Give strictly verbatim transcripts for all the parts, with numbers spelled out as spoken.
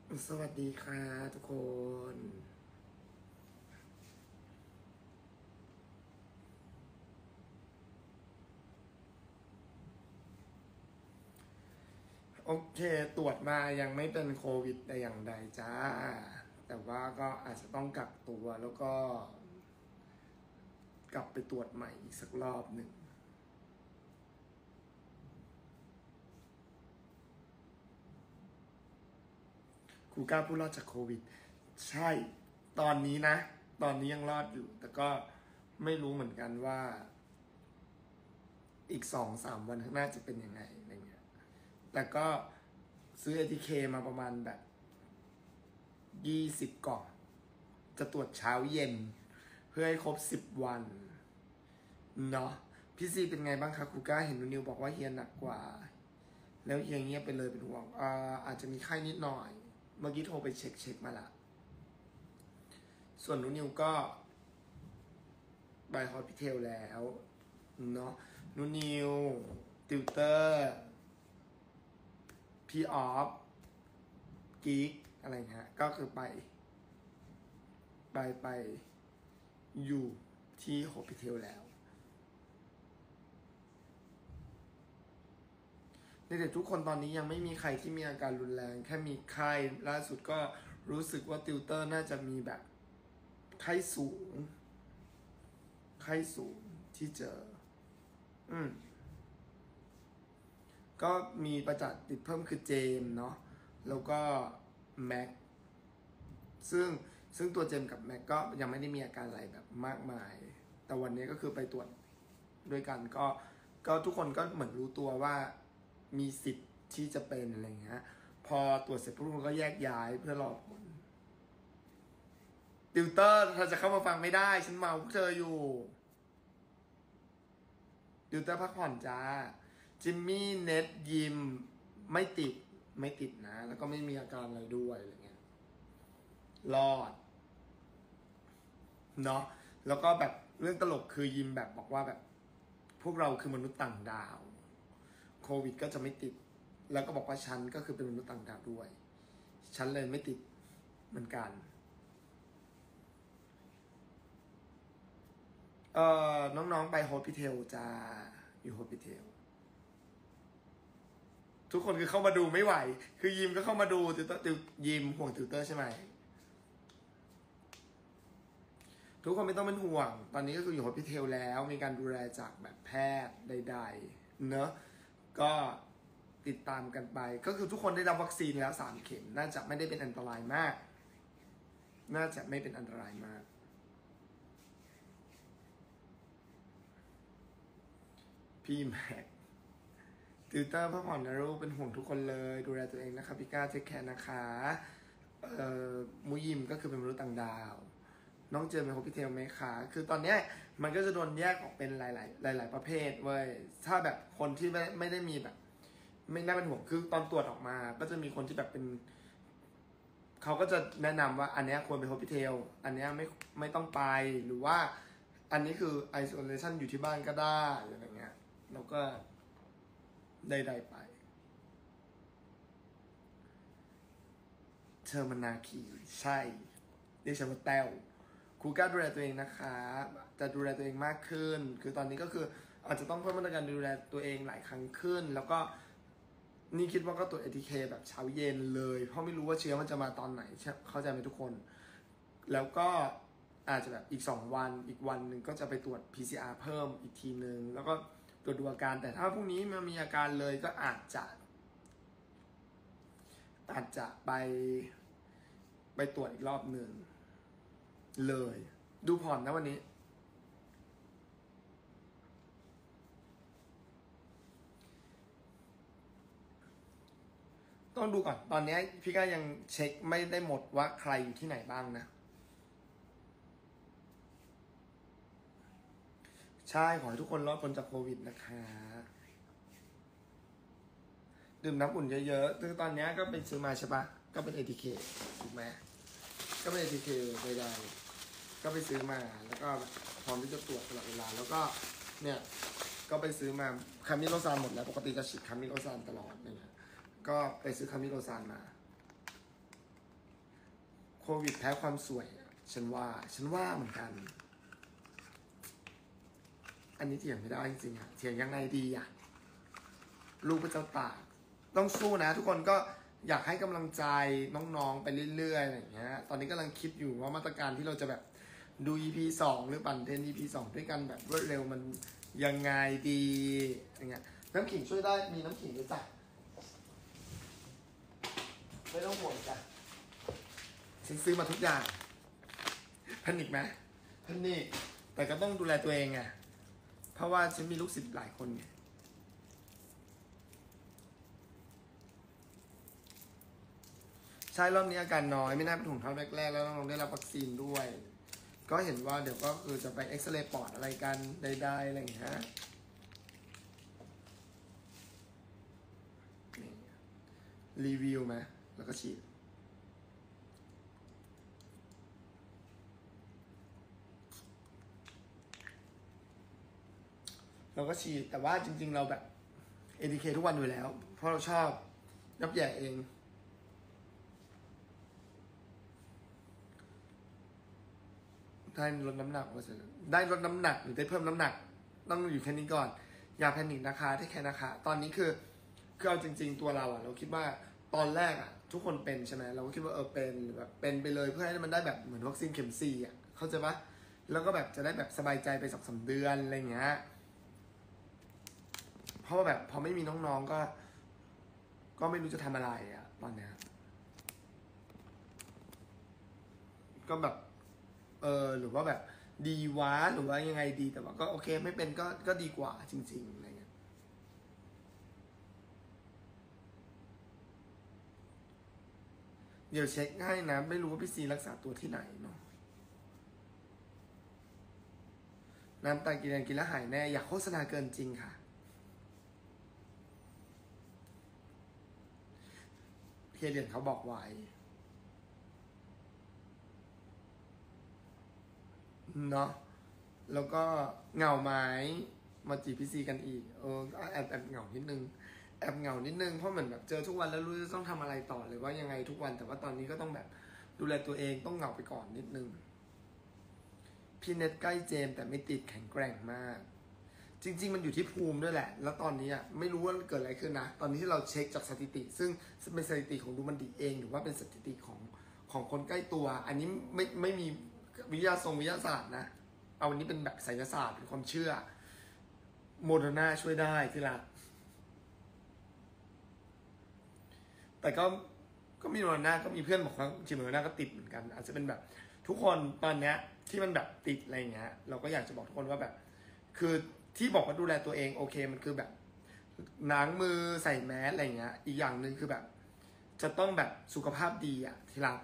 สวัสดีค่ะทุกคนโอเคตรวจมายังไม่เป็นโควิดแต่อย่างใดจ้าแต่ว่าก็อาจจะต้องกักตัวแล้วก็กลับไปตรวจใหม่อีกสักรอบหนึ่งครูกล้าผู้รอดจากโควิดใช่ตอนนี้นะตอนนี้ยังรอดอยู่แต่ก็ไม่รู้เหมือนกันว่าอีกสองสามวันข้างหน้าจะเป็นยังไงอะไรเงี้ยแต่ก็ซื้อ เอ ที เค มาประมาณแบบยี่สิบกล่องจะตรวจเช้าเย็นเพื่อให้ครบสิบวันเนาะพี่ซีเป็นไงบ้างคะครูก้าเห็นนูนิวบอกว่าเฮียหนักกว่าแล้วเฮียเงียบไปเลยเป็นห่วงอ่าอาจจะมีไข้นิดหน่อยเมื่อกี้โทรไปเช็คเช็คมาละส่วนนูนิวก็ไปฮอสพิทอลแล้วเนาะนูนิวติวเตอร์พี่ออฟกิ๊กอะไรเงี้ยก็คือไปไปไปอยู่ที่ฮอสพิทอลแล้วเด็กๆทุกคนตอนนี้ยังไม่มีใครที่มีอาการรุนแรงแค่มีไข้ล่าสุดก็รู้สึกว่าติวเตอร์น่าจะมีแบบไข้สูงไข้สูงที่เจออืมก็มีประจักษ์ติดเพิ่มคือเจมเนาะแล้วก็แม็กซึ่งซึ่งตัวเจมกับแม็กก็ยังไม่ได้มีอาการอะไรแบบมากมายแต่วันนี้ก็คือไปตรวจด้วยกันก็ก็ทุกคนก็เหมือนรู้ตัวว่ามีสิทธิ์ที่จะเป็นอะไรเงี้ยพอตรวจเสร็จทุกคนก็แยกย้ายเพื่อรอผลติวเตอร์เธอจะเข้ามาฟังไม่ได้ฉันเมาพวกเธออยู่ติวเตอร์พักผ่อนจ้าจิมมี่เน็ตยิมไม่ติดไม่ติดนะแล้วก็ไม่มีอาการอะไรด้วยอะไรเงี้ยรอดเนาะแล้วก็แบบเรื่องตลกคือยิมแบบบอกว่าแบบพวกเราคือมนุษย์ต่างดาวโควิดก็จะไม่ติดแล้วก็บอกว่าฉันก็คือเป็นมนุษย์ต่างดาวด้วยฉันเลยไม่ติดเหมือนกันเอ่อน้องๆไปโฮสพิเทลจ้าอยู่โฮสพิเทลทุกคนคือเข้ามาดูไม่ไหวคือยิมก็เข้ามาดูติวเตอร์ติวยิมห่วงติวเตอร์ใช่ไหมทุกคนไม่ต้องเป็นห่วงตอนนี้ก็คืออยู่โฮสพิเทลแล้วมีการดูแลจากแบบแพทย์ใดๆเนอะก็ติดตามกันไปก็คือทุกคนได้รับวัคซีนแล้วสามเข็มน่าจะไม่ได้เป็นอันตรายมากน่าจะไม่เป็นอันตรายมากพี่แม็กติวเตอร์พักผ่อนนะลูกเป็นห่วงทุกคนเลยดูแลตัวเองนะคะพี่ก้าเทคแคร์นะคะเอ่อมูยิมก็คือเป็นมนุษย์ต่างดาวน้องเจอเป็นโฮสพิเทลไหมคะคือตอนเนี้ยมันก็จะโดนแยกออกเป็นหลายๆหลายๆประเภทเว้ยถ้าแบบคนที่ไม่ไม่ได้มีแบบไม่น่าเป็นห่วงคือตอนตรวจออกมาก็จะมีคนที่แบบเป็นเขาก็จะแนะนำว่าอันนี้ควรเป็นโฮสพิเทลอันนี้ไม่ไม่ต้องไปหรือว่าอันนี้คือไอโซเลชันอยู่ที่บ้านก็ได้อะไรเงี้ยแล้วก็ใดๆไปเธอมันนาคีใช่เรียกฉันว่าแต้วครูก้าดูแลตัวเองนะคะจะดูแลตัวเองมากขึ้นคือตอนนี้ก็คืออาจจะต้องเพิ่มมาตรการดูแลตัวเองหลายครั้งขึ้นแล้วก็นี่คิดว่าก็ตรวจ เอ ที เค แบบเช้าเย็นเลยเพราะไม่รู้ว่าเชื้อมันจะมาตอนไหนเข้าใจไหมทุกคนแล้วก็อาจจะแบบอีกสองวันอีกวันหนึ่งก็จะไปตรวจ พี ซี อาร์ เพิ่มอีกทีนึงแล้วก็ตรวจดูอาการแต่ถ้าพรุ่งนี้มันมีอาการเลยก็อาจจะอาจจะไปไปตรวจอีกรอบหนึ่งเลยดูผ่อนนะวันนี้ต้องดูก่อนตอนนี้พี่ก็ยังเช็คไม่ได้หมดว่าใครอยู่ที่ไหนบ้างนะใช่ขอให้ทุกคนรอดพ้นจากโควิดนะคะดื่มน้ำอุ่นเยอะๆคือตอนนี้ก็เป็นซื้อมาใช่ปะก็เป็น เอ ที เค ถูกไหมก็เป็น เอ ที เค ใดๆก็ไปซื้อมาแล้วก็พร้อมที่จะตรวจตลอดเวลาแล้วก็เนี่ยก็ไปซื้อมาคามิโลซานหมดแล้วปกติจะฉีดคามิโลซานตลอดเนี่ยก็ไปซื้อคามิโลซานมาวิดแพ้ความสวยฉันว่าฉันว่าเหมือนกันอันนี้เถียงไม่ได้จริงๆอะเถียงยังไงดีอะลูกพระเจ้าตากต้องสู้นะทุกคนก็อยากให้กำลังใจน้องๆไปเรื่อยๆอะไรอย่างเงี้ยตอนนี้กำลังคิดอยู่ว่ามาตรการที่เราจะแบบดู อี พี สองหรือปั่นเทรน อี พี สองด้วยกันแบบรวดเร็วมันยังไงดีอย่างเงี้ยน้ำขิงช่วยได้มีน้ำขิงด้วยจ้ะไม่ต้องห่วงจ้ะฉันซื้อมาทุกอย่างแพนิคไหมแพนิคแต่ก็ต้องดูแลตัวเองไงเพราะว่าฉันมีลูกศิษย์หลายคนไงใช่รอบนี้อาการน้อยไม่น่าเป็นถุงเท้าแรกๆแล้วต้องได้รับวัคซีนด้วยก็เห็นว่าเดี๋ยวก็คือจะไปเอ็กซเรย์ปอดอะไรกันได้ๆอะไรอย่างเงี้ยรีวิวไหมแล้วก็ฉีดเราก็ฉีดแต่ว่าจริงๆเราแบบ เอ ที เค ทุกวันอยู่แล้วเพราะเราชอบยับแย่เองได้ลดน้ำหนักว่าจะได้ลดน้ำหนักหรือได้เพิ่มน้ำหนักต้องอยู่แค่นี้ก่อนอย่าแพนิคนะคะที่แค่นะคะตอนนี้คือคือเอาจริงๆตัวเราอะเราคิดว่าตอนแรกอะทุกคนเป็นใช่ไหมเราก็คิดว่าเออเป็นหรือแบบเป็นไปเลยเพื่อให้มันได้แบบเหมือนวัคซีนเข็มสี่อะเข้าใจปะแล้วก็แบบจะได้แบบสบายใจไปสักสามเดือนอะไรเงี้ยเพราะว่าแบบพอไม่มีน้องๆก็ก็ไม่รู้จะทำอะไรอะตอนเนี้ยก็แบบเออหรือว่าแบบดีวะหรือว่ายังไงดีแต่ว่าก็โอเคไม่เป็นก็ก็ดีกว่าจริงๆอะไรเงี้ยเดี๋ยวเช็คให้นะไม่รู้ว่าพี่ซีรักษาตัวที่ไหนเนาะน้ำตาลกินกินแล้วหายแน่อยากโฆษณาเกินจริงค่ะเพียเดียนเขาบอกไว้เนาะแล้วก็เหงาไม้มาจีบพี่ซีกันอีกเออแอบแอบเหงานิดนึงแอบเหงานิดนึงเพราะเหมือนแบบเจอทุกวันแล้วรู้จะต้องทำอะไรต่อหรือว่ายังไงทุกวันแต่ว่าตอนนี้ก็ต้องแบบดูแลตัวเองต้องเหงาไปก่อนนิดนึงพี่เน็ตใกล้เจมแต่ไม่ติดแข็งแกร่งมากจริงๆมันอยู่ที่ภูมิด้วยแหละแล้วตอนนี้อ่ะไม่รู้ว่าเกิดอะไรขึ้นนะตอนนี้ที่เราเช็คจากสถิติซึ่งเป็นสถิติของดูมันดีเองหรือว่าเป็นสถิติของของคนใกล้ตัวอันนี้ไม่ไม่มีวิทยาทรงวิทยาศาสตร์นะเอาวันนี้เป็นแบบไสยศาสตร์เป็นความเชื่อโมเดอร์นาช่วยได้ที่รักแต่ก็ก็มีโมเดอร์นาก็มีเพื่อนบอกว่าจริงโมเดอร์นาก็ติดเหมือนกันอาจจะเป็นแบบทุกคนตอนเนี้ยที่มันแบบติดอะไรเงี้ยเราก็อยากจะบอกทุกคนว่าแบบคือที่บอกว่าดูแลตัวเองโอเคมันคือแบบล้างมือใส่แมสอะไรเงี้ยอีกอย่างหนึ่งคือแบบจะต้องแบบสุขภาพดีอ่ะที่รัก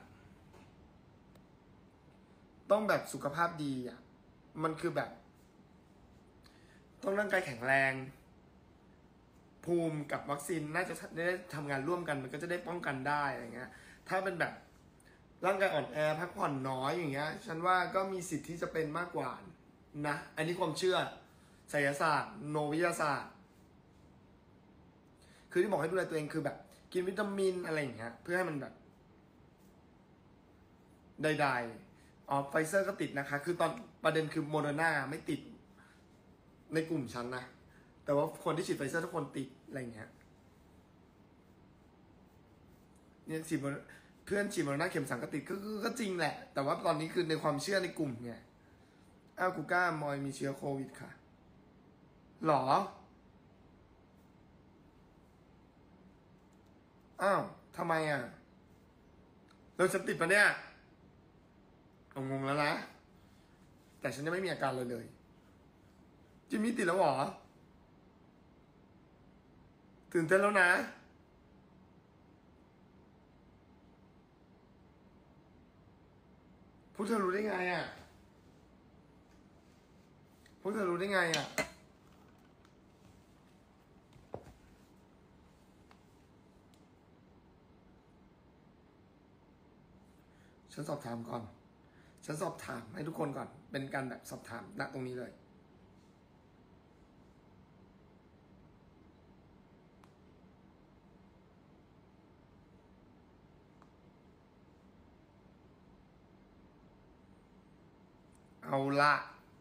ต้องแบบสุขภาพดีอ่ะมันคือแบบต้องร่างกายแข็งแรงภูมิกับวัคซีนน่าจะได้ทำงานร่วมกันมันก็จะได้ป้องกันได้อะไรเงี้ยถ้าเป็นแบบร่างกายอ่อนแอพักผ่อนน้อยอย่างเงี้ยฉันว่าก็มีสิทธิ์ที่จะเป็นมากกว่านะอันนี้ความเชื่อไสยศาสตร์โนวิทยาศาสตร์คือที่บอกให้ดูแลตัวเองคือแบบกินวิตามินอะไรอย่างเงี้ยเพื่อให้มันแบบใดๆอ๋อไฟเซอร์ก็ติดนะคะคือตอนประเด็นคือโมเดอร์นาไม่ติดในกลุ่มฉันนะแต่ว่าคนที่ฉีดไฟเซอร์ทุกคนติดอะไรอย่างเงี้ยเนี่ยฉีดเพื่อนฉีดโมเดอร์นาเข็มสามก็ติดก็ก็จริงแหละแต่ว่าตอนนี้คือในความเชื่อในกลุ่มไงอ้าวกูก้ามอยมีเชื้อโควิดค่ะหรออ้าวทำไมอ่ะเราจะติดปะเนี่ยงงแล้วนะแต่ฉันยังไม่มีอาการเลยเลยจิมมี่ติดแล้วหรอตื่นเต้นแล้วนะพวกเธอรู้ได้ไงอ่ะพวกเธอรู้ได้ไงอ่ะฉันสอบถามก่อนฉันสอบถามให้ทุกคนก่อนเป็นการแบบสอบถามณตรงนี้เลยเอาละ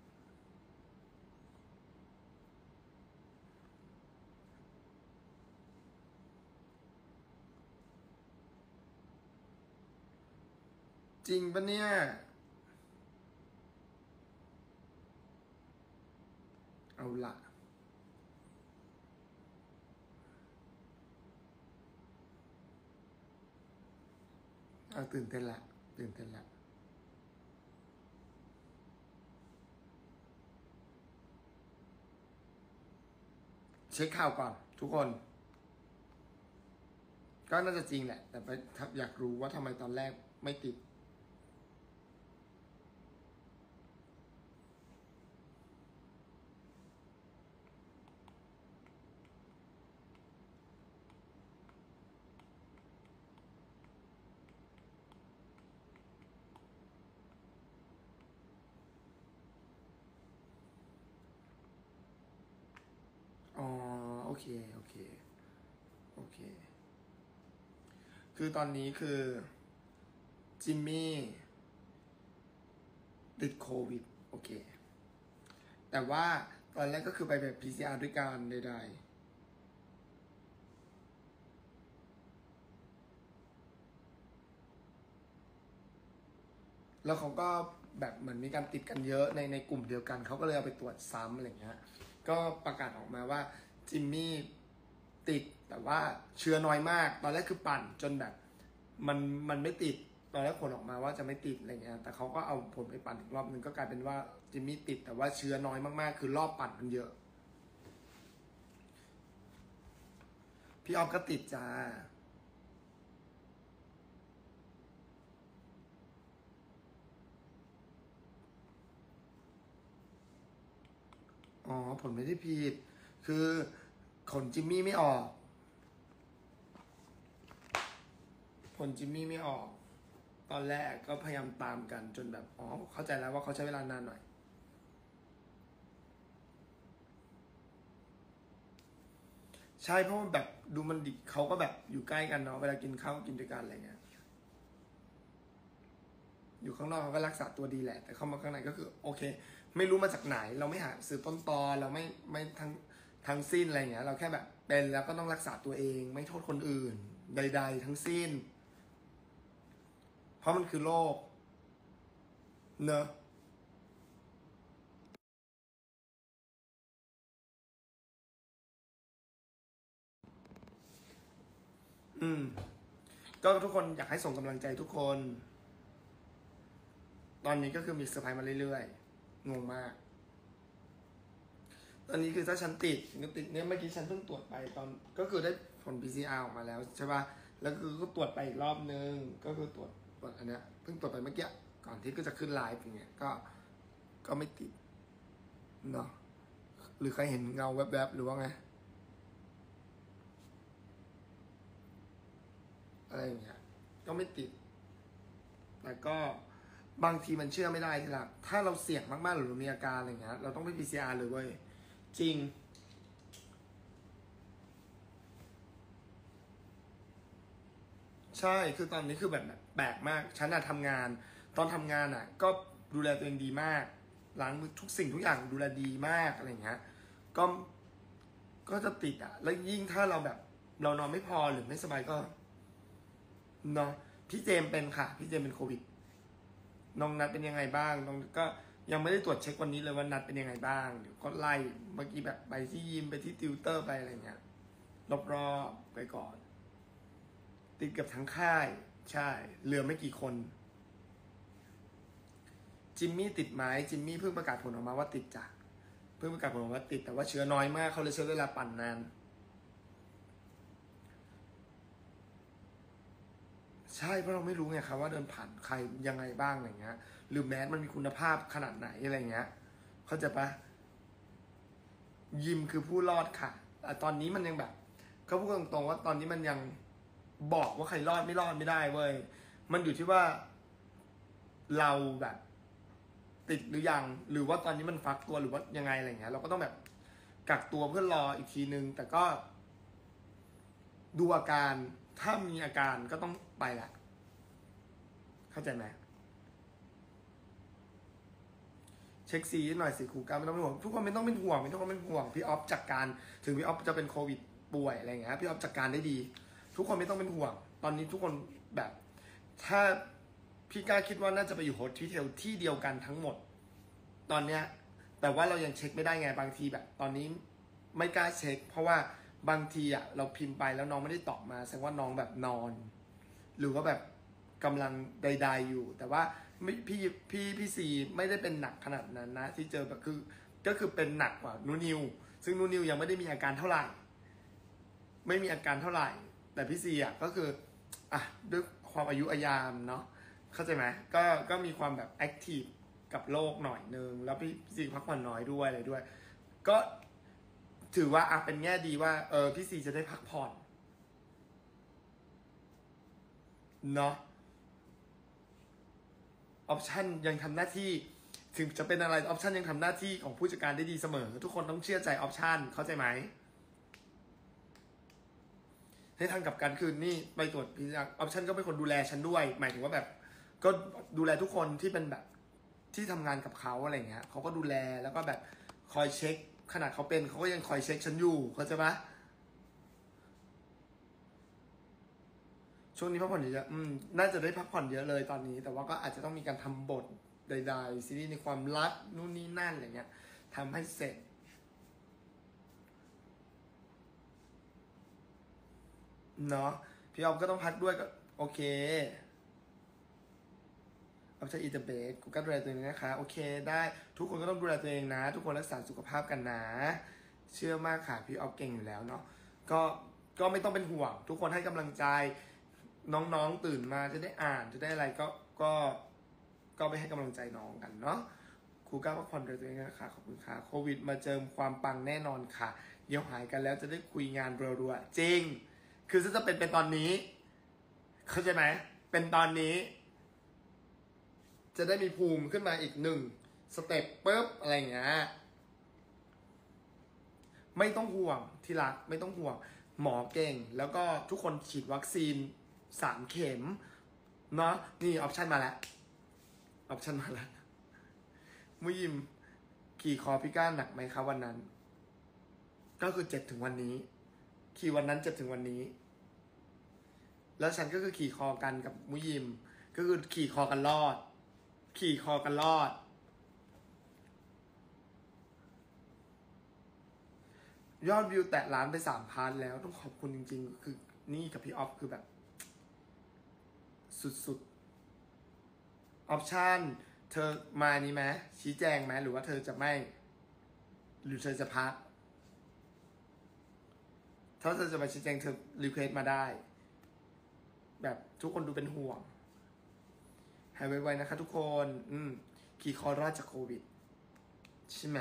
จริงปะเนี่ยเอาละเอาตื่นเต้นละตื่นเต้นละเช็คข่าวก่อนทุกคนก็น่าจะจริงแหละแต่ไปอยากรู้ว่าทำไมตอนแรกไม่ติดอ๋อโอเคโอเคโอเคคือตอนนี้คือจิมมี่ติดโควิดโอเคแต่ว่าตอนแรกก็คือไปแบบ พี ซี อาร์ ด้วยกันใดๆแล้วเขาก็แบบเหมือนมีการติดกันเยอะในในกลุ่มเดียวกันเขาก็เลยเอาไปตรวจซ้ำอะไรเงี้ยก็ประกาศออกมาว่าจิมมี่ติดแต่ว่าเชื้อน้อยมากตอนแรกคือปั่นจนแบบมันมันไม่ติดตอนแรกผลออกมาว่าจะไม่ติดอะไรเงี้ยแต่เขาก็เอาผลไปปั่นอีกรอบนึงก็กลายเป็นว่าจิมมี่ติดแต่ว่าเชื้อน้อยมากๆคือรอบปั่นมันเยอะพี่ออฟก็ติดจ้าอ๋อผลไม่ได้ผิดคือขนจิมมี่ไม่ออกผลจิมมี่ไม่ออกตอนแรกก็พยายามตามกันจนแบบอ๋อเข้าใจแล้วว่าเขาใช้เวลานานหน่อยใช่เพราะว่าแบบดูมันดิเขาก็แบบอยู่ใกล้กันเนาะเวลากินข้าวกินด้วยกันอะไรเงี้ยอยู่ข้างนอกเขาก็รักษาตัวดีแหละแต่เข้ามาข้างในก็คือโอเคไม่รู้มาจากไหนเราไม่หาซื้อต้นตอเราไม่ไม่ทั้งทั้งสิ้นอะไรเงี้ยเราแค่แบบเป็นแล้วก็ต้องรักษาตัวเองไม่โทษคนอื่นใดๆทั้งสิ้นเพราะมันคือโรคเนอะอืมก็ทุกคนอยากให้ส่งกำลังใจทุกคนตอนนี้ก็คือมีเซอร์ไพรส์มาเรื่อยๆงงมากตอนนี้คือถ้าฉันติดก็ติดเนี่ยเมื่อกี้ฉันเพิ่งตรวจไปตอนก็คือได้ผล พี ซี อาร์ ออกมาแล้วใช่ป่ะแล้วคือก็ตรวจไปอีกรอบนึงก็คือตรวจตรวจอันเนี้ยเพิ่งตรวจไปเมื่อกี้ก่อนที่ก็จะขึ้นไลฟ์อย่างเงี้ยก็ก็ไม่ติดเนาะหรือใครเห็นเงาแวบๆหรือว่าไงอะไรอย่างเงี้ยก็ไม่ติดแต่ก็บางทีมันเชื่อไม่ได้ทีละถ้าเราเสี่ยงมากๆหรือเรามีอาการอะไรเงี้ยเราต้องไป พี ซี อาร์ เลยเว้ยจริงใช่คือตอนนี้คือแบบแปลกมากฉันอะทำงานตอนทำงานอะก็ดูแลตัวเองดีมากล้างมือทุกสิ่งทุกอย่างดูแลดีมากอะไรเงี้ยก็ก็จะติดอะแล้วยิ่งถ้าเราแบบเรานอนไม่พอหรือไม่สบายก็เนาะพี่เจมเป็นค่ะพี่เจมเป็นโควิดน้องนัดเป็นยังไงบ้างน้องก็ยังไม่ได้ตรวจเช็ควันนี้เลยว่านัดเป็นยังไงบ้างเดี๋ยวก็ไล่เมื่อกี้แบบไปที่ยิมไปที่ติวเตอร์ไปอะไรเงี้ยรอบๆไปก่อนติดกับทั้งค่ายใช่เหลือไม่กี่คนจิมมี่ติดไหมจิมมี่เพิ่งประกาศผลออกมาว่าติดจ้ะเพิ่งประกาศผลออกมาว่าติดแต่ว่าเชื้อน้อยมากเขาเลยใช้เวลาปั่นนานใช่เพราะเราไม่รู้ไงครับว่าเดินผ่านใครยังไงบ้างอะไรเงี้ยหรือแมสมันมีคุณภาพขนาดไหนอะไรเงี้ยเขาใจะปะยิมคือผู้รอดค่ะแต่ตอนนี้มันยังแบบเขาพูดตรงๆว่าตอนนี้มันยังบอกว่าใครรอดไม่รอดไม่ได้เว้ยมันอยู่ที่ว่าเราแบบติดหรือยังหรือว่าตอนนี้มันฟักตัวหรือว่ายังไงอะไรเงี้ยเราก็ต้องแบบกักตัวเพื่อรออีกทีนึงแต่ก็ดูอาการถ้ามีอาการก็ต้องไปแหละเข้าใจไหมเช็คซีหน่อยสิครูการไม่ต้องเป็นห่วงทุกคนไม่ต้องเป็นห่วงไม่ต้องเป็นห่วงพี่ออฟจัดการถึงพี่ออฟจะเป็นโควิดป่วยอะไรเงี้ยพี่ออฟจัดการได้ดี ทุกคนไม่ต้องเป็นห่วงตอนนี้ทุกคนแบบถ้าพี่กล้าคิดว่าน่าจะไปอยู่โฮสพิทลที่เดียวกันทั้งหมดตอนเนี้ยแต่ว่าเรายังเช็คไม่ได้ไงบางทีแบบ ตอนนี้ไม่กล้าเช็ค เพราะว่าบางทีอ่ะเราพิมพ์ไปแล้วน้องไม่ได้ตอบมาแสดงว่าน้องแบบนอน หรือว่าแบบกำลังใดๆอยู่ แต่ว่าไม่พี่พี่พี่ซีไม่ได้เป็นหนักขนาดนั้นนะที่เจอแบบคือก็คือเป็นหนักกว่านูนิวซึ่งนูนิวยังไม่ได้มีอาการเท่าไหร่ไม่มีอาการเท่าไหร่ แต่พี่ซีอ่ะก็คืออ่ะด้วยความอายุอายามเนาะเข้าใจไหมก็ก็มีความแบบแอคทีฟกับโลกหน่อยนึงแล้วพี่ซีพักผ่อนน้อยด้วยอะไรด้วย ก็ถือว่าอ่ะเป็นแง่ดีว่าเออพี่ซีจะได้พักผ่อนเนาะออปชันยังทำหน้าที่ถึงจะเป็นอะไรออปชันยังทำหน้าที่ของผู้จัดการได้ดีเสมอทุกคนต้องเชื่อใจออปชันเข้าใจไหมให้ทางกับการคืนนี่ไปตรวจพิจารณาออปชันก็เป็นคนดูแลฉันด้วยหมายถึงว่าแบบก็ดูแลทุกคนที่เป็นแบบที่ทำงานกับเขาอะไรเงี้ยเขาก็ดูแลแล้วก็แบบคอยเช็คขนาดเขาเป็นเขาก็ยังคอยเช็คฉันอยู่เข้าใจปะช่วงนี้พักผ่อนเยอะอืมน่าจะได้พักผ่อนเยอะเลยตอนนี้แต่ว่าก็อาจจะต้องมีการทำบทใดๆซีรีส์ในความลับนู่นนี่นั่นอะไรเงี้ยทำให้เสร็จเนาะพี่ออมก็ต้องพักด้วยก็โอเคเอาใช้อีเตอร์เบสกูก็ดูแลตัวเองนะคะโอเคได้ทุกคนก็ต้องดูแลตัวเองนะทุกคนรักษาสุขภาพกันนะเชื่อมากค่ะพี่ออฟเก่งอยู่แล้วเนาะก็ก็ไม่ต้องเป็นห่วงทุกคนให้กำลังใจน้องๆตื่นมาจะได้อ่านจะได้อะไรก็ก็ก็ไปให้กำลังใจน้องกันเนาะครูก้าวพักผ่อนด้วยตัวเองนะคะขอบคุณค่ะโควิดมาเจอความปังแน่นอนค่ะเดี๋ยวหายกันแล้วจะได้คุยงานรัวๆจริงคือถ้าจะเป็นเป็นตอนนี้เข้าใจไหมเป็นตอนนี้จะได้มีภูมิขึ้นมาอีกหนึ่งสเต็ปปุ๊บอะไรอย่างเงี้ยไม่ต้องห่วงที่รักไม่ต้องห่วงหมอเก่งแล้วก็ทุกคนฉีดวัคซีนสามเข็มเนาะนี่ออปชันมาแล้วออปชันมาแล้วมุยิมขี่คอพี่ก้าหนักไหมครับวันนั้นก็คือเจ็ดถึงวันนี้ขี่วันนั้นเจ็ดถึงวันนี้แล้วฉันก็คือขี่คอกันกับมุยิมก็คือขี่คอกันรอดขี่คอกันรอดยอดวิวแตะล้านไปสามพันแล้วต้องขอบคุณจริงๆคือนี่กับพี่ออฟคือแบบสุดๆออปชั่นเธอมานี้ไหมชี้แจงไหมหรือว่าเธอจะไม่หรือเธอจะพักถ้าเธอจะมาชี้แจงเธอรีเควสมาได้แบบทุกคนดูเป็นห่วงหายไวๆนะคะทุกคนอืมขี่คอรอดจากโควิดใช่ไหม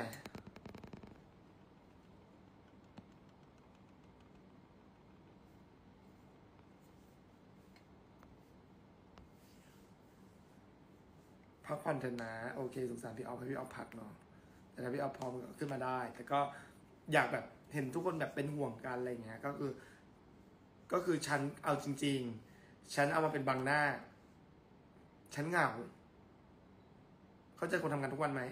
พักผ่อนเถอะนะโอเคสงสารพี่ออฟให้พี่ออฟพักเนาะแต่ถ้าพี่ออฟพร้อมก็ขึ้นมาได้แต่ก็อยากแบบเห็นทุกคนแบบเป็นห่วงกันอะไรเงี้ยก็คือก็คือฉันเอาจริงๆฉันเอามาเป็นบังหน้าฉันเหงาเข้าใจคนทำงานทุกวันไหม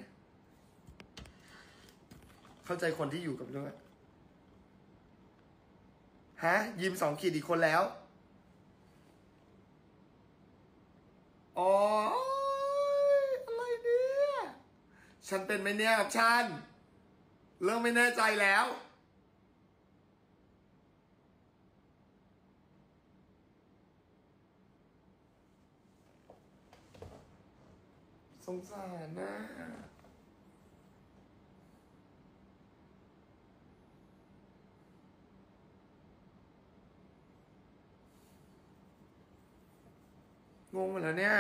เข้าใจคนที่อยู่กับด้วยฮะยิมสองขีดอีกคนแล้วอ๋ออะไรเนี่ยฉันเป็นไหมเนี่ยกับฉันเริ่มไม่แน่ใจแล้วสงสารนะงงหมดแล้วเนี่ย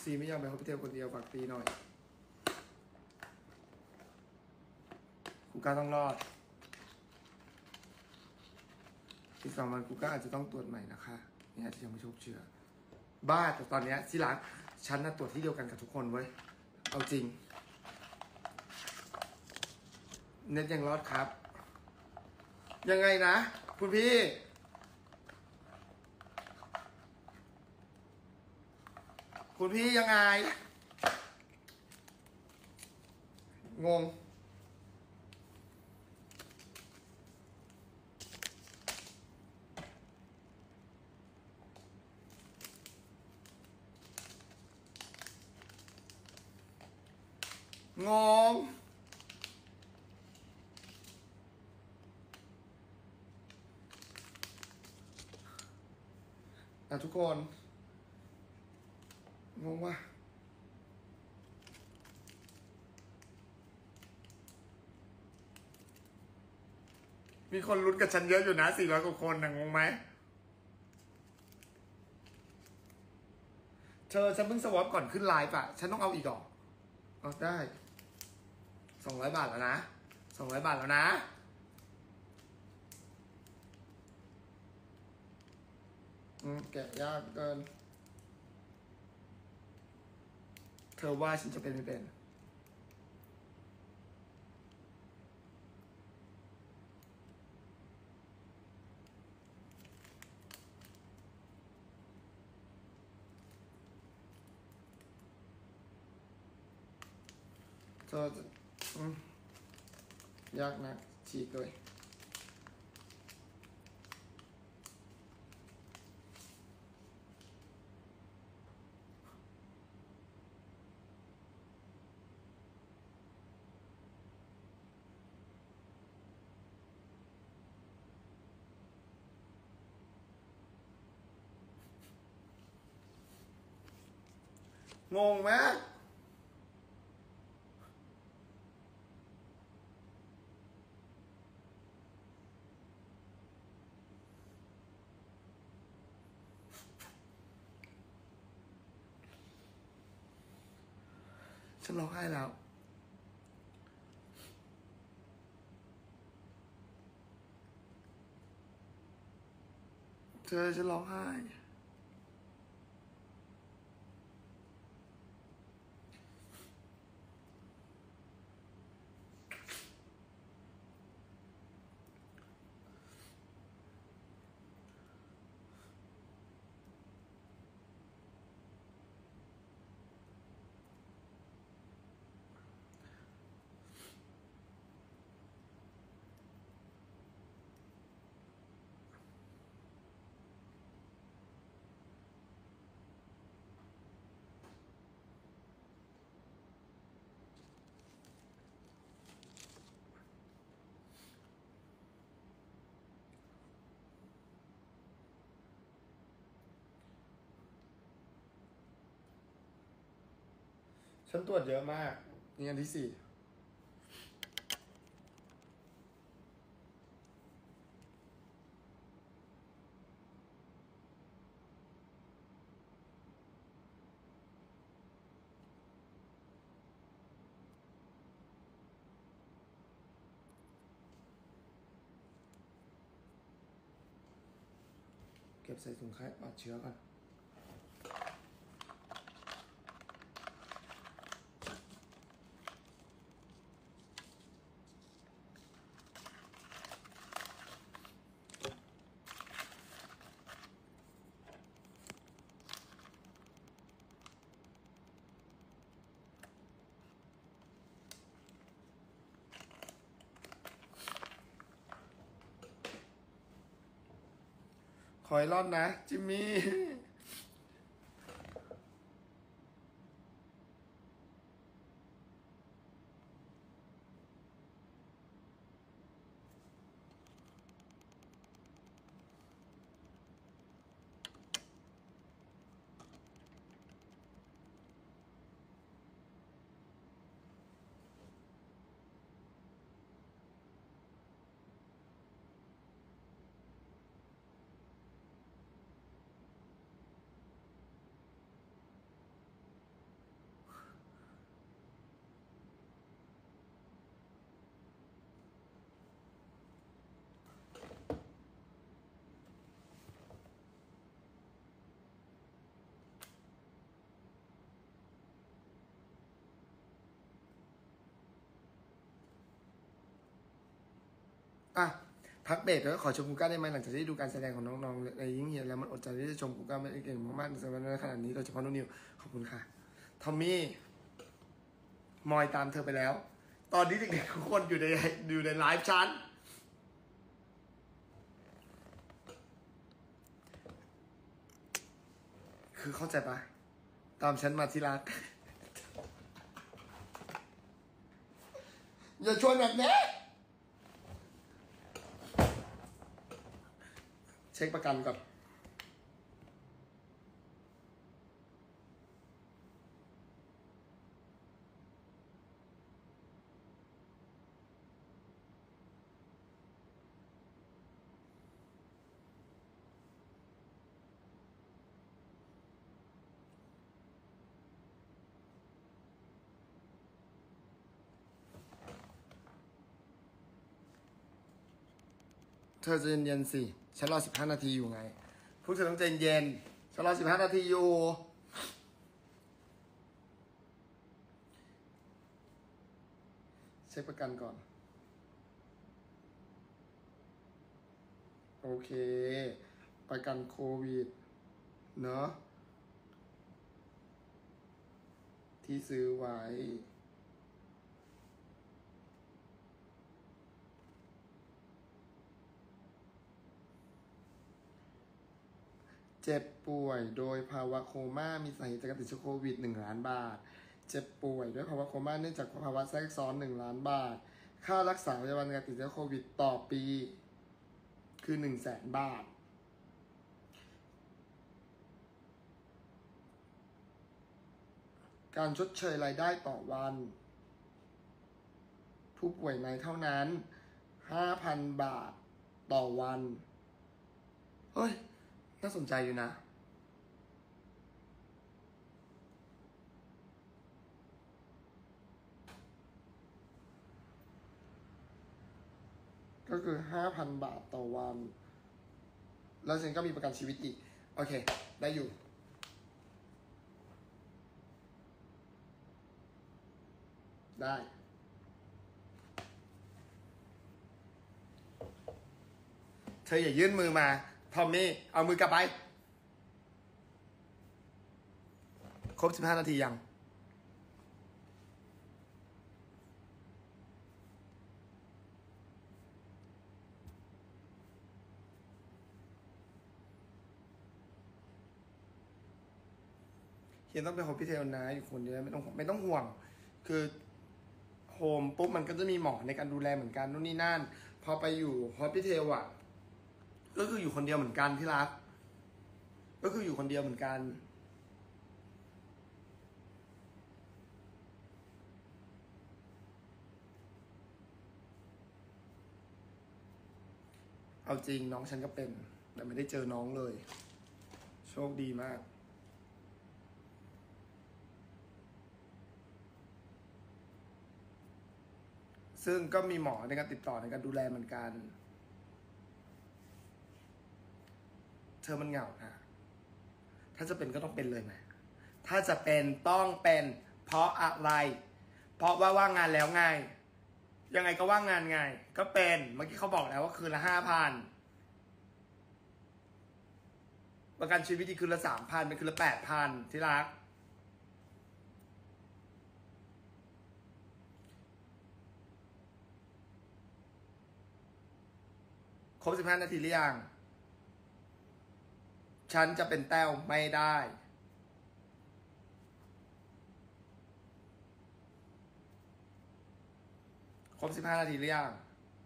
ซีไม่ยอมไปฮอสพิทอลคนเดียวฝากตีหน่อยกูก้าต้องรอดอีกสองวันกูก้าอาจจะต้องตรวจใหม่นะคะนี่อาจจะยังไม่โชคเชื่อบ้าแต่ตอนนี้ที่รักฉันน่ะตรวจที่เดียวกันกับทุกคนเว้ยเอาจริงเน็ตยังรอดครับยังไงนะคุณพี่คุณพี่ยังไงงงงงอ่ะทุกคนงงว่ะมีคนลุ้นกับฉันเยอะอยู่นะสี่ร้อยกว่าคนนะงงไหมเธอฉันเพิ่งสวอปก่อนขึ้นไลฟ์อะฉันต้องเอาอีกหรอเอาได้สองร้อยบาทแล้วนะสองร้อยบาทแล้วนะอืมแกะยากเกินเธอว่าฉันจะเป็นไม่เป็นเธอจะอืมยากนะฉีกเลยงงไหมฉันร้องไห้แล้วเธอฉันร้องไห้ฉันตรวจเยอะมากนี่อันที่สี่เก็บใส่ถุงค่ายปลอดเชื้อก่อนขอให้รอดนะจิมมี่อ่ะพักเบรกแล้วก็ขอชมกูก้าได้ไหมหลังจากที่ดูการแสดงของน้องๆในยิ่งเห็นแล้วมันอดใจที่จะชมกูก้าไม่ได้เก่งมากๆในสำหรับขนาดนี้โดยเฉพาะน้องนิวขอบคุณค่ะทอมมี่มอยตามเธอไปแล้วตอนนี้เด็กๆทุกคนอยู่ในอยู่ในไลฟ์ชั้นคือเข้าใจปะตามฉันมาที่รักอย่าชวนแบบนี้เช็คประกันก่อนเธอจะเย็นๆสิฉันรอสิบห้านาทีอยู่ไงพวกเธอต้องใจเย็นฉันรอสิบห้านาทีอยู่เช็คประกันก่อนโอเคประกันโควิดเนาะที่ซื้อไว้เจ็บป่วยโดยภาวะโคม่ามีสาเหตุจากการติดเชื้อโควิดหนึ่งล้านบาทเจ็บป่วยด้วยภาวะโคม่าเนื่องจากภาวะแทรกซ้อนหนึ่งล้านบาทค่ารักษาพยาบาลการติดเชื้อโควิดต่อปีคือหนึ่งแสนบาทการชดเชยรายได้ต่อวันผู้ป่วยในเท่านั้น ห้าพัน บาทต่อวันเฮ้ยน่าสนใจอยู่นะก็คือ ห้าพัน บาทต่อวันแล้วฉันก็มีประกันชีวิตอีกโอเคได้อยู่ได้เธออย่ายื่นมือมาทอมมี่เอามือกลับไปครบสิบห้านาทียังเฮียต้องไปโฮสพิทอลนะอยู่คนเดียวไม่ต้องไม่ต้องห่วงคือโฮมปุ๊บมันก็จะมีหมอในการดูแลเหมือนกันนู่นนี่นั่นพอไปอยู่โฮสพิทอลอ่ะก็คืออยู่คนเดียวเหมือนกันที่รักก็คืออยู่คนเดียวเหมือนกันเอาจริงน้องฉันก็เป็นแต่ไม่ได้เจอน้องเลยโชคดีมากซึ่งก็มีหมอในการติดต่อในการดูแลเหมือนกันเธอมันเหงานะถ้าจะเป็นก็ต้องเป็นเลยไหมถ้าจะเป็นต้องเป็นเพราะอะไรเพราะว่าว่างงานแล้วไงยังไงก็ว่างงานไงก็เป็นเมื่อกี้เขาบอกแล้วว่าคืนละห้าพันประกันชีวิตอีกคืนละสามพันเป็นคืนละแปดพันที่รักครบสิบห้านาทีหรือยังฉันจะเป็นแต้วไม่ได้ครบสิบห้านาทีหรือยัง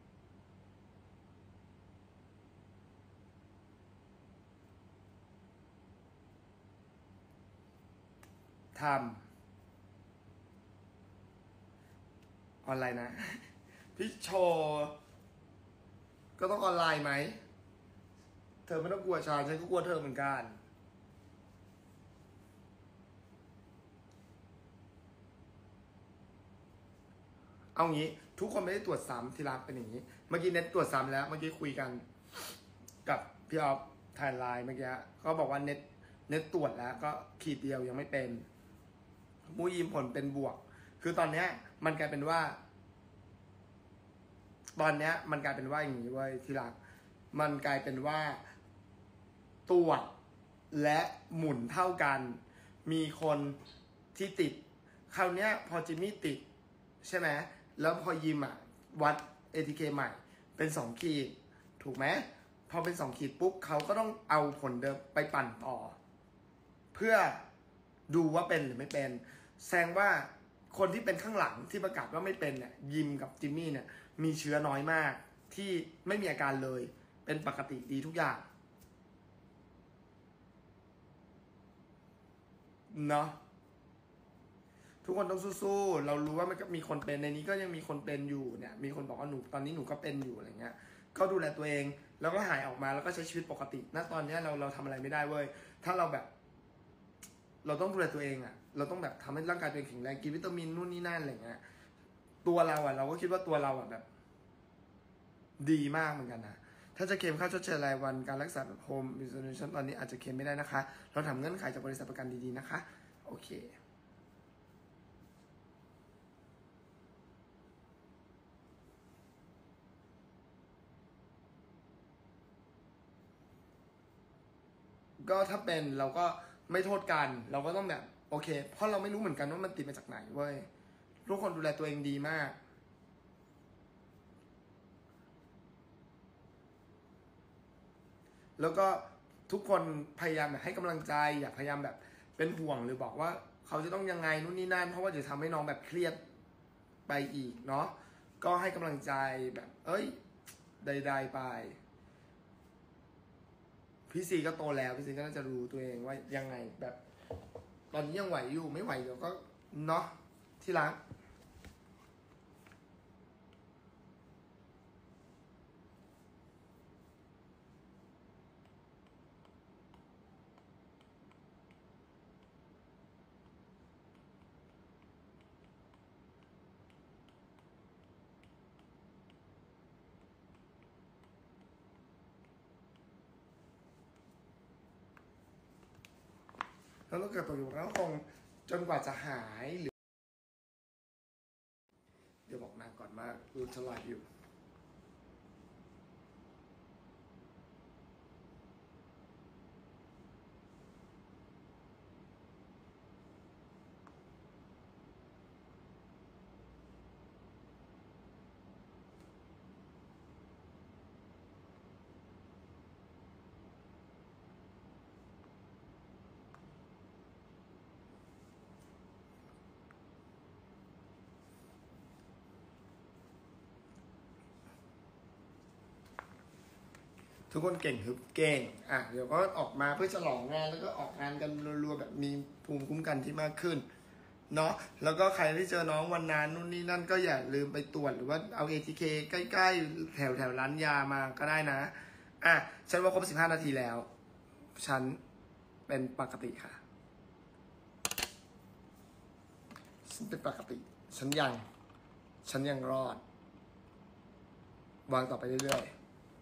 ทำออนไลน์นะพี่โชว์ก็ต้องออนไลน์ไหมเธอไม่ต้องกลัวฉันฉันก็กลัวเธอเหมือนกันเอางี้ทุกคนไม่ได้ตรวจซ้ำที่รักเป็นอย่างนี้เมื่อกี้เน็ตตรวจซ้ำแล้วเมื่อกี้คุยกันกับพี่ออฟไทยไลน์เมื่อกี้เขาบอกว่าเน็ตเน็ตตรวจแล้วก็ขีดเดียวยังไม่เป็นมูยิมผลเป็นบวกคือตอนนี้มันกลายเป็นว่าตอนเนี้ยมันกลายเป็นว่าอย่างนี้เว้ยที่รักมันกลายเป็นว่าตรวจและหมุนเท่ากันมีคนที่ติดคราวเนี้ยพอจิมมี่ติดใช่ไหมแล้วพอยิมอ่ะวัด เอ ที เค ใหม่เป็นสองขีดถูกไหมพอเป็นสองขีดปุ๊บเขาก็ต้องเอาผลเดิมไปปั่นต่อเพื่อดูว่าเป็นหรือไม่เป็นแสดงว่าคนที่เป็นข้างหลังที่ประกาศว่าไม่เป็นเนี่ยยิมกับจิมมี่เนี่ยมีเชื้อน้อยมากที่ไม่มีอาการเลยเป็นปกติดีทุกอย่างเนาะทุกคนต้องสู้ๆเรารู้ว่ามันก็มีคนเป็นในนี้ก็ยังมีคนเป็นอยู่เนี่ยมีคนบอกว่าหนูตอนนี้หนูก็เป็นอยู่อะไรเงี้ยก็ดูแลตัวเองแล้วก็หายออกมาแล้วก็ใช้ชีวิตปกติณตอนนี้เราเราทำอะไรไม่ได้เว้ยถ้าเราแบบเราต้องดูแลตัวเองอะเราต้องแบบทำให้ร่างกายตัวเองแข็งแรงกินวิตามินนู่นนี่นั่นอะไรเงี้ยตัวเราอะเราก็คิดว่าตัวเราอะแบบ ดีมากเหมือนกันนะถ้าจะเคลมค่าชดเชยรายวันการรักษาแบบโฮมอินส l เลชันตอนนี้อาจจะเคลมไม่ได้นะคะเราทำเงื่อนไขจากบริษัทประกันดีๆนะคะโอเคก็ถ้าเป็นเราก็ไม่โทษกันเราก็ต้องแบบโอเคเพราะเราไม่รู้เหมือนกันว่ามันติดมาจากไหนเว้ยทุกคนดูแลตัวเองดีมากแล้วก็ทุกคนพยายามให้กำลังใจอย่าพยายามแบบเป็นห่วงหรือบอกว่าเขาจะต้องยังไงนู่นนี่นั่นเพราะว่าจะทำให้น้องแบบเครียดไปอีกเนาะก็ให้กำลังใจแบบเอ้ยใดๆไปพี่ซีก็โตแล้วพี่ซีก็น่าจะรู้ตัวเองว่ายังไงแบบตอนนี้ยังไหวอยู่ไม่ไหวเดี๋ยวก็เนาะที่รักแล้วถ้าเกิดตกอยู่ก็คงจนกว่าจะหายหรือเดี๋ยวบอกนางก่อนว่ารู้ฉลาดอยู่ทุกคนเก่งฮึบเก่งอ่ะเดี๋ยวก็ออกมาเพื่อฉลองงานแล้วก็ออกงานกันรัวๆแบบมีภูมิคุ้มกันที่มากขึ้นเนาะแล้วก็ใครที่เจอน้องวันนั้นนู่นนี่นั่นก็อย่าลืมไปตรวจหรือว่าเอา เอ ที เค ใกล้ๆแถวแถวร้านยามาก็ได้นะอ่ะฉันว่าครบสิบห้านาทีแล้วฉันเป็นปกติค่ะฉันเป็นปกติฉันยังฉันยังรอดวางต่อไปเรื่อย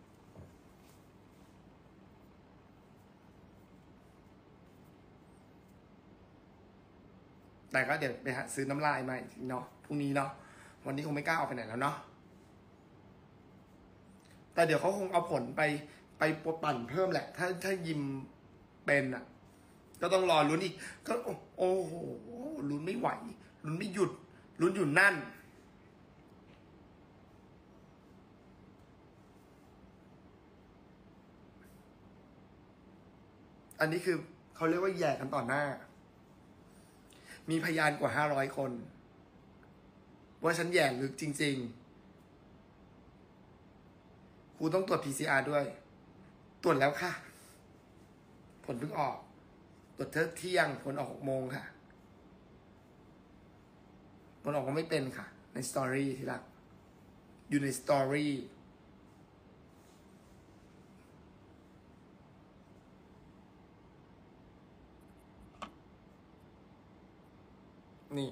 ๆแต่ก็เดี๋ยวไปหาซื้อน้ำลายมาอีกทีเนาะพรุ่งนี้เนาะวันนี้คงไม่กล้าออกไปไหนแล้วเนาะแต่เดี๋ยวเขาคงเอาผลไปไปปดปั่นเพิ่มแหละถ้าถ้ายิมเป็นอ่ะก็ต้องรอลุ้นอีกก็โอ้โหลุ้นไม่ไหวลุ้นไม่หยุดลุ้นอยู่นั่นอันนี้คือเขาเรียกว่าแย่กันต่อหน้ามีพยานกว่าห้าร้อยคนว่าฉันแย่ลึกจริงๆครูต้องตรวจ พี ซี อาร์ ด้วยตรวจแล้วค่ะผลเพิ่งออกตรวจเที่ยงผลออกหกโมงค่ะผลออกว่าไม่เป็นค่ะในสตอรี่ที่รักอยู่ในสตอรี่นี่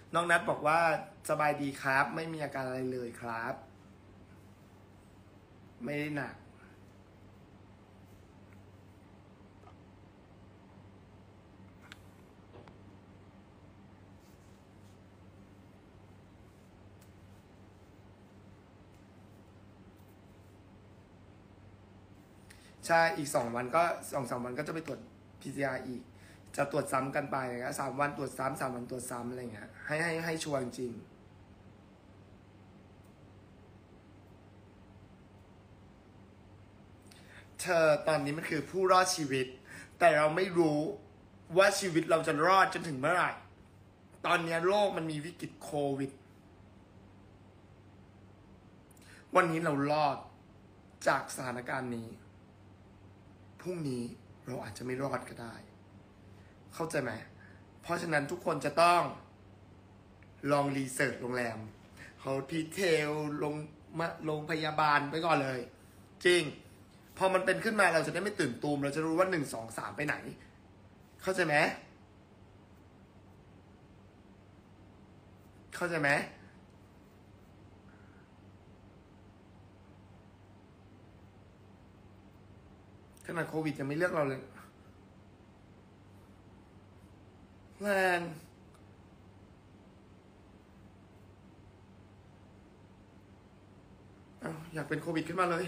น้องนัทบอกว่าสบายดีครับ ไม่มีอาการอะไรเลยครับ ไม่ได้หนักใช่อีกสองวันก็สองสามวันก็จะไปตรวจ พี ซี อาร์ อีก จะตรวจซ้ำกันไปนะสามวันตรวจซ้ำสามวันตรวจซ้ำอะไรเงี้ยให้ให้ให้ชัวร์จริงเธอตอนนี้มันคือผู้รอดชีวิต แต่เราไม่รู้ว่าชีวิตเราจะรอดจนถึงเมื่อไหร่ ตอนนี้โลกมันมีวิกฤตโควิด วันนี้เรารอดจากสถานการณ์นี้พรุ่งนี้เราอาจจะไม่รอดก็ได้ เข้าใจไหมเพราะฉะนั้นทุกคนจะต้องลองรีเสิร์ชโรงแรมเขาพีเทลลงมาโรงพยาบาลไปก่อนเลย จริงพอมันเป็นขึ้นมาเราจะได้ไม่ตื่นตูมเราจะรู้ว่าหนึ่งสองสามไปไหน เข้าใจไหมเข้าใจไหมขนาดโควิดยังไม่เลือกเราเลยแรงอ้าวอยากเป็นโควิดขึ้นมาเลย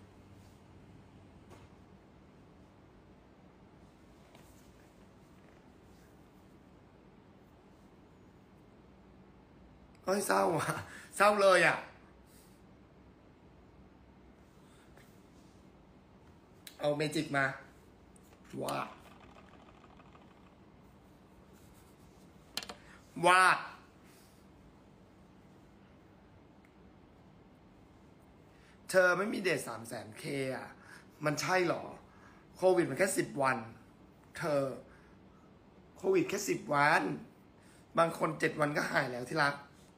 เฮ้ยเศร้าอ่ะเศร้าเลยอ่ะเอาเมจิกมาว้าดวาดเธอไม่มีเดทสามแสนเคอ่ะมันใช่หรอโควิดมันแค่สิบวันเธอโควิดแค่สิบวันบางคนเจ็ดวันก็หายแล้วที่รัก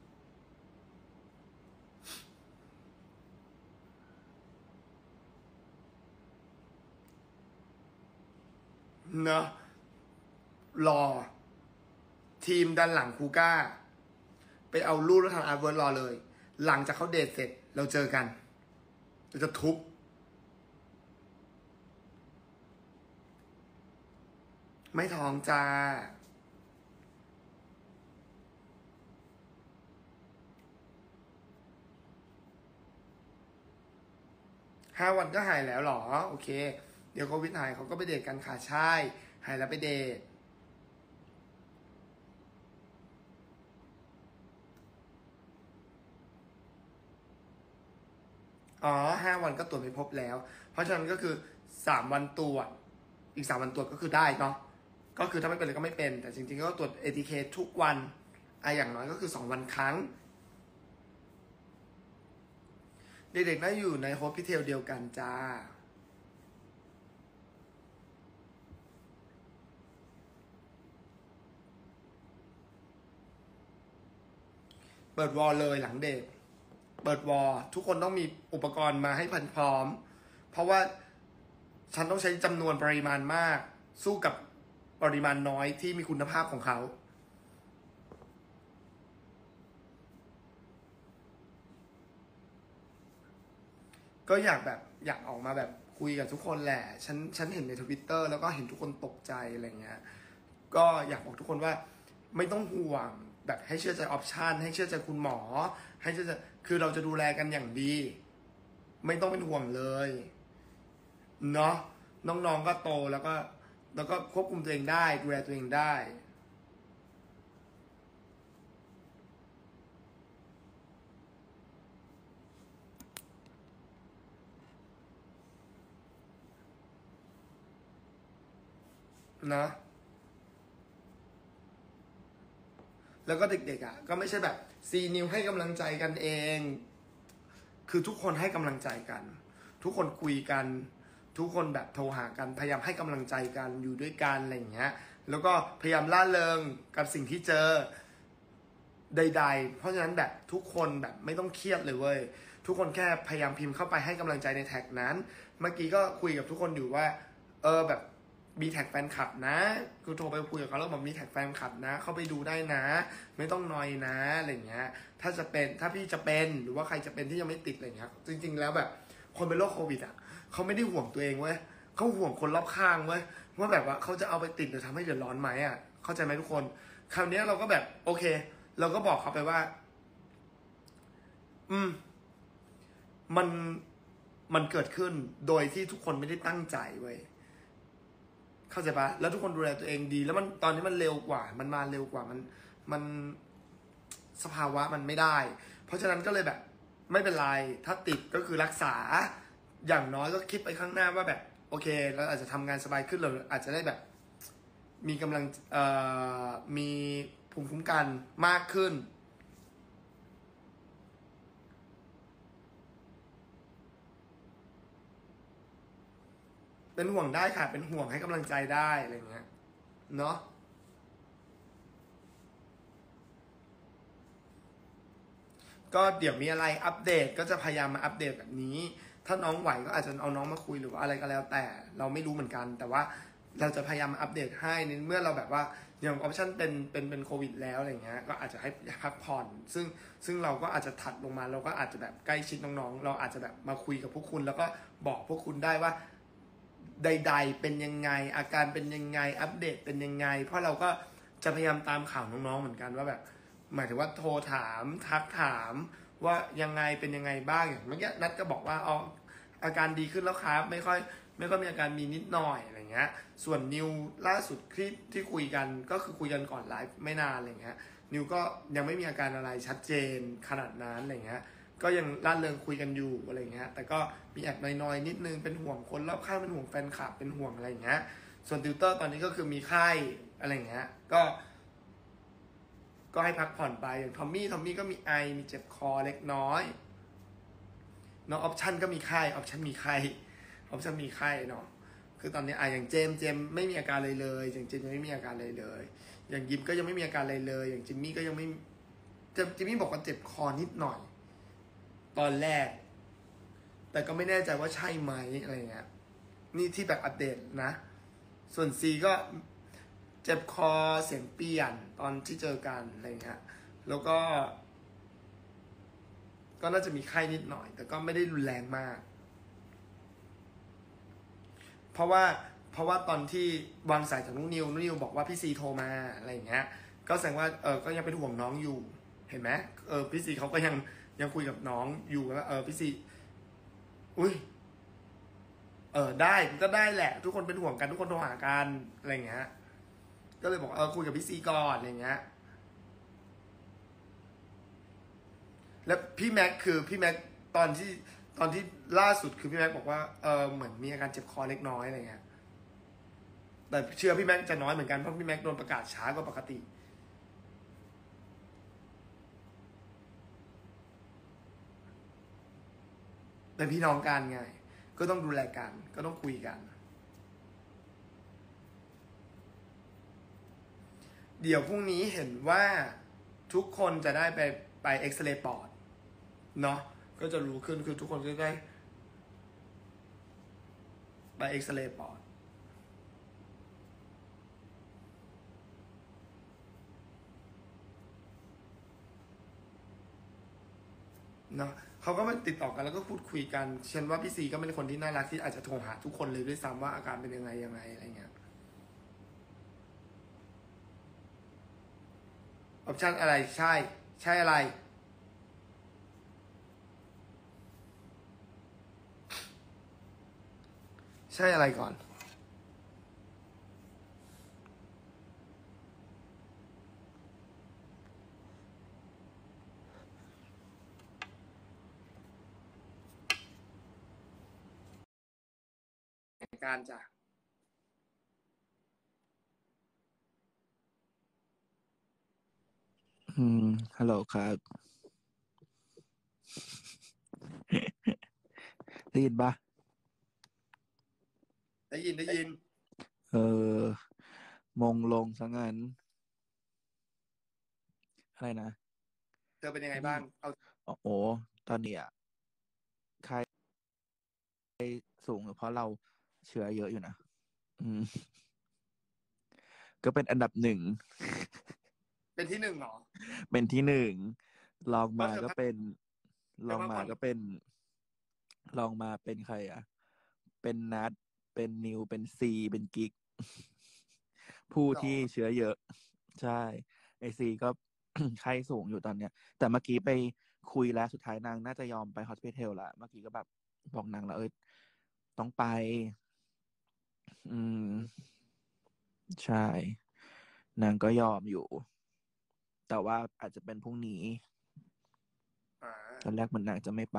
เนอะรอทีมด้านหลังคูก้าไปเอารูปแล้วทำอาร์ตเวิร์ดรอเลยหลังจากเขาเดทเสร็จเราเจอกันเราจะทุบไม่ท้องจ้าห้าวันก็หายแล้วหรอโอเคเดี๋ยวโควิดหายเขาก็ไปเดทกันค่ะใช่หายแล้วไปเดทอ๋อห้าวันก็ตรวจไม่พบแล้ว เพราะฉะนั้นก็คือสามวันตรวจอีกสามวันตรวจก็คือได้เนาะก็คือถ้าไม่เป็นเลยก็ไม่เป็นแต่จริงๆก็ตรวจ เอ ที เค ทุกวันอะอย่างน้อยก็คือสองวันครั้งเด็กๆน่าอยู่ในโฮสพิเทลเดียวกันจ้าเปิดวอลเลยหลังเดทเปิดวอลทุกคนต้องมีอุปกรณ์มาให้พันพร้อมเพราะว่าฉันต้องใช้จำนวนปริมาณมากสู้กับปริมาณน้อยที่มีคุณภาพของเขาก็อยากแบบอยากออกมาแบบคุยกับทุกคนแหละฉันฉันเห็นในทวิตเตอร์แล้วก็เห็นทุกคนตกใจอะไรเงี้ยก็อยากบอกทุกคนว่าไม่ต้องห่วงแบบให้เชื่อใจออปชันให้เชื่อใจคุณหมอให้เชื่อใจคือเราจะดูแลกันอย่างดีไม่ต้องเป็นห่วงเลยเนาะน้องๆก็โตแล้วก็แล้วก็ควบคุมตัวเองได้ดูแลตัวเองได้นะแล้วก็เด็กๆอ่ะก็ไม่ใช่แบบซีนิวให้กำลังใจกันเองคือทุกคนให้กำลังใจกันทุกคนคุยกันทุกคนแบบโทรหากันพยายามให้กำลังใจกันอยู่ด้วยกันอะไรอย่างเงี้ยแล้วก็พยายามล่าเริงกับสิ่งที่เจอใดๆเพราะฉะนั้นแบบทุกคนแบบไม่ต้องเครียดเลยเว้ยทุกคนแค่พยายามพิมพ์เข้าไปให้กำลังใจในแท็กนั้นเมื่อกี้ก็คุยกับทุกคนอยู่ว่าเออแบบมีแท็กแฟนคลับนะคือโทรไปคุยกับเขาแล้วบอกมีแท็กแฟนคลับนะเข้าไปดูได้นะไม่ต้องนอยนะอะไรเงี้ยถ้าจะเป็นถ้าพี่จะเป็นหรือว่าใครจะเป็นที่ยังไม่ติดอะไรเงี้ยจริงๆแล้วแบบคนเป็นโรคโควิดอ่ะเขาไม่ได้ห่วงตัวเองเว้ยเขาห่วงคนรอบข้างเว้ยว่าแบบว่าเขาจะเอาไปติดหรือทำให้เดือดร้อนไหมอ่ะเข้าใจไหมทุกคนคราวนี้เราก็แบบโอเคเราก็บอกเขาไปว่าอืมมันมันเกิดขึ้นโดยที่ทุกคนไม่ได้ตั้งใจเว้ยเข้าใจปะแล้วทุกคนดูแลตัวเองดีแล้วมันตอนนี้มันเร็วกว่ามันมาเร็วกว่ามันมันสภาวะมันไม่ได้เพราะฉะนั้นก็เลยแบบไม่เป็นไรถ้าติดก็คือรักษาอย่างน้อยก็คิดไปข้างหน้าว่าแบบโอเคเราอาจจะทำงานสบายขึ้นเราอาจจะได้แบบมีกำลังเอ่อมีภูมิคุ้มกันมากขึ้นเป็นห่วงได้ค่ะเป็นห่วงให้กำลังใจได้อะไรเงี้ยเนาะก็เดี๋ยวมีอะไรอัปเดตก็จะพยายามมาอัปเดตแบบนี้ถ้าน้องไหวก็อาจจะเอาน้องมาคุยหรือว่าอะไรก็แล้วแต่เราไม่รู้เหมือนกันแต่ว่าเราจะพยายามมาอัปเดตให้ในเมื่อเราแบบว่าอย่างออปชั่นเป็นเป็นเป็นโควิดแล้วอะไรเงี้ยก็อาจจะให้พักผ่อนซึ่งซึ่งเราก็อาจจะถัดลงมาเราก็อาจจะแบบใกล้ชิดน้องๆเราอาจจะแบบมาคุยกับพวกคุณแล้วก็บอกพวกคุณได้ว่า ใดๆเป็นยังไงอาการเป็นยังไงอัปเดตเป็นยังไงเพราะเราก็จะพยายามตามข่าวน้องๆเหมือนกันว่าแบบหมายถึงว่าโทรถามทักถามว่ายังไงเป็นยังไงบ้างอย่างเมื่อกี้นัดก็บอกว่าอ๋ออาการดีขึ้นแล้วครับไม่ค่อยไม่ค่อยมีอาการมีนิดหน่อยอะไรเงี้ยส่วนนิวล่าสุดที่ที่คุยกันก็คือคุยกันก่อนไลฟ์ไม่นานอะไรเงี้ยนิวก็ยังไม่มีอาการอะไรชัดเจนขนาดนั้นอะไรเงี้ยก็ยังร่าเริงคุยกันอยู่อะไรเงี้ยแต่ก็มีแอบน้อยๆนิดนึงเป็นห่วงคนรอบข้างเป็นห่วงแฟนคลับเป็นห่วงอะไรเงี้ยส่วนติวเตอร์ตอนนี้ก็คือมีไข้อะไรเงี้ยก็ก็ให้พักผ่อนไปอย่างทอมมี่ทอมมี่ก็มีไอมีเจ็บคอเล็กน้อยน้องออปชั่นก็มีไข้ออปชั่นมีไข้ออปชั่นมีไข้เนาะคือตอนนี้อ่ะอย่างเจมเจมไม่มีอาการเลยเลยอย่างเจมยังไม่มีอาการเลยเลยอย่างยิมก็ยังไม่มีอาการเลยเลยอย่างจิมมี่ก็ยังไม่เจมจิมมี่บอกว่าเจ็บคอนิดหน่อยตอนแรกแต่ก็ไม่แน่ใจว่าใช่ไหมอะไรเงี้ยนี่ที่แบบอัปเดตนะส่วนซีก็เจ็บคอเสียงเปลี่ยนตอนที่เจอกันอะไรเงี้ยแล้วก็ก็น่าจะมีไข้นิดหน่อยแต่ก็ไม่ได้รุนแรงมากเพราะว่าเพราะว่าตอนที่วางสายจากนุ้งนิวนุ้งนิวบอกว่าพี่ซีโทรมาอะไรเงี้ยก็แสดงว่าเออก็ยังเป็นห่วงน้องอยู่เห็นไหมเออพี่ซีเขาก็ยังยังคุยกับน้องอยู่ว่าเออพี่ซีอุ้ย เออได้ก็ได้แหละทุกคนเป็นห่วงกันทุกคนโทรหากันอะไรเงี้ยก็เลยบอกเออคุยกับพี่ซีก่อนอะไรเงี้ยแล้วพี่แม็กคือพี่แม็กตอนที่ตอนที่ล่าสุดคือพี่แม็กบอกว่าเออเหมือนมีอาการเจ็บคอเล็กน้อยอะไรเงี้ยแต่เชื่อพี่แม็กจะน้อยเหมือนกันเพราะพี่แม็กโดนประกาศช้ากว่าปกติเป็นพี่น้องกันไงก็ต้องดูแลกันก็ต้องคุยกันเดี๋ยวพรุ่งนี้เห็นว่าทุกคนจะได้ไปไปเอ็กซเรย์ปอดเนาะก็จะรู้ขึ้นคือทุกคนจะได้ไปเอ็กซเรย์ปอดเนาะเขาก็มาติดต่อกันแล้วก็พูดคุยกันฉันว่าพี่ซีก็เป็นคนที่น่ารักที่อาจจะโทรหาทุกคนเลยด้วยซ้ำว่าอาการเป็นยังไงยังไงอะไรเงี้ยออปชั่นอะไรใช่ใช่อะไรใช่อะไรก่อนการจ้ะอืมฮัลโหลครับได้ยินปะได้ยินได้ยินเออมงลงซะงั้นอะไรนะเธอเป็นยังไงไอ้นี่บ้างเอาโอ้โหตอนนี้อ่ะไข้สูงเพราะเราเชื้อเยอะอยู่นะอืมก็เป็นอันดับหนึ่งเป็นที่หนึ่งเหรอเป็นที่หนึ่งลองมาเพราะเธอพักก็เป็นลองเธอพักผ่อนมาก็เป็นลองมาเป็นใครอ่ะเป็นนัดเป็นนิวเป็นซีเป็นกิ๊กผู้หรอที่เชื้อเยอะใช่ไอซีก็ ไข้สูงอยู่ตอนเนี้ยแต่เมื่อกี้ไปคุยแล้วสุดท้ายนางน่าจะยอมไปฮอสพิทอลละเมื่อกี้ก็แบบบอกนางแล้วเอ้ยต้องไปอืมใช่นางก็ยอมอยู่แต่ว่าอาจจะเป็นพรุ่งนี้อ่ตอนแรากมันนางจะไม่ไป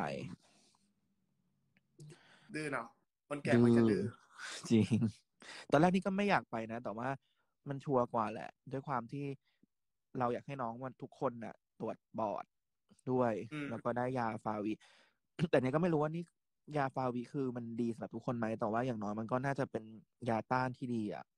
ดื้อเนาะคนแก่ดื้อมันก็ดื้อจริงตอนแรกนี่ก็ไม่อยากไปนะแต่ว่ามันชัวร์กว่าแหละด้วยความที่เราอยากให้น้องมันทุกคนน่ะตรวจปอดด้วยอืแล้วก็มได้ยาฟาวิแต่เนี้ยก็ไม่รู้ว่านี่ยาฟาวิคือมันดีสำหรับทุกคนไหมแต่ว่าอย่างน้อยมันก็น่าจะเป็นยาต้านที่ดีอ่ะ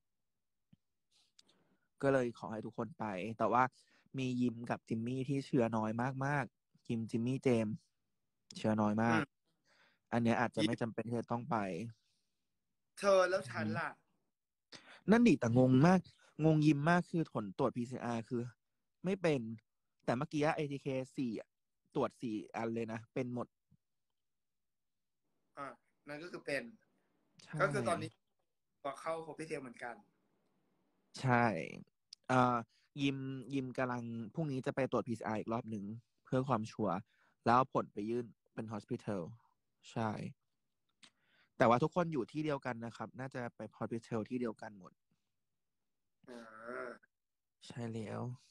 ก็เลยขอให้ทุกคนไปแต่ว่ามียิมกับจิมมี่ที่เชื้อน้อยมากๆยิมจิมมี่เจมส์เชื้อน้อยมากอืมอันเนี้ยอาจจะยิ้มไม่จำเป็นที่จะต้องไปเธอแล้วฉันล่ะนั่นดิแต่งงมากงงยิมมากคือผลตรวจ พี ซี อาร์ คือไม่เป็นแต่เมื่อกี้ เอ ที เค สี่อะตรวจสี่อันเลยนะเป็นหมดอ่านั่นก็คือเป็นใช่ก็คือตอนนี้ก็เข้าโฮปปี้เทลเหมือนกันใช่เอ่อยิมยิมกำลังพรุ่งนี้จะไปตรวจ พี ซี อาร์ อีกรอบหนึ่งเพื่อความชัวร์แล้วเอาผลไปยื่นเป็น hospital ใช่แต่ว่าทุกคนอยู่ที่เดียวกันนะครับน่าจะไป hospital ที่เดียวกันหมดอ่าใช่แล้ว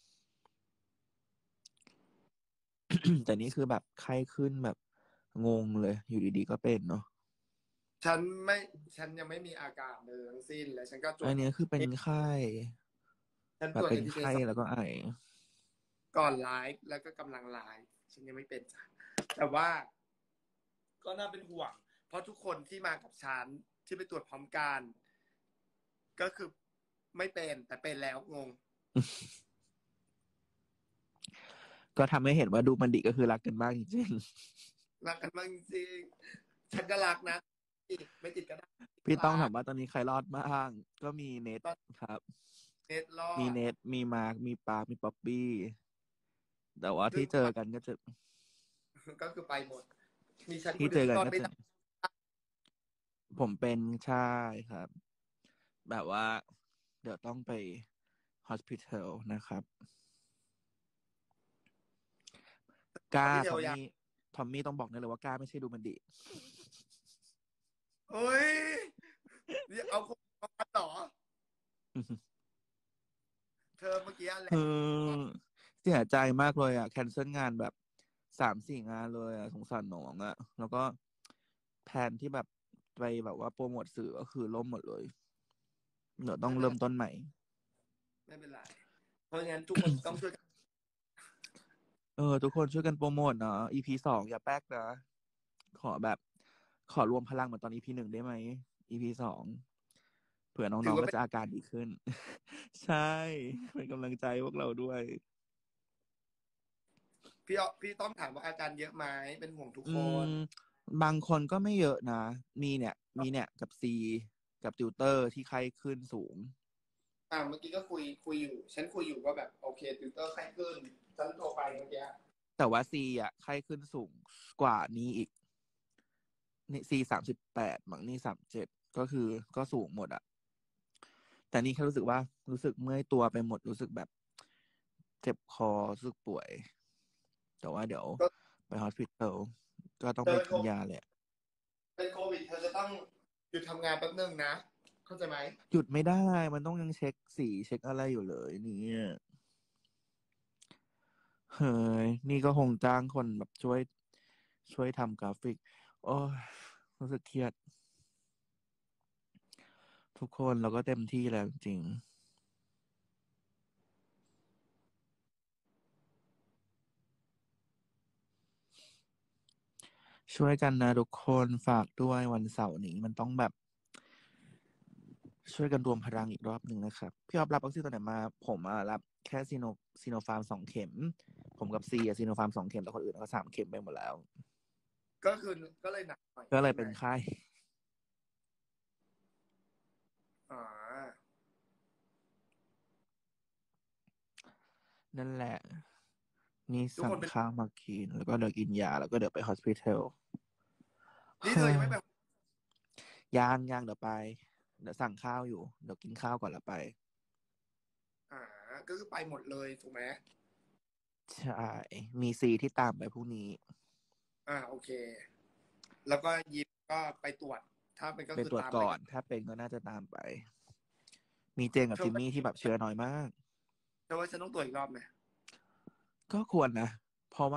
แต่นี่คือแบบไข้ขึ้นแบบงงเลยอยู่ดีๆก็เป็นเนาะฉันไม่ฉันยังไม่มีอาการเลยทั้งสิ้นและฉันก็ตรอัวจนนี้คือเป็นเอไข้ฉันตรวจแบบเป็นเอ ที เคไข้สองแล้วก็ไอก่อนไลฟ์แล้วก็กำลังไลฟ์ฉันยังไม่เป็นจ้ะแต่ว่าก็น่าเป็นห่วงเพราะทุกคนที่มากับฉันที่ไปตรวจพร้อมกันก็คือไม่เป็นแต่เป็นแล้วงงก็ทำให้เห็นว่าดูมันดิก็คือรักกันมากจริงรักกันมากจริงฉันก็รักนะติดไม่ติดก็ได้ๆพี่ต้องรักถามว่าตอนนี้ใครรอดบ้างก็มีเน็ตตอนครับเน็ตรอดมีเน็ตมีมาร์คมีปาร์คมีป๊อปปี้แต่ว่าซึ่งที่เจอกันก็จะก็คือไปหมดมีฉันคที่เจนเดียวอกันก็จะที่รอดไม่ได้ผมเป็นใช่ครับแบบว่าเดี๋ยวต้องไปฮอสพิทอลนะครับเพราะก้าพี่เทลอยากทอมมี่ทอมมี่ต้องบอกได้เลยว่าก้าไม่ใช่ดูมันดิเฮ้ยนี่เอาคนมาวัดเหรอเธอเมื่อกี้อะไรเออเสียใจมากเลยอ่ะแคนเซิลงานแบบสามสี่งานเลยอ่ะสงสารน้องอ่ะแล้วก็แผนที่แบบไปแบบว่าโปรโมทสื่อก็คือล่มหมดเลยเดี๋ยวต้องไม่เป็นไรเริ่มต้นใหม่ไม่เป็นไรเพราะงั้นทุกคนต้องช่วยกันเออทุกคนช่วยกันโปรโมทเนาะ อี พี สองอย่าแป๊กนะขอแบบขอรวมพลังเหมือนตอน อี พี หนึ่งได้ไหม อี พี สองเผื่อน้องๆก็ถือว่าเป็นจะอาการดีขึ้นใช่เป็นกำลังใจพวกเราด้วยพี่อพี่ต้องถามว่าอาการเยอะไหมเป็นห่วงทุกอืคนมบางคนก็ไม่เยอะนะมีเนี่ยมีเนี่ยกับซีกับติวเตอร์ที่ไข้ขึ้นสูงอ่าเมื่อกี้ก็คุยคุยอยู่ฉันคุยอยู่ว่าแบบโอเคติวเตอร์ไข้ขึ้นฉันโทรไปเมื่อกี้แต่ว่าซีอ่ะไข้ขึ้นสูงกว่านี้อีกนี่ซีสามสิบแปดมั้งนี่สามเจ็ดก็คือก็สูงหมดอ่ะแต่นี่แค่รู้สึกว่ารู้สึกเมื่อยตัวไปหมดรู้สึกแบบเจ็บคอรู้สึกป่วยแต่ว่าเดี๋ยวก็ไปฮอสพิทอลก็ต้องเธอเป็นโคไปกินยาแหละเป็นโควิดเธอจะต้องหยุดทำงานแป๊บนึงนะเข้าใจไหมหยุดไม่ได้มันต้องยังเช็คสีเช็คอะไรอยู่เลยเนี่ยเฮ้ยนี่ก็คงจ้างคนแบบช่วยช่วยทำกราฟิกโอ้ยรู้สึกเครียดทุกคนเราก็เต็มที่แล้วจริง ช่วยกันนะทุกคนฝากด้วยวันเสาร์นี้มันต้องแบบช่วยกันรวมพลังอีกรอบหนึ่งนะครับพี่ออฟรับวัคซีนตัวไหนมาผมอ่ะรับแค่ซีโนซีโนฟาร์มสองเข็มผมกับซีอะซีโนฟาร์มสองเข็มแต่คนอื่นก็สามเข็มไปหมดแล้วก็คือก็เลยหนักหน่อยก็เลยใช่ไหมเป็นไข้อ่านั่นแหละ นี่ทุกคนเป็นสั่งข้าวมากินแล้วก็เดี๋ยวกินยาแล้วก็เดี๋ยวไปฮอสพิทอลนี่เธอยังไม่ไปย่างย่างเดี๋ยวไปเดี๋ยวสั่งข้าวอยู่เดี๋ยวกินข้าวก่อนแล้วไปอ่าก็คือไปหมดเลยถูกไหมใช่มีซีที่ตามไปพรุ่งนี้อ่าโอเค แล้วก็ยิปก็ไปตรวจ ถ้าเป็นก็ไปคือตามไปตรวจก่อนถ้าเป็นก็น่าจะตามไป มีเจงกับเธอว่าจิมมี่ที่แบบเชื้อน้อยมากเธอว่าฉันต้องตรวจอีกรอบไหมก็ควรนะเพราะว่า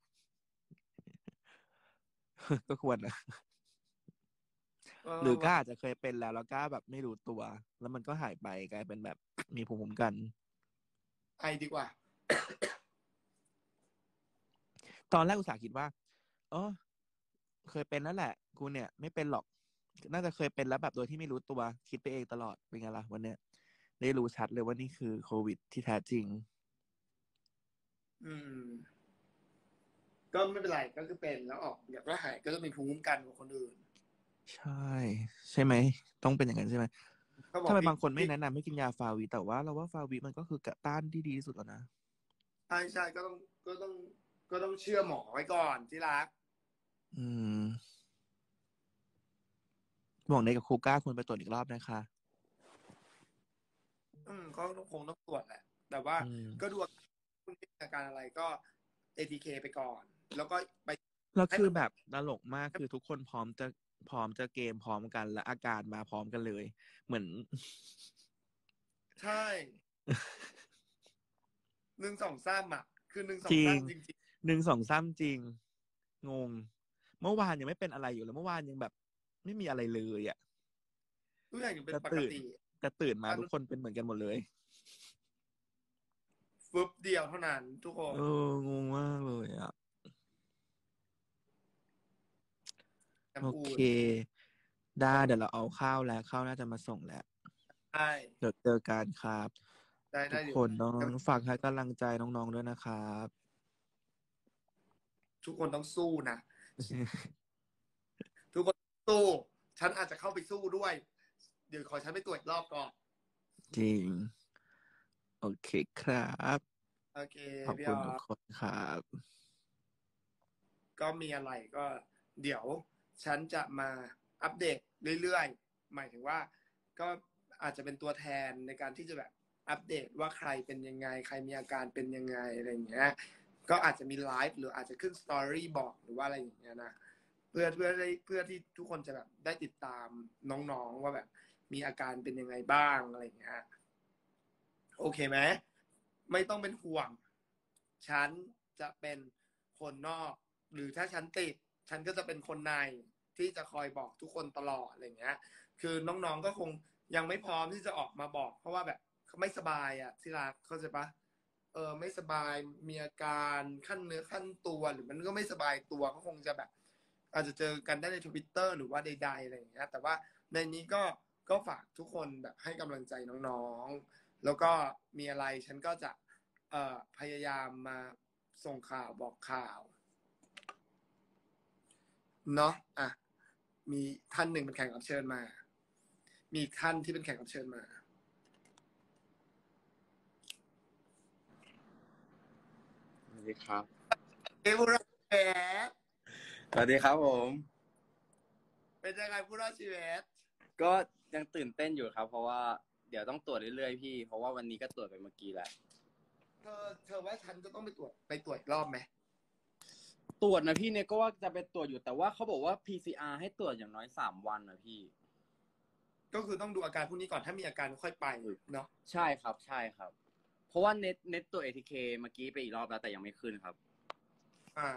ก็ควรนะเอหรืออว่าก็อาจจะเคยเป็นแล้วแล้วก็แบบไม่รู้ตัว แล้วมันก็หายไปกลายเป็นแบบมีภูมิคุ้มกันไอดีกว่าตอนแรกอุตส่าห์คิดว่าเออเคยเป็นแล้วแหละกูเนี่ยไม่เป็นหรอกน่าจะเคยเป็นแล้วแบบโดยที่ไม่รู้ตัวคิดไปเองตลอดเป็นไงล่ะวันเนี้ยได้รู้ชัดเลยว่านี่คือโควิดที่แท้จริงอืมก็ไม่เป็นไรก็คือเป็นแล้วออกเดี๋ยวก็หายก็จะมีภูมิคุ้มกันกว่าคนอื่นใช่ใช่ไหมต้องเป็นอย่างนั้นใช่ไหมเขาบอกพี่ทำไมบางคนไม่พี่แนะนำให้กินยาฟาวิแต่ว่าเราว่าฟาวิมันก็คือกะต้านที่ดีที่สุดแล้วนะใช่ใช่ก็ต้องก็ต้องก็ต้องเชื่อหมอไว้ก่อนที่รักอืมบอกในกับครูก้าควรไปตรวจอีกรอบนะคะอืมก็คงต้องตรวจแหละแต่ว่าอืมก็ดูอาการคุณมีอาการอะไรก็ เอ ที เค ไปก่อนแล้วก็ไปแล้วให้มันแบบคือแบบตลกมากคือทุกคนพร้อมจะพร้อมจะเกมพร้อมกันและอาการมาพร้อมกันเลยเหมือนใช่หนึ่งสองสามอ่ะคือหนึ่งสจริงองสามจริงหนึ่งสองสามจริงงงเมื่อวานยังไม่เป็นอะไรอยู่เลยเมื่อวานยังแบบไม่มีอะไรเลยอ่ะๆทุกอย่างยังเป็นแต่ตื่นปกติแต่ตื่นมาอันทุกคนเป็นเหมือนกันหมดเลยฟึบเดียวเท่านั้นทุกคเอนองงมากเลยอ่ะโอเคน้ำอุ่นได้ก็เดี๋ยวเราเอาข้าวแล้วข้าวน่าจะมาส่งแล้วได้เดี๋ยวเจอกันครับได้ทุได้เดี๋ยวกคนต้องฝากให้กำลังใจน้องๆด้วยนะครับทุกคนต้องสู้นะทุกคนสู้ฉันอาจจะเข้าไปสู้ด้วยเดี๋ยวขอฉันไปตรวจรอบก่อนจริงโอเคครับโอเคขอบพี่คุณทุกออฟคนครับก็มีอะไรก็เดี๋ยวฉันจะมาอัปเดตเรื่อยๆหมายถึงว่าก็อาจจะเป็นตัวแทนในการที่จะแบบอัปเดตว่าใครเป็นยังไงใครมีอาการเป็นยังไงอะไรอย่างเงี้ยก็อาจจะมีไลฟ์หรืออาจจะขึ้นสตอรี่บอกหรือว่าอะไรอย่างเงี้ยนะเพื่อเพื่อได้เพื่อที่ทุกคนจะแบบได้ติดตามน้องๆว่าแบบมีอาการเป็นยังไงบ้างอะไรอย่างเงี้ยโอเคไหมไม่ต้องเป็นห่วงฉันจะเป็นคนนอกหรือถ้าฉันติดฉันก็จะเป็นคนในที่จะคอยบอกทุกคนตลอดอะไรอย่างเงี้ยคือน้องๆก็คงยังไม่พร้อมที่จะออกมาบอกเพราะว่าแบบเขาไม่สบายอ่ะที่รักเข้าใจปะเออไม่สบายมีอาการขั้นเนื้อขั้นตัวหรือมันก็ไม่สบายตัวก็คงจะแบบอาจจะเจอกันได้ในทวิตเตอร์หรือว่าใดๆอะไรอย่างเงี้ยแต่ว่าในนี้ก็ก็ฝากทุกคนแบบให้กำลังใจน้องๆแล้วก็มีอะไรฉันก็จะเอ่อพยายามมาส่งข่าวบอกข่าวเนาะอ่ะมีท่านหนึ่งเป็นแขกรับเชิญมามีอีกท่านที่เป็นแขกรับเชิญมาสวัสดีครับเอ้ผู้รอดชีวิตสวัสดีครับผมเป็นยังไงผู้รอดชีวิตก็ยังตื่นเต้นอยู่ครับ เพราะว่าเดี๋ยวต้องตรวจเรื่อยๆพี่เพราะว่าวันนี้ก็ตรวจไปเมื่อกี้แล้วเธอเธอว่าฉันจะต้องไปตรวจไปตรวจอีกรอบไหมตรวจนะพี่เนี่ยก็ว่าจะไปตรวจอยู่แต่ว่าเขาบอกว่า พี ซี อาร์ ให้ตรวจอย่างน้อยสามวันนะพี่ก็คือต้องดูอาการพวกนี้ก่อนถ้ามีอาการค่อยไปเนาะใช่ครับใช่ครับเพราะว่าเน็ตเน็ตตัว เอ ที เค เมื่อกี้ไปอีกรอบแล้วแต่ยังไม่ขึ้นครับอ่า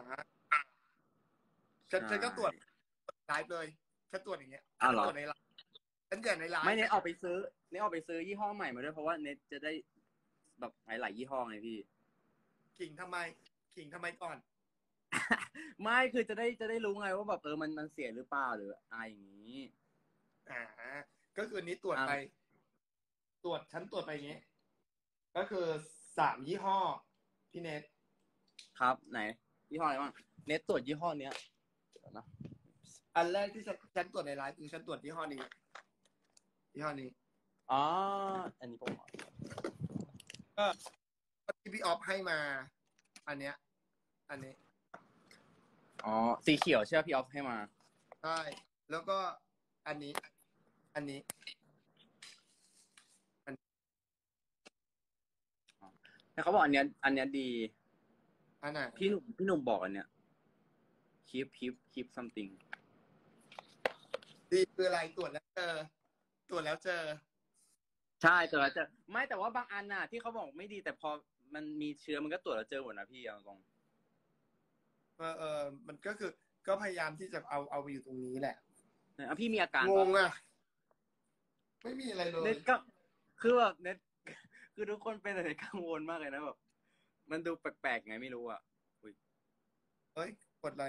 ฉันใช่ฉันก็ตรวจไลฟ์เลยฉันตรวจอย่างเงี้ยฉัอ้าวเหรอนตรวจในไลฟ์ฉันเกิดในไลไม่ฟ์เน็ตออกไปซื้อเน็ตออกไปซื้อยี่ห้อใหม่มาด้วยเพราะว่าเน็ตจะได้แบบหลายๆยี่ห้อไงพี่ขิงทำไมขิงทำไมก่อนไม่คือจะได้จะได้รู้ไงว่าแบบเออมันมันเสียหรือเปล่าหรืออะไรอย่างนี้อ่าก็คือนี้ตรวจอ่าไปตรวจฉันตรวจไปอย่างเงี้ยก็คือสามยี่ห้อพี่เนทครับไหนยี่ห้ออะไรบ้างเน็ตตรวจยี่ห้อเนี้ยเดี๋ยวนะอันแรกที่ฉันฉันตรวจในไลฟ์คือฉันตรวจยี่ห้อนี้ยี่ห้อนี้อ๋ออันนี้ผมก็ที่พี่ออฟให้มา อันเนี้ย อันนี้อ๋อสีเขียวใช่ไหมพี่ออฟให้มาใช่แล้วก็อันนี้ อันนี้แต่เขาบอกอันเนี้ยอันเนี้ยดีอันไหนพี่หนุ่มพี่หนุ่มบอกอันเนี้ย keep keep keep something ดีคืออะไรตรวจแล้วเจอตรวจแล้วเจอใช่ตรวจแล้วเจอไม่แต่ว่าบางอันน่ะที่เขาบอกไม่ดีแต่พอมันมีเชื้อมันก็ตรวจแล้วเจอหมดนะพี่เอาตรงเออเออมันก็คือก็พยายามที่จะเอาเอาไปอยู่ตรงนี้แหละอ่ะพี่มีอาการงงอ่ะ ไม่มีอะไรเลยเน็ตก็คือแบบเน็ตคือทุกคนเป็นอะไรกังวลมากเลยนะแบบมันดูแปลกๆไงไม่รู้อ่ะอุ้ยเฮ้ยกดอะไร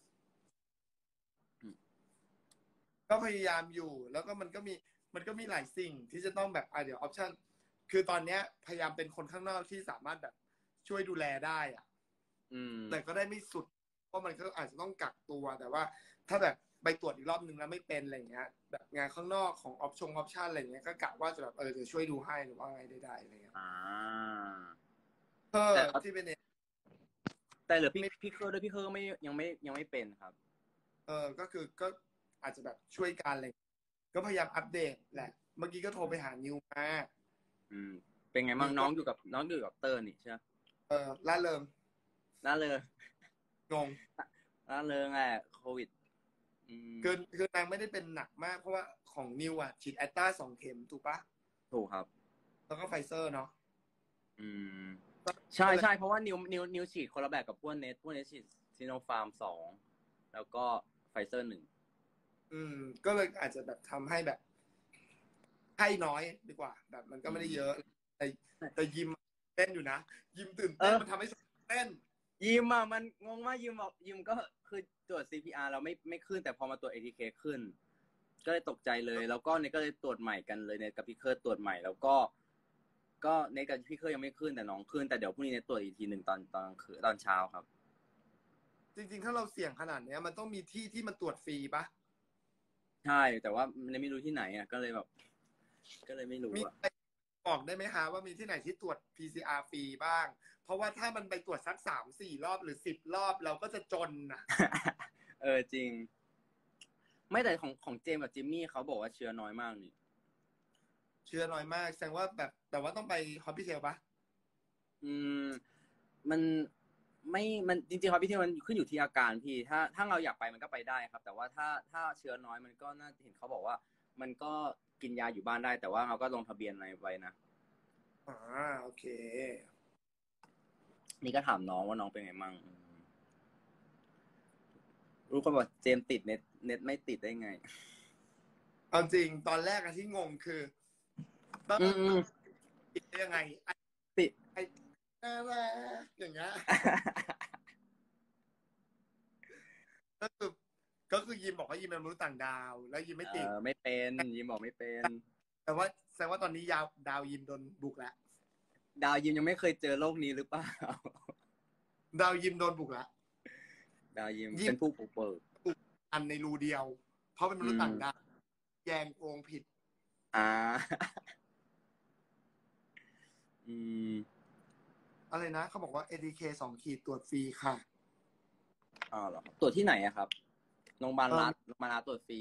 ก็พยายามอยู่ แล้วก็มันก็มีมันก็มีหลายสิ่งที่จะต้องแบบอ่ะเดี๋ยวออปชั่นคือตอนเนี้ยพยายามเป็นคนข้างนอกที่สามารถแบบช่วยดูแลได้อ่ะอืมแต่ก็ได้ไม่สุด เพราะมันก็อาจจะต้องกักตัว แต่ว่าถ้าแบบไปตรวจอีกรอบนึงแล้วไม่เป็นอะไรเงี้ย แบบงานข้างนอกของออปชั่นออปชั่นอะไรเงี้ยก็กะว่าจะแบบเออจะช่วยดูให้หรือว่าไงได้ๆอะไรเงี้ยอ่าเออแต่ที่เป็นเนี่ยแต่เหลือพี่พี่เคอร์ด้วยพี่เคอร์ก็ไม่ยังไม่ยังไม่เป็นครับเออก็คือก็อาจจะแบบช่วยกันอะไรก็พยายามอัปเดตแหละ เมื่อกี้ก็โทรไปหานิวมาอืม เป็นไงบ้างน้องอยู่กับน้องอยู่กับเตอร์นี่ใช่ไหมเออล่าเริงน่าเลยงงน่าเลยแหละโควิด อืมคือคือนางไม่ได้เป็นหนักมาก เพราะว่าของนิวอ่ะฉีดแอตตราสองเข็มถูกปะถูกครับแล้วก็ไฟเซอร์เนาะอืม ใช่ใช่เพราะว่านิวนิวนิวฉีดคนละแบบกับพวกเน็ตพวกเน็ตฉีดซีโนฟาร์มสองแล้วก็ไฟเซอร์หนึ่งอืม ก็เลยอาจจะแบบทำให้แบบให้น้อยดีกว่า แบบมันก็ไม่ได้เยอะ แต่แต่ยิมเต้นอยู่นะ ยิมตื่นเต้นมันทำให้เต้นยิมอ่ะมันงงมากยิมบอกยิมก็คือตรวจ ซี พี อาร์ เราไม่ไม่ขึ้นแต่พอมาตรวจ เอ ที เค ขึ้น ก็เลยตกใจเลย แล้วก็เนทก็เลยตรวจใหม่กันเลยเนทกับพี่เคอร์ตรวจใหม่แล้วก็ ก็เนทกับพี่เคอร์ยังไม่ขึ้นแต่น้องขึ้นแต่เดี๋ยวพรุ่งนี้เนทตรวจอีกทีหนึ่งตอนตอนคือตอนเช้าครับจริงๆ ถ้าเราเสี่ยงขนาดเนี้ย มันต้องมีที่ที่มันตรวจฟรีปะใช่แต่ว่าเนทไม่รู้ที่ไหนอ่ะก็เลยแบบ ก็เลยไม่รู้มีอ่ะบอกได้ไหมคะว่ามีที่ไหนที่ตรวจ พี ซี อาร์ ฟรีบ้าง เพราะว่าถ้ามันไปตรวจสักสามสี่รอบหรือสิบรอบเราก็จะจนนะเออจริง ไม่แต่ของของเจมส์กับจิมมี่เขาบอกว่าเชื้อน้อยมากนี่เชื้อน้อยมาก แสดงว่าแบบแต่ว่าต้องไปฮอสพิทอลปะอืมมันไม่มันจริงๆครับพี่ที่มันขึ้นอยู่ที่อาการพี่ ถ้าถ้าเราอยากไปมันก็ไปได้ครับ แต่ว่าถ้าถ้าเชื้อน้อยมันก็น่าเห็นเขาบอกว่า มันก็กินยาอยู่บ้านได้ แต่ว่าเราก็ลงทะเบียนอะไรไว้นะอ่าโอเคนี่ก็ถามน้องว่าน้องเป็นไงมั่งอืมรู้คนบอกเจมส์ติดเน็ตเน็ตไม่ติดได้ไงเอาจริงตอนแรกอะที่งงคือต้องอืมติดได้ยังไงไอ้ติดไอ้น่ารักอย่างเงี้ยก็คือก็คือยิมบอกว่ายิมเป็นมนุษย์ต่างดาว แล้วยิมไม่ติดเออไม่เป็นยิมบอกไม่เป็นแต่ว่าแสดงว่าตอนนี้ยาวดาวยิมโดนบุกแล้วดาวยิมยังไม่เคยเจอโลกนี้หรือเปล่าดาวยิมโดนบุกแล้วดาวยิมยิมเป็นผู้ปลุกเบิกอันในรูเดียว เพราะเป็นมนุษย์ต่างดาวแยงโกงผิดอ่า อืมอะไรนะเขาบอกว่า เอ ที เค สองขีดตรวจฟรีค่ะอ๋อเหรอตรวจที่ไหนอะครับโรงพยาบาลรัฐโรงพยาบาลรัฐตรวจฟรี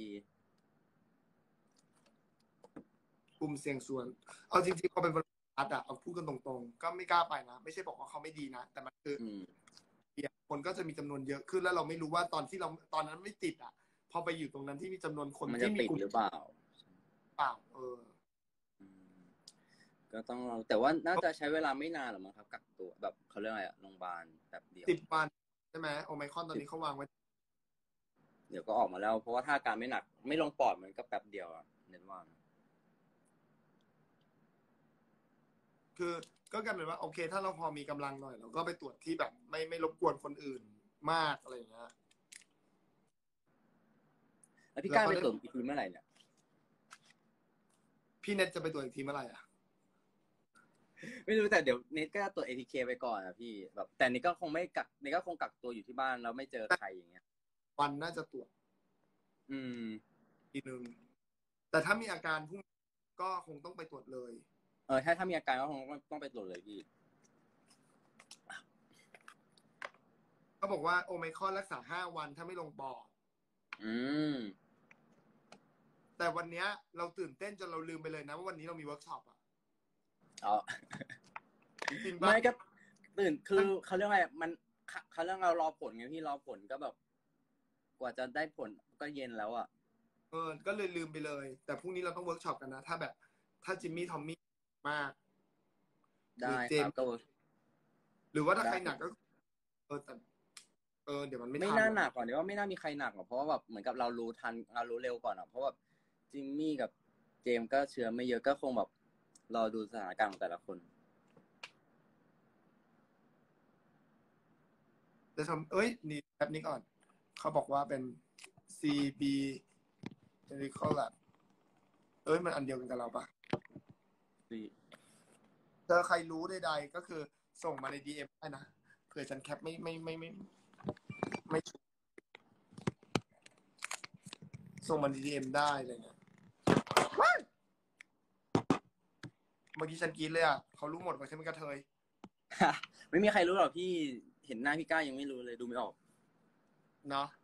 กลุ่มเสี่ยงส่วน เอาจริงๆพอเป็นบริษัทอะเอาพูดกันตรงๆ ก็ไม่กล้าไปนะ ไม่ใช่บอกว่าเขาไม่ดีนะ แต่มันคืออืมคนก็จะมีจำนวนเยอะขึ้นแล้วเราไม่รู้ว่าตอนที่เราตอนนั้นไม่ติดอะพอไปอยู่ตรงนั้นที่มีจำนวนคนมันจะที่มีติดกลุ่มหรือเปล่าเปล่า เอออืมก็ต้องลองแต่ว่าน่าจะใช้เวลาไม่นานหรอกมั้งครับกักตัวแบบเขาเรียกอะไรอะโรงพยาบาลแบบเดียวสิบวันใช่ไหมโอไมครอนตอนนี้เขาวางไว้เดี๋ยวก็ออกมาแล้ว เพราะว่าถ้าอาการไม่หนัก ไม่ลงปอดมันก็แป๊บเดียวอะเน้นว่านะคือก็กลายเป็นว่าโอเค ถ้าเราพอมีกำลังหน่อยเราก็ไปตรวจที่แบบ ไม่ไม่รบกวนคนอื่นมากอะไรอย่างเงี้ยแล้วพี่กล้าไปตรวจอีกทีเมื่อไหร่เนี่ยพี่เน็ตจะไปตรวจอีกทีเมื่อไหร่อ่ะไม่รู้แต่เดี๋ยวเน็ตก็ตรวจ เอ ที เค ไปก่อนอะพี่แบบแต่นี่ก็คงไม่กักนี่ก็คงกักตัวอยู่ที่บ้านแล้วไม่เจอใครอย่างเงี้ยวันน่าจะตรวจอืมทีนึงแต่ถ้ามีอาการพรุ่งนี้ก็คงต้องไปตรวจเลยเออถ้าถ้ามีอาการก็คงต้องไปตรวจเลยพี่เขาบอกว่าโอไมครอนรักษาห้าวันถ้าไม่ลงปอดอืมแต่วันเนี้ยเราตื่นเต้นจนเราลืมไปเลยนะว่าวันนี้เรามีเวิร์กช็อปอ่ะอ๋อจริงปะไม่ก็ตื่นคือเขาเรียกว่าอะไรมันเขาเขาเรียกเรารอผลไงพี่รอผลก็แบบ กว่าจะได้ผลก็เย็นแล้วอ่ะเออก็เลยลืมไปเลย แต่พรุ่งนี้เราต้องเวิร์กช็อปกันนะ ถ้าแบบ ถ้าจิมมี่ทอมมี่มากได้หรือเจคมรับส์ก็หรือว่าถ้าได้ใครหนักก็เออแต่เออเดี๋ยวมันไม่ไม่ทันน่าหรอกหนักก่อนเดี๋ยวว่าไม่น่ามีใครหนักหรอกเพราะว่าแบบเหมือนกับเรารู้ทันเรารู้เร็วก่อนอ่ะเพราะว่าจิมมี่กับเจมส์ก็เชื้อไม่เยอะก็คงแบบรอดูสถานการณ์ของแต่ละคนจะทำเอ้ยนี่แป๊บนี้ก่อน เขาบอกว่าเป็น ซี บี Medical Lab เอ้ยมันอันเดียวกันกับเราปะเจอใครรู้ใดๆก็คือส่งมาใน ดี เอ็ม ได้นะเผื่อฉันแคปไม่ไม่ไม่ไม่ไม่ถูกส่งมาใน ดี เอ็ม ได้อะไรเงี้ยว้ายเมื่อกี้ฉันกรีดเลยอ่ะเขารู้หมดว่าฉันเป็นกระเทยไม่มีใครรู้หรอกพี่เห็นหน้าพี่ก้ายังไม่รู้เลยดูไม่ออกเนาะ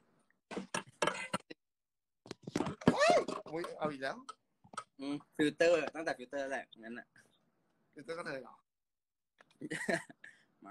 อุ้ยเอาอีกแล้วอืมฟิลเตอร์ตั้งแต่ฟิลเตอร์แหละงั้นอ่ะคือเจ้ากระเทยเหรอไม่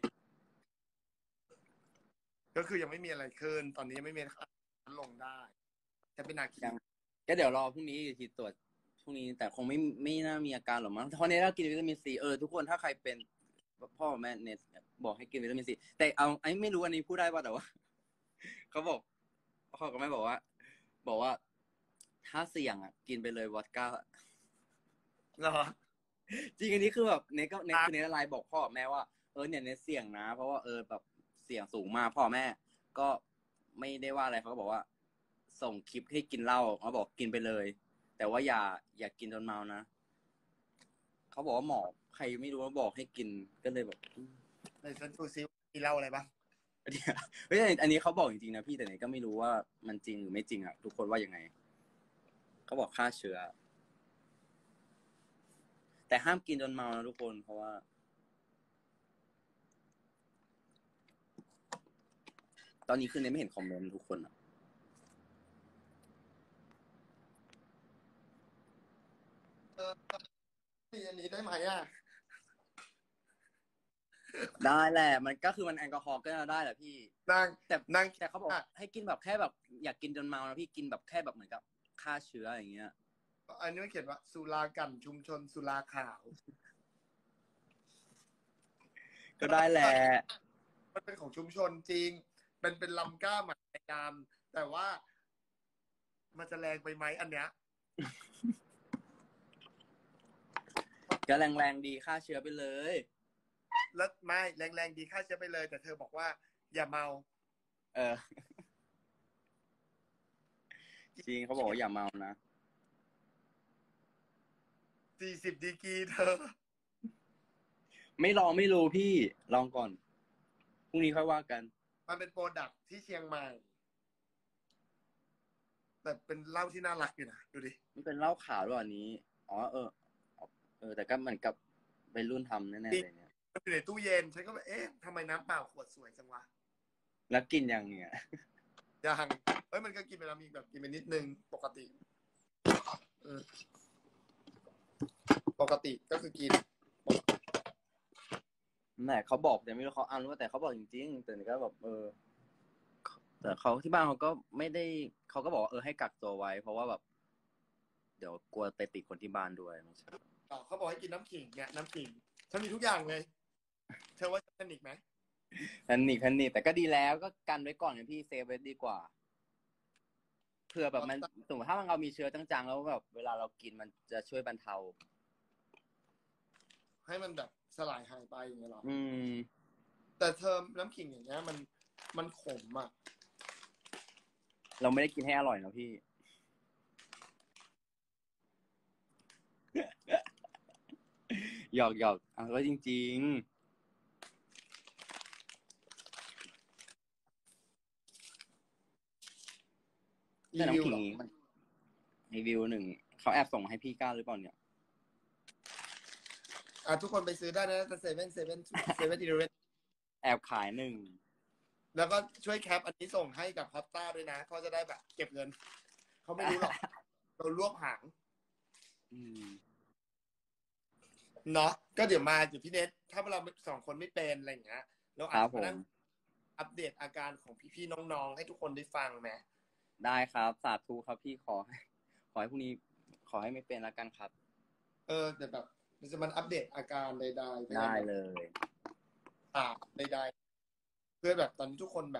ก็คือยังไม่มีอะไรขึ้นตอนนี้ยังไม่มีอะไรลงได้จะเป็นนาคียังก็เดี๋ยวรอพรุ่งนี้อีกทีตรวจพรุ่งนี้แต่คงไม่ไม่น่ามีอาการหรอกมั้งเพราะเนี้เรากินวิตามินซีเออทุกคนถ้าใครเป็นพ่อแม่เนสบอกให้กินวิตามินซีแต่เอาไอ้ไม่รู้อันนี้พูดได้ป่ะแต่ว่า เขาบอกพ่อกับแม่บอกว่า บอกว่า ถ้าเสี่ยงอ่ะ กินไปเลยวอดก้าเหรอจริงอันนี้คือแบบเนสก็เนสคือเนสไลน์บอกพ่อกับแม่ว่าเออเนี่ยเนสเสี่ยงนะเพราะว่าเออแบบเสี่ยงสูงมากพ่อแม่ ก็ไม่ได้ว่าอะไรเขาก็บอกว่า ส่งคลิปให้กินเหล้าเขาบอกกินไปเลย แต่ว่าอย่าอย่ากินจนเมานะเขาบอกว่าหมอใครไม่รู้ว่าบอกให้กินก็เลยแบบในฉันดูซิมีเล่าอะไรบ้างเฮ้ยอันนี้เขาบอกจริงๆนะพี่แต่ไหนก็ไม่รู้ว่ามันจริงหรือไม่จริงอ่ะทุกคนว่ายังไงเขาบอกฆ่าเชื้อ แต่ห้ามกินจนเมานะทุกคนเพราะว่า ตอนนี้คือเนยไม่เห็นคอมเมนต์ทุกคนอ่ะเออมีอันนี้ได้ไหมอ่ะได้แหละมันก็คือมันแอลกอฮอล์ก็ได้แหละพี่นั่งแต่นั่งแต่เขาบอกให้กินแบบแค่แบบอยากกินจนเมานะพี่กินแบบแค่แบบเหมือนกับฆ่าเชื้ออย่างเงี้ยอันนี้มันเขียนว่าสุรากันชุมชนสุราขาวก็ได้แหละมันเป็นของชุมชนจริงเป็นเป็นลำก้าหมักในยามแต่ว่า มันจะแรงไปไหมอันเนี้ยก็แรงๆดีฆ่าเชื้อไปเลยแล้วไม่แรงๆดีค่าเชื้อไปเลย แต่เธอบอกว่า อย่าเมาเออ จริงเขาบอกว่าอย่าเมานะสี่สิบดีกรีเธอไม่ลองไม่รู้พี่ลองก่อนพรุ่งนี้ค่อยว่ากันมันเป็นโปรดักที่เชียงใหม่ แต่เป็นเหล้าที่น่ารักอยู่นะดูดิมันเป็นเหล้าขาวด้วยอันนี้อ๋อเออเออแต่ก็เหมือนกับวัยรุ่นทำแน่ๆเลยเนี่ยมันอยู่ในตู้เย็นฉันก็แบบเอ๊ะทำไมน้ำเปล่าขวดสวยจังวะแล้วกินยังเนี่ยยังเอ้ยมันก็กินไปแล้วมีแบบกินไปนิดนึงปกติเออปกติก็คือกินแหมเขาบอกแต่ไม่รู้เขาอ่านรู้แต่เขาบอกจริงๆแต่ก็แบบเออแต่เขาที่บ้านเขาก็ไม่ได้เขาก็บอกว่าเออให้กักตัวไว้ เพราะว่าแบบ เดี๋ยวกลัวไปติดคนที่บ้านด้วยไม่ใช่อ๋อเขาบอกให้กินน้ำขิงเนี่ยน้ำขิงฉันมีทุกอย่างเลย เธอว่าฉันสนิทไหมแพนิคแพนิคแต่ก็ดีแล้วก็กันไว้ก่อนไงพี่เซฟไว้ดีกว่าเผื่อแบบมันสมมติถ้ามันเรามีเชื้อจังๆแล้วแบบเวลาเรากินมันจะช่วยบรรเทาให้มันแบบสลายหายไปอย่างเงี้ยหรออืมแต่เธอน้ำขิงอย่างเงี้ยมันมันขมอ่ะเราไม่ได้กินให้อร่อยนะพี่ หยอกหยอกอ่ะก็จริงๆแต่น้ำขิงนี้มันรีวิวหนึ่งเขาแอบส่งมาให้พี่ก้าหรือเปล่าเนี่ยอ่ะทุกคนไปซื้อได้นะแต่เซเว่นเซเว่นเซเว่นอีเลเว่นแอบขายหนึ่งแล้วก็ช่วยแคปอันนี้ส่งให้กับฮอตต้าด้วยนะเขาจะได้แบบเก็บเงินเขาไม่รู้หรอกเรารวบหางอืมเนาะก็เดี๋ยวมาอยู่พี่เน็ตถ้าเราสองคนไม่เป็นอะไรอย่างเงี้ยเราคอาจรับจะผมานั่มงอัปเดตอาการของพี่ๆน้องๆให้ทุกคนได้ฟังไหมได้ครับสาธุครับพี่ขอให้ขอให้พรุ่งนี้ขอให้ไม่เป็นละกันครับเออแต่แบบมันจะมันอัปเดตอาการใดๆพยาได้ยามเลยถามใดๆเพื่อแบบตอนนี้ทุกคนแบบ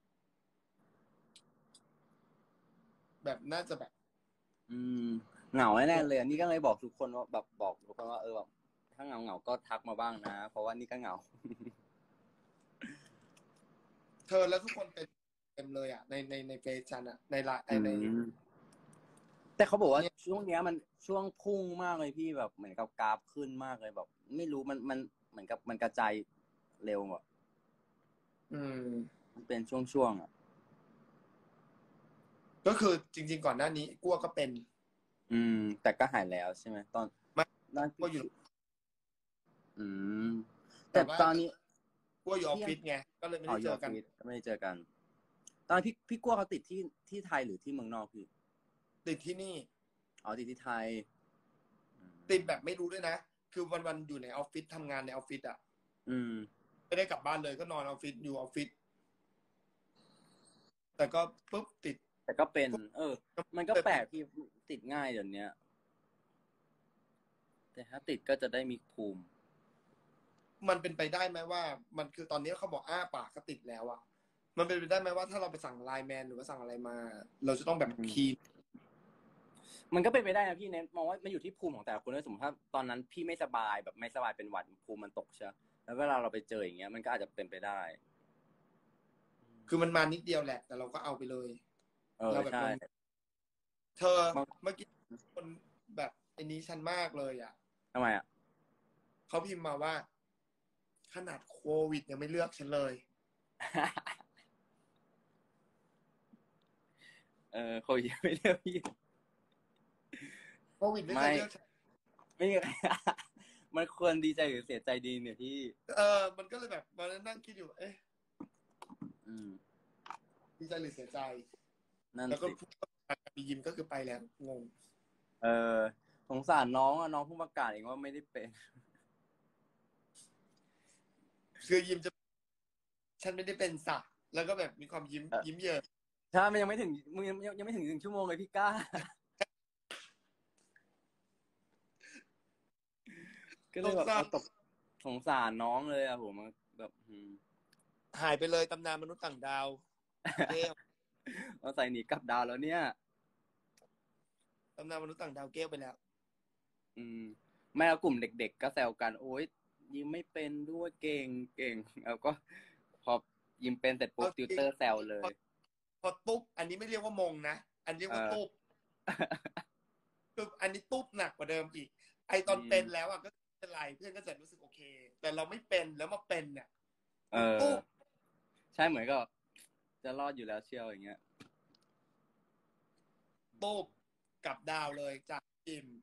แบบน่าจะแบบอืมเหงาแน่ๆเลยอันนี่ก็เลยบอกทุกคนว่าแบบบอกทุกคนว่าเออแบบถ้าเหงาเหงาๆก็ทักมาบ้างนะ เพราะว่านี่ก็เหงาเธอแล้วทุกคนเป็นเต็มเลยอ่ะในในในเฟซฉันอ่ะในไลน์ไออืในมแต่เขาบอกว่าเนี่ยช่วงเนี้ยมันช่วงพุ่งมากเลยพี่แบบเหมือนกับกราฟขึ้นมากเลยแบบ ไม่รู้มันมันเหมือนกับมันกระจายเร็วอ่ะอืมมันเป็นช่วงๆอ่ะก็คือจริง ๆ ก่อนหน้านี้กั้วก็เป็นอืม แต่ก็หายแล้วใช่ไหมตอนไม่นั่นก็อยู่อืมแต่แต่ว่าตอนนี้กั้วอยู่ออฟฟิศไงก็เลยไม่อ๋อได้อเจยู่อออฟกันฟิศก็ไม่ได้เจอกัน ตอนพี่พี่กลัวเขาติดที่ที่ไทยหรือที่เมืองนอกพี่ติดที่นี่อ๋อติดที่ไทยติดแบบไม่รู้ด้วยนะ คือวันๆอยู่ในออฟฟิศทำงานในออฟฟิศอ่ะอืมไม่ได้กลับบ้านเลยก็นอนออฟฟิศอยู่ออฟฟิศแต่ก็ปุ๊บติดแต่ก็เป็น เออ มันก็แปลกที่ติดง่ายเดี๋ยวนี้แต่ถ้าติดก็จะได้มีภูมิมันเป็นไปได้ไหมว่า มันคือตอนนี้เขาบอกอ้าปากก็ติดแล้วอ่ะมันเป็นไปได้ไหมว่าถ้าเราไปสั่งไลน์แมนหรือว่าสั่งอะไรมา เราจะต้องแบบอืมคีย์มันก็เป็นไปได้นะพี่เน้นมองว่ามันอยู่ที่ภูมิของแต่ละคนด้วยสมมติถ้าตอนนั้นพี่ไม่สบายแบบไม่สบายเป็นหวัดภูมิมันตกใช่ไหมแล้วเวลาเราไปเจออย่างเงี้ยมันก็อาจจะเป็นไปได้คือมันมานิดเดียวแหละ แต่เราก็เอาไปเลยเออเราแบบใช่ลงเธอบางเมื่อกี้คนแบบไอ้นี้ฉันมากเลยอ่ะทำไมอ่ะเขาพิมพ์มาว่า ขนาดโควิดยังไม่เลือกฉันเลยเออโควิดไม่เลือกพี่โควิดไม่เคไม่ยเลือกฉันไม่มีใคร มันควรดีใจหรือเสียใจดีเนี่ยพี่เออ มันก็เลยแบบมานั่งคิดอยู่ เอ๊ะอืมดีใจหรือเสียใจนั่นแล้วก็สิพูดกับบียิมก็คือไปแล้วงงเออสงสารน้องอะน้องเพิ่งประกาศเองว่าไม่ได้เป็นคือยิมจะ ฉันไม่ได้เป็นสักแล้วก็แบบมีความยิ้มเออยิ้มเยินใช่มันยังไม่ถึงมึงยังยังยังไม่ถึงหนึ่งชั่วโมงเลยพี่ก้า ก็เลยแบบเอาตกสงสารน้องเลยอะผมแบบอืมหายไปเลยตำนานมนุษย์ต่างดาวเกลเอาใส่หนีกลับดาวแล้วเนี่ยตำนานมนุษย์ต่างดาวเกลไปแล้วอืมแม่เอากลุ่มเด็กๆก็แซวกัน โอ๊ยยิมไม่เป็นด้วยเก่งเก่งแล้วก็ พอยิมเป็นเสร็จปุ๊บเอาจริติงวเตอร์แซวเลยพอตุ๊บอันนี้ไม่เรียกว่ามงนะ อันเรียกว่าเออตุ๊บคืออันนี้ตุ๊บหนักกว่าเดิมอีก ไอตอนอืมเป็นแล้วอ่ะก็ไม่เป็นไรเพื่อนก็จะรู้สึกโอเค แต่เราไม่เป็นแล้วมาเป็นเนี่ยเออตุ๊บใช่เหมือนก็จะรอดอยู่แล้วเชียวอย่างเงี้ยตุ๊บกลับดาวเลยจากยิม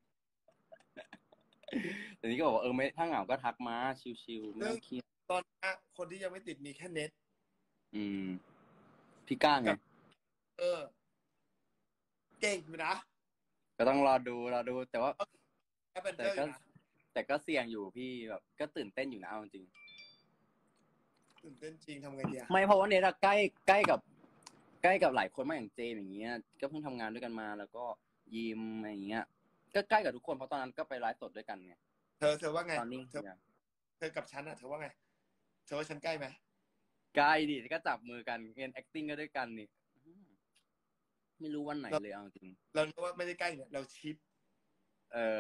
แต่นี้ก็บอกว่าเออไม่ถ้าเหงาก็ทักมาชิวๆไม่ต้องเครียดตอนนี้คนที่ยังไม่ติดมีแค่เน็ตอืม พี่ก้างไงเออ เก่งอยู่นะก็ต้องรอดูรอดู แต่ว่าแอปเปิลเจแต่อร์อก็ยู่นะแต่ก็เสี่ยงอยู่พี่แบบ ก็ตื่นเต้นอยู่นะเอาจริงตื่นเต้นจริงทำไงดีอะไม่เพราะว่าเนทอะใกล้ใกล้กับ ใกล้กับหลายคนมากอย่างเจมอย่างเงี้ย ก็เพิ่งทำงานด้วยกันมาแล้วก็ยิมอะไรอย่างเงี้ย ก็ใกล้กับทุกคนเพราะตอนนั้นก็ไปไลฟ์สดด้วยกันไงเธอเธอว่าไงตอนนี้เธอเธอกับฉันอะเธอว่าไง เธอว่าฉันใกล้ไหมใกล้ดิก็จับมือกันเรียน acting ก็ด้วยกันนี่อืมไม่รู้วันไหนเลยเอาจริงเราเรียกว่าไม่ได้ใกล้เนี่ยเราชิปเออ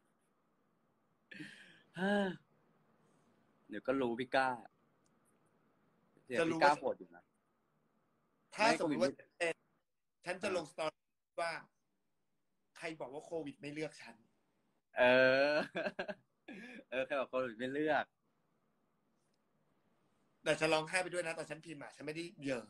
เดี๋ยวก็รู้พี่ก้าเดี๋ยวจะรู้พี่ก้าว่าโหดอยู่นะถ้าไม่สมมติโควิว่าดเป็นฉันจะอ่าลงสตอรี่ว่า ใครบอกว่าโควิดไม่เลือกฉันเออ เออใครบอกโควิดไม่เลือกแต่ฉันร้องไห้ไปด้วยนะตอนฉันพิมพ์อะฉันไม่ได้เหยอะ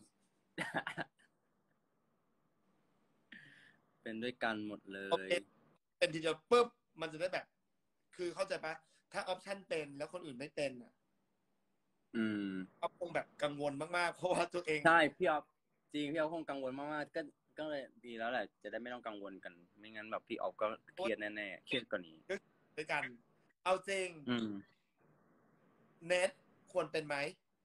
เป็นด้วยกันหมดเลโอย เคเป็นทีเดียวปุ๊บมันจะได้แบบ คือเข้าใจปะถ้าออปชั่นเป็นแล้วคนอื่นไม่เป็นอะอืมก็คงแบบกังวลมากๆเพราะว่าตัวเองใช่พี่ออฟจริงพี่ออฟคงกังวลมากๆก็ก็เลยดีแล้วแหละจะได้ไม่ต้องกังวลกันไม่งั้นแบบพี่ออฟก็เครียดแน่ๆเครียดกว่านี้ก็ด้วยกันเอาจริงอืมเน็ตควรเป็นไหม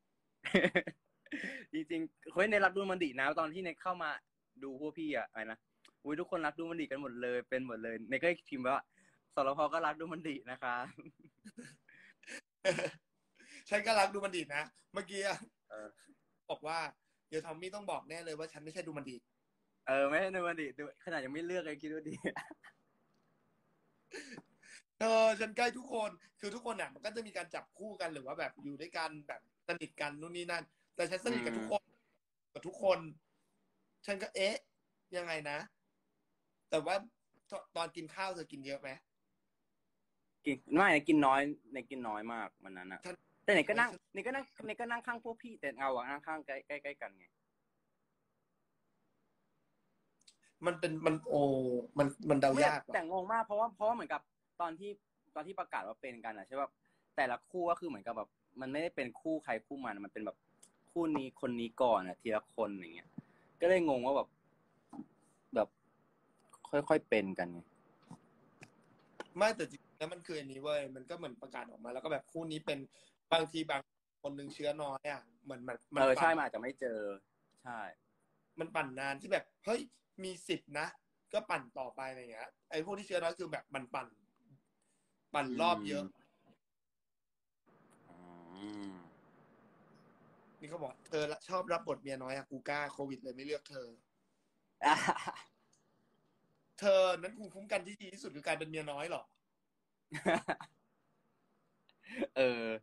จริงๆเฮ้ยในรักดูมันดีนะตอนที่เน็กเข้ามาดูพวกพี่อะอะไรนะอุ้ยทุกคนรักดูมันดีกันหมดเลยเป็นหมดเลยเน็กก็พิมพ์ว่าสรพก็รักดูมันดีนะคะฉันก็รักดูมันดีนะเมื่อกี้อะเออบอกว่าเดี๋ยวทอมมี่ต้องบอกแน่เลยว่าฉันไม่ใช่ดูมันดีเออไม่ใช่ดูมันดีดูขนาดยังไม่เลือกเลยคิดดูดีเออฉันใกล้ทุกคนคือทุกคนอ่ะมันก็จะมีการจับคู่กันหรือว่าแบบอยู่ด้วยกันแบบสนิทกันนู่นนี่นั่นแต่ฉันสนิทกับทุกคนกับทุกคน ฉันก็เอ๊ะยังไงนะ แต่ว่าตตอนกินข้าวเธอกินเยอะไหมกินไม่เน็กกินน้อยเน็กกินน้อยมากวันนั้นอะฉันแต่เน็กก็นั่งเน็กก็นั่งเน็กก็นั่งข้างพวกพี่แต่เอาอะนั่งข้างใกล้ใกล้ใกล้กันไงมันเป็นมันโอมันมันเดาไม่แต่ยากว่ะแต่งงมากเพราะว่าเพราะว่าเหมือนกับตอนที่ตอนที่ประกาศว่าเป็นกันอะใช่ป่ะแต่ละคู่ก็คือเหมือนกับแบบมันไม่ได้เป็นคู่ใครคู่มันมันเป็นแบบคู่นี้คนนี้ก่อนอะทีละคนอย่างเงี้ยก็เลยงงว่าแบบแบบค่อยๆเป็นกันไงไม่แต่จริงๆแล้วมันคืออันนี้เว้ยมันก็เหมือนประกาศออกมาแล้วก็แบบคู่นี้เป็นบางทีบางคนหนึ่งเชื้อน้อยอ่ะเหมือนมันเออมันปั่นใช่มันอาจจะไม่เจอใช่มันปั่นนานที่แบบเฮ้ยมีสิทธินะก็ปั่นต่อไปอะไรเงี้ยไอ้พวกที่เชื้อน้อยคือแบบมันปั่นปั่นอืรอบเยอะมอืมนี่เขาบอกเธอชอบรับบทเมียน้อยอะกูกล้าโควิดเลยไม่เลือกเธอเธอนั้นภูมิคุ้มกันที่ดีที่สุดคือการเป็นเมียน้อยหรอเออ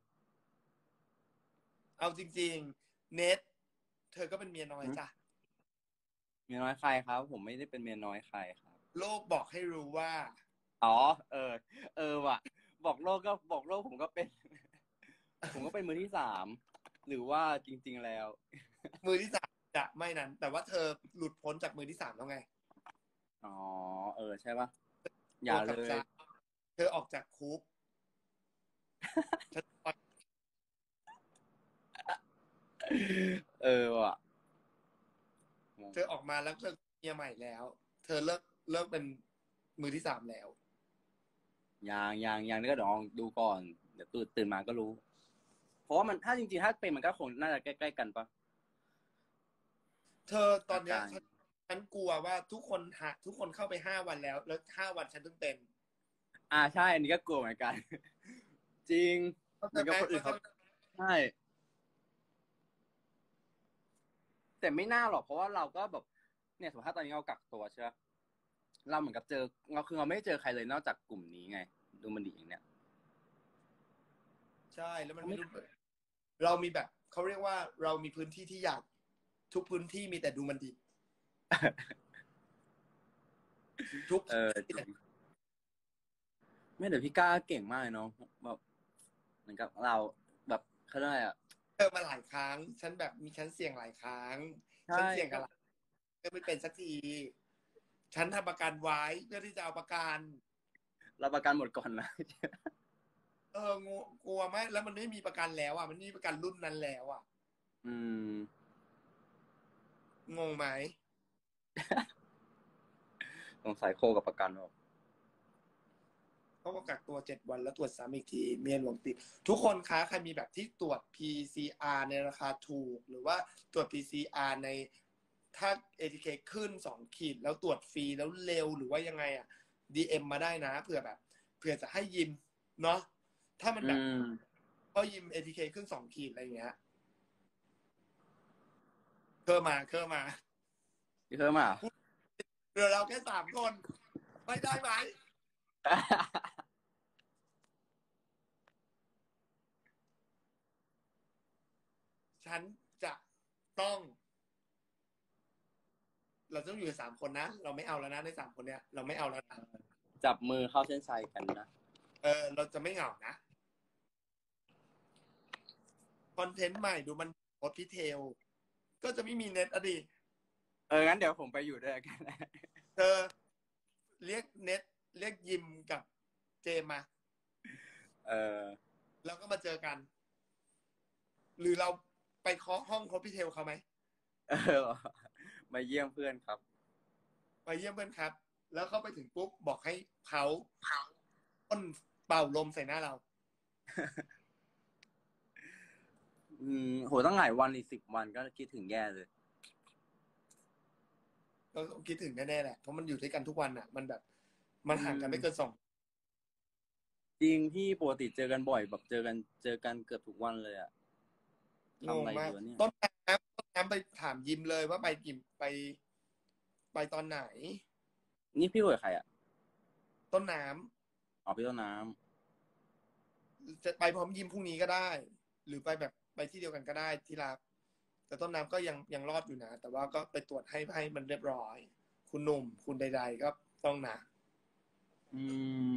เอาจริงๆเน็ตเธอก็เป็นเมียน้อยจ้ะเมียน้อยใครครับผมไม่ได้เป็นเมียน้อยใครครับโลกบอกให้รู้ว่าอ๋อเออเออว่ะบอกโลกก็บอกโลกผมก็เป็น ผมก็เป็นมือที่สามหรือว่าจริงๆแล้วมือที่สามจะไม่นั้นแต่ว่าเธอหลุดพ้นจากมือที่สามแล้วไงอ๋อเออใช่ป่ะอย่าตัวเลยกับจาเธอออกจากคุกฉันเออว่ะเธอออกมาแล้วเธอเมียใหม่แล้วเธอเลิกเลิกเป็นมือที่สามแล้วยังยังยังนี่ก็เดี๋ยวลองดูก่อนเดี๋ยวตื่นตื่นมาก็รู้เพราะว่ามันถ้าจริงๆถ้าเป็นมันก็คงน่าจะใกล้ๆกันปะเธอตอนเนี้ยอาการฉันฉันกลัวว่าทุกคนหาทุกคนเข้าไปห้าวันแล้วแล้วห้าวันฉันเพิ่งเป็นอ่าใช่อันนี้ก็กลัวเหมือนกันจริงเหมือนเข้าใจไหมกับคนอื่นเขาเข้าใจไหมใช่แต่ไม่น่าหรอกเพราะว่าเราก็แบบเนี่ยสมมติถ้าตอนนี้เรากักตัวใช่ไหมเราเหมือนกับเจอเราคือเราไม่เจอใครเลยนอกจากกลุ่มนี้ไงดูมันดีอย่างเนี้ยใช่แล้วมันเขาไม่ไม่รู้เรามีแบบเขาเรียกว่าเรามีพื้นที่ที่อยากทุกพื้นที่มีแต่ดูมันดีทุกเออจริงไม่แต่พี่ก้าเก่งมากเลยเนาะแบบเหมือนกับเราแบบเขาเรียกอะไรอ่ะเจอมาหลายครั้งฉันแบบมีฉันเสี่ยงหลายครั้งใช่ฉันเสี่ยงก็กับหลายก็ไม่เป็นสักทีฉันทำประกันไว้เพื่อที่จะเอาประกันเราประกันหมดก่อนนะเอองกลัวไหมแล้วมันไม่มีประกันแล้วอ่ะมันไม่มีประกันรุ่นนั้นแล้วอ่ะอืมงงไหมสงสัยโคกับประกันบอกเขาก็กักตัวเจ็ดวันแล้วตรวจซ้ำอีกทีเมียหลวงติดทุกคนคะใครมีแบบที่ตรวจ พี ซี อาร์ ในราคาถูกหรือว่าตรวจ พี ซี อาร์ ในถ้า เอ ที เค ขึ้นสองขีดแล้วตรวจฟรีแล้วเร็วหรือว่ายังไงอ่ะ ดี เอ็ม มาได้นะเผื่อแบบเผื่อจะให้ยิมเนาะถ้ามันอืแบบมก็ยิม เอ ที เค ขึ้นสองขีดอะไรอย่างเงี้ยเคอมาเคอมาพี่เพิ่มอ่ะเหลือเราแค่สามคนไม่ได้ไหมฉันจะต้อง เราต้องอยู่สามคนนะเราไม่เอาแล้วนะในสามคนเนี้ยเราไม่เอาแล้วนะจับมือเข้าเส้นชัยกันนะเออเราจะไม่เหงานะคอนเทนต์ใหม่ดูมันโพสพิเทลก็จะไม่มีเน็ตอดีเอองั้นเดี๋ยวผมไปอยู่ด้วยกันเธอเรียกเน็ตเรียกยิมกับเจมมาเออแล้วก็มาเจอกันหรือเราไปเคาะห้องฮอสพิทอลเขาไหมเออมาเยี่ยมเพื่อนครับไปเยี่ยมเพื่อนครับ แล้วเขาไปถึงปุ๊บบอกให้เขาพ่นเป่าลมใส่หน้าเราอืมโหตั้งหลายวันอีกสิบวันก็คิดถึงแย่เลยเราคิดถึงแน่ๆแหละเพราะมันอยู่ด้วยกันทุกวันอ่ะ มันแบบ มันห่างกันไม่เกินสองจริงพี่ปกติเจอกันบ่อยแบบเจอกันเจอกันเกือบทุกวันเลยอะงทำงอะไรอมากยู่วะเนี่ยต้นน้ำต้นน้ำไปถามยิมเลยว่าไปกี่ไป ไปตอนไหนนี่พี่คุยกับใครอะต้นน้อ๋อพี่ต้นน้ำจะไปพร้อมยิมพรุ่งนี้ก็ได้ หรือไปแบบไปที่เดียวกันก็ได้ที่รักแต่ต้นน้ำก็ยังยังรอดอยู่นะ แต่ว่าก็ไปตรวจให้ให้มันเรียบร้อย คุณหนุ่มคุณใด ๆ ก็ต้องนะำอืม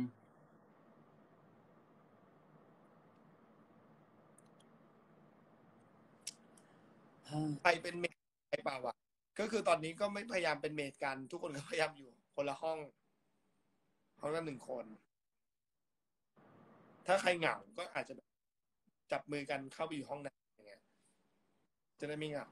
ไปเป็นเมดไปเปล่าวะก็คือตอนนี้ก็ไม่พยายามเป็นเมดกัน ทุกคนก็พยายามอยู่ คนละห้องห้องละหนึ่งคน ถ้าใครเหงา ก็อาจจะจับมือกันเข้าไปอยู่ห้องนั้นอย่างเงี้ยจะได้ไม่เหงา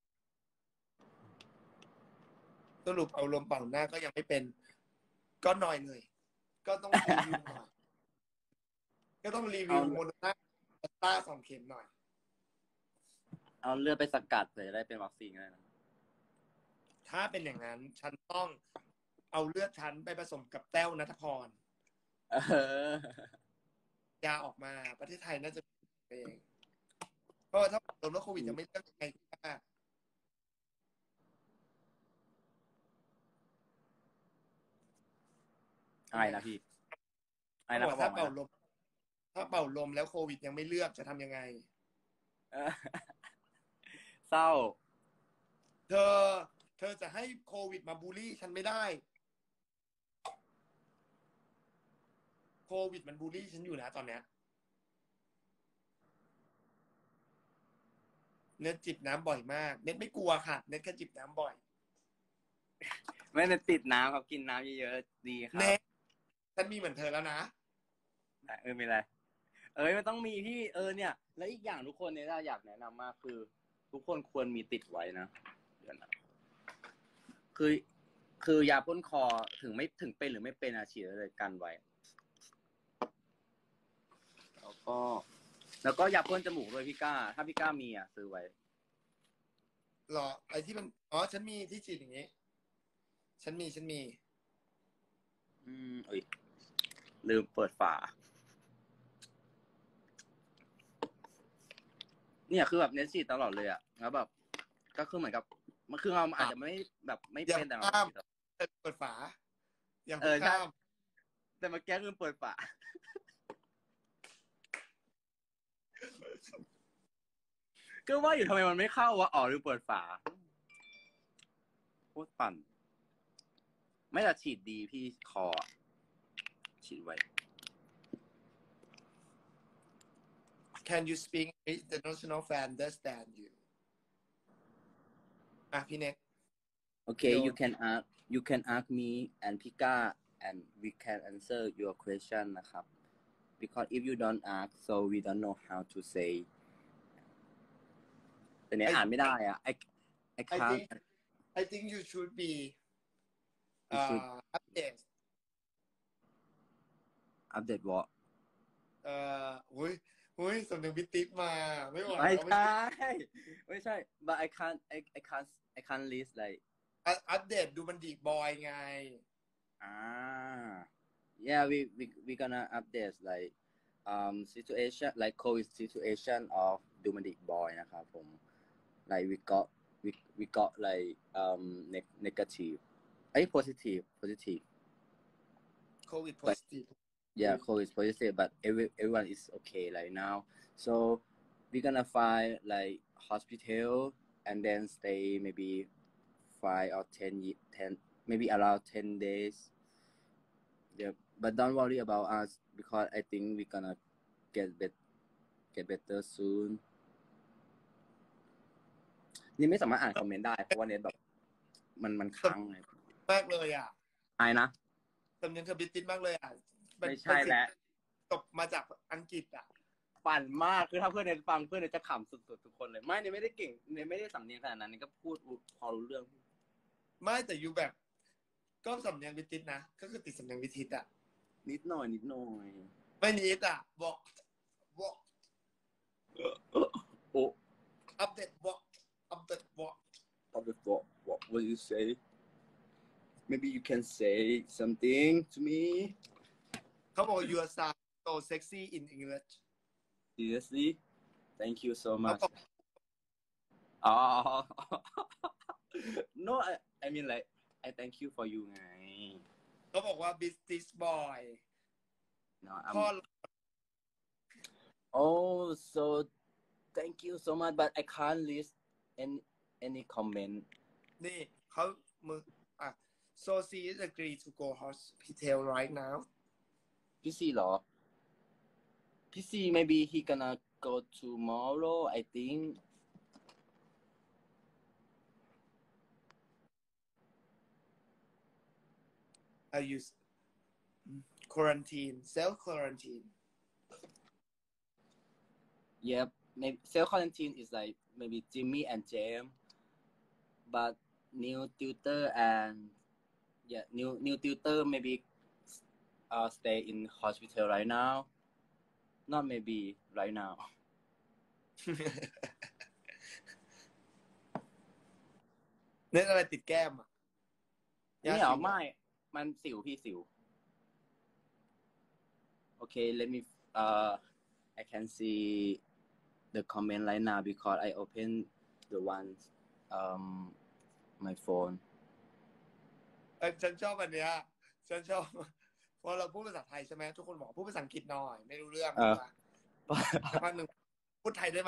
สรุปเอาลมเป่าหน้าก็ยังไม่เป็น ก็หน่อยเลย ก็ต้องรีวิวหน่อยก็ต้องรีวิวเอาโมโนนาต้าสองเข็มหน่อยเอาเลือดไปสกัดเผื่อจะได้เป็นวัคซีนก็ได้นะถ้าเป็นอย่างนั้น ฉันต้องเอาเลือดฉันไปผสมกับแต้วณัฐพรเออยาออกมาประเทศไทยน่าจะเองเพราะว่าถ้าโดนว่าโควิดจะไม่เลิกยังไงก็อะไรนะพี่อะไรเขานะบอกเขาบถ้าอกมาเป่าลม ถ้าเป่าลมแล้วโควิดยังไม่เลือกจะทำยังไงเออเศร้าเธอ เธอจะให้โควิดมาบูลลี่ฉันไม่ได้ โควิดมันบูลลี่ฉันอยู่นะตอนเนี้ยเน็ตจิบน้ำบ่อยมาก เน็ตไม่กลัวค่ะ เน็ตแค่จิบน้ำบ่อยไม่ได้ติดน้ำครับกินน้ำเยอะๆดีครับเน็ตฉันมีเหมือนเธอแล้วนะเออไม่เป็นไรเอ้ยมันต้องมีพี่เออเนี่ย แล้วอีกอย่างทุกคนเนี่ยอยากแนะนำมากคือ ทุกคนควรมีติดไว้นะเดี๋ยวนะคือ คือยาพ่นคอถึงไม่ถึงเป็นหรือไม่เป็นอาฉีดเลยกันไว้ แล้วก็ แล้วก็ยาพ่นจมูกด้วยพี่ก้า ถ้าพี่ก้ามีอ่ะซื้อไว้หรอ ไอ้ที่มัน อ๋อ ฉันมีที่ฉีดอย่างงี้ ฉันมี ฉันมีอืมเอ้ยลืมเปิดฝา เนี่ยคือแบบเน้นฉีดตลอดเลยอ่ะแล้วแบบ ก็คือเหมือนกับมันคือเราอาจจะไม่แบบไม่อย่าเป็นแต่เราข้ามฉีดอะเปิดฝา อย่างเออใช่ข้ามแต่เมื่อกี้ลืมเปิดฝา ก็ว่าอยู่ทำไมมันไม่เข้าวะอ๋อลืมเปิดฝาโคตรปั่น ไม่แต่ฉีดดีพี่คออะฉีดไว้ Can you speak English? The national fan understand you. อ่ะพี่เน็ก Okay, Yo. you can ask you can ask me and Pika and we can answer your question นะครับ because if you don't ask so we don't know how to say แต่เนี่ย I- อ่านไม่ได้อ่ะ I I I can't think I think you should be You should uh, update. update what เอ่อหุ้ยหุ้ยสำเนียงพิติดมา ไม่ไหวไม่แล้วไม่ใช่ไม่ใช่ but I can't I I can't I can't list like อัปเดตดูมันดีบอยไง ah yeah we we we gonna update like um situation like COVID situation of Dumadik boy นะครับผม like we got we we got like um ne- negative ไอ้ย positive positive COVID positive yeah COVID is positive but every everyone is okay like now so we're gonna find like hospital and then stay maybe five or ten ye- ten maybe around ten days yeah but don't worry about us because I think we're gonna get bet get better soon นี่ไม่สามารถอ่านคอมเมนต์ได้เพราะว่าเน็ตแบบมันมันค้างไงมากเลยอ่ะไอ้นะสำเนียงเธอพิติดมากเลยอ่ะไม่ใช่แล้วตกมาจากอังกฤษอ่ะปั่นมากคือถ้าเพื่อนเนทฟังเพื่อนเนทจะขำสุดๆทุกคนเลยไม่เนทไม่ได้เก่งเนทไม่ได้สำเนียงขนาดนั้นเนทก็พูดพอรู้เรื่องไม่แต่อยู่แบบก็สำเนียงวิทิตนะก็คือติดสำเนียงวิทิตอะนิดหน่อยนิดหน่อยไม่นิดอะบอกบอกโอ้อัปเดตบอกอัปเดตบอก what the fuck what will you say maybe you can say something to me เขาบอก your sound so sexy in English seriously thank you so เขา much บอก oh no I, I mean like I thank you for you ไงเขาบอกว่า business boy no พ่อ I'm oh so thank you so much but I can't list any any comment นี่เขามืออ่ะ so she is agree to go hospital right now พี่ซีเหรอพี่ซี maybe he gonna go tomorrow I think are you quarantine self quarantine yep maybe self quarantine is like maybe Jimmy and James but new tutor and yeah new new tutor maybe uh stay in hospital right now not maybe right now เน้นอะไรติดแก้มอ่ะนี่เหรอไม่มันสิวพี่สิว okay let me uh I can see the comment right now because I open the one um my phone เอ้ยฉันชอบอันเนี้ยฉันชอบพอเราพูดภาษาไทยใช่ไหมทุกคนบอกพูดภาษาอังกฤษหน่อยไม่รู้เรื่องเออสักพักหนึ่งพูดไทยได้ไหม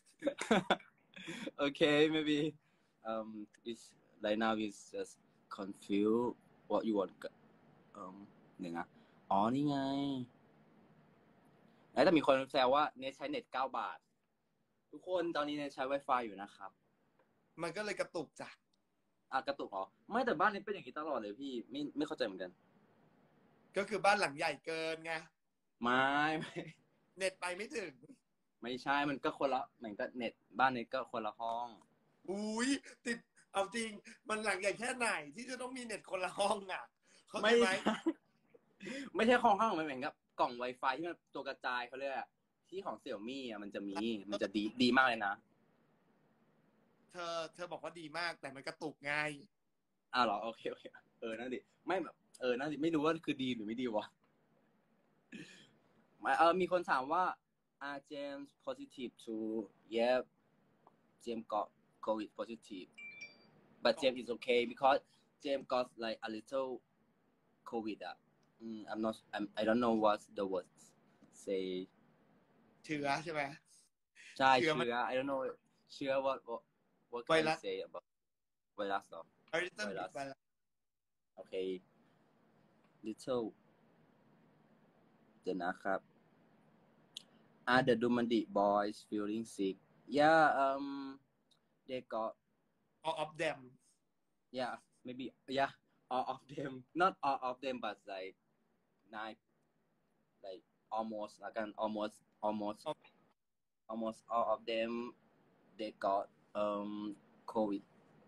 okay maybe um it's right now is just confused what you want um หนึ่งอ่ะอ๋อนี่ไงแล้วแต่มีคนแซวว่าเน็ตใช้เน็ตเก้าบาททุกคนตอนนี้เน็ตใช้ Wi-Fi อยู่นะครับมันก็เลยกระตุกจ้ะอ่ะกระตุกเหรอไม่แต่บ้านเน็ตเป็นอย่างนี้ตลอดเลยพี่ไม่ไม่เข้าใจเหมือนกันก็คือบ้านหลังใหญ่เกินไงไม่ไม่เน็ตไปไม่ถึงไม่ใช่มันก็คนละเหมือนกับเน็ตบ้านเน็ตก็คนละห้องอุ้ยติดเอาจริงมันหลังใหญ่แค่ไหนที่จะต้องมีเน็ตคนละห้องอ่ะเข้าใจไม่ไหมใช่ไม่ใช่ห้องห้องมันเหมือนกับกล่อง Wi-Fi ที่มันตัวกระจายเขาเรียกอะที่ของเสี่ยวมี่อ่ะมันจะมีมันจะดีดีมากเลยนะเธอเธอบอกว่าดีมากแต่มันกระตุกไงอ้าวเหรอโอเคโอเคเออนั่นดิไม่แบบเออนั่นดิไม่รู้ว่าคือดีหรือไม่ดีวะไม่เออมีคนถามว่า are James positive to yeah James got COVID positive but James is okay because James got like a little COVID อ่ะ mm, I'm not I'm, I don't know what the words say เชื้อใช่ไหมใช่เชื้เชื้อมันอ I don't know เชื้อ what what what ไว can รั I ส say about ไวรัสเหรอ a little bit ไวรัสโอเค little เดี๋ยวนะครับ Are the Dumandi boys feeling sick? Yeah, um, they got all of them yeah maybe yeah all of them not all of them but like nine like almost like an almost almost almost all of them they got um COVID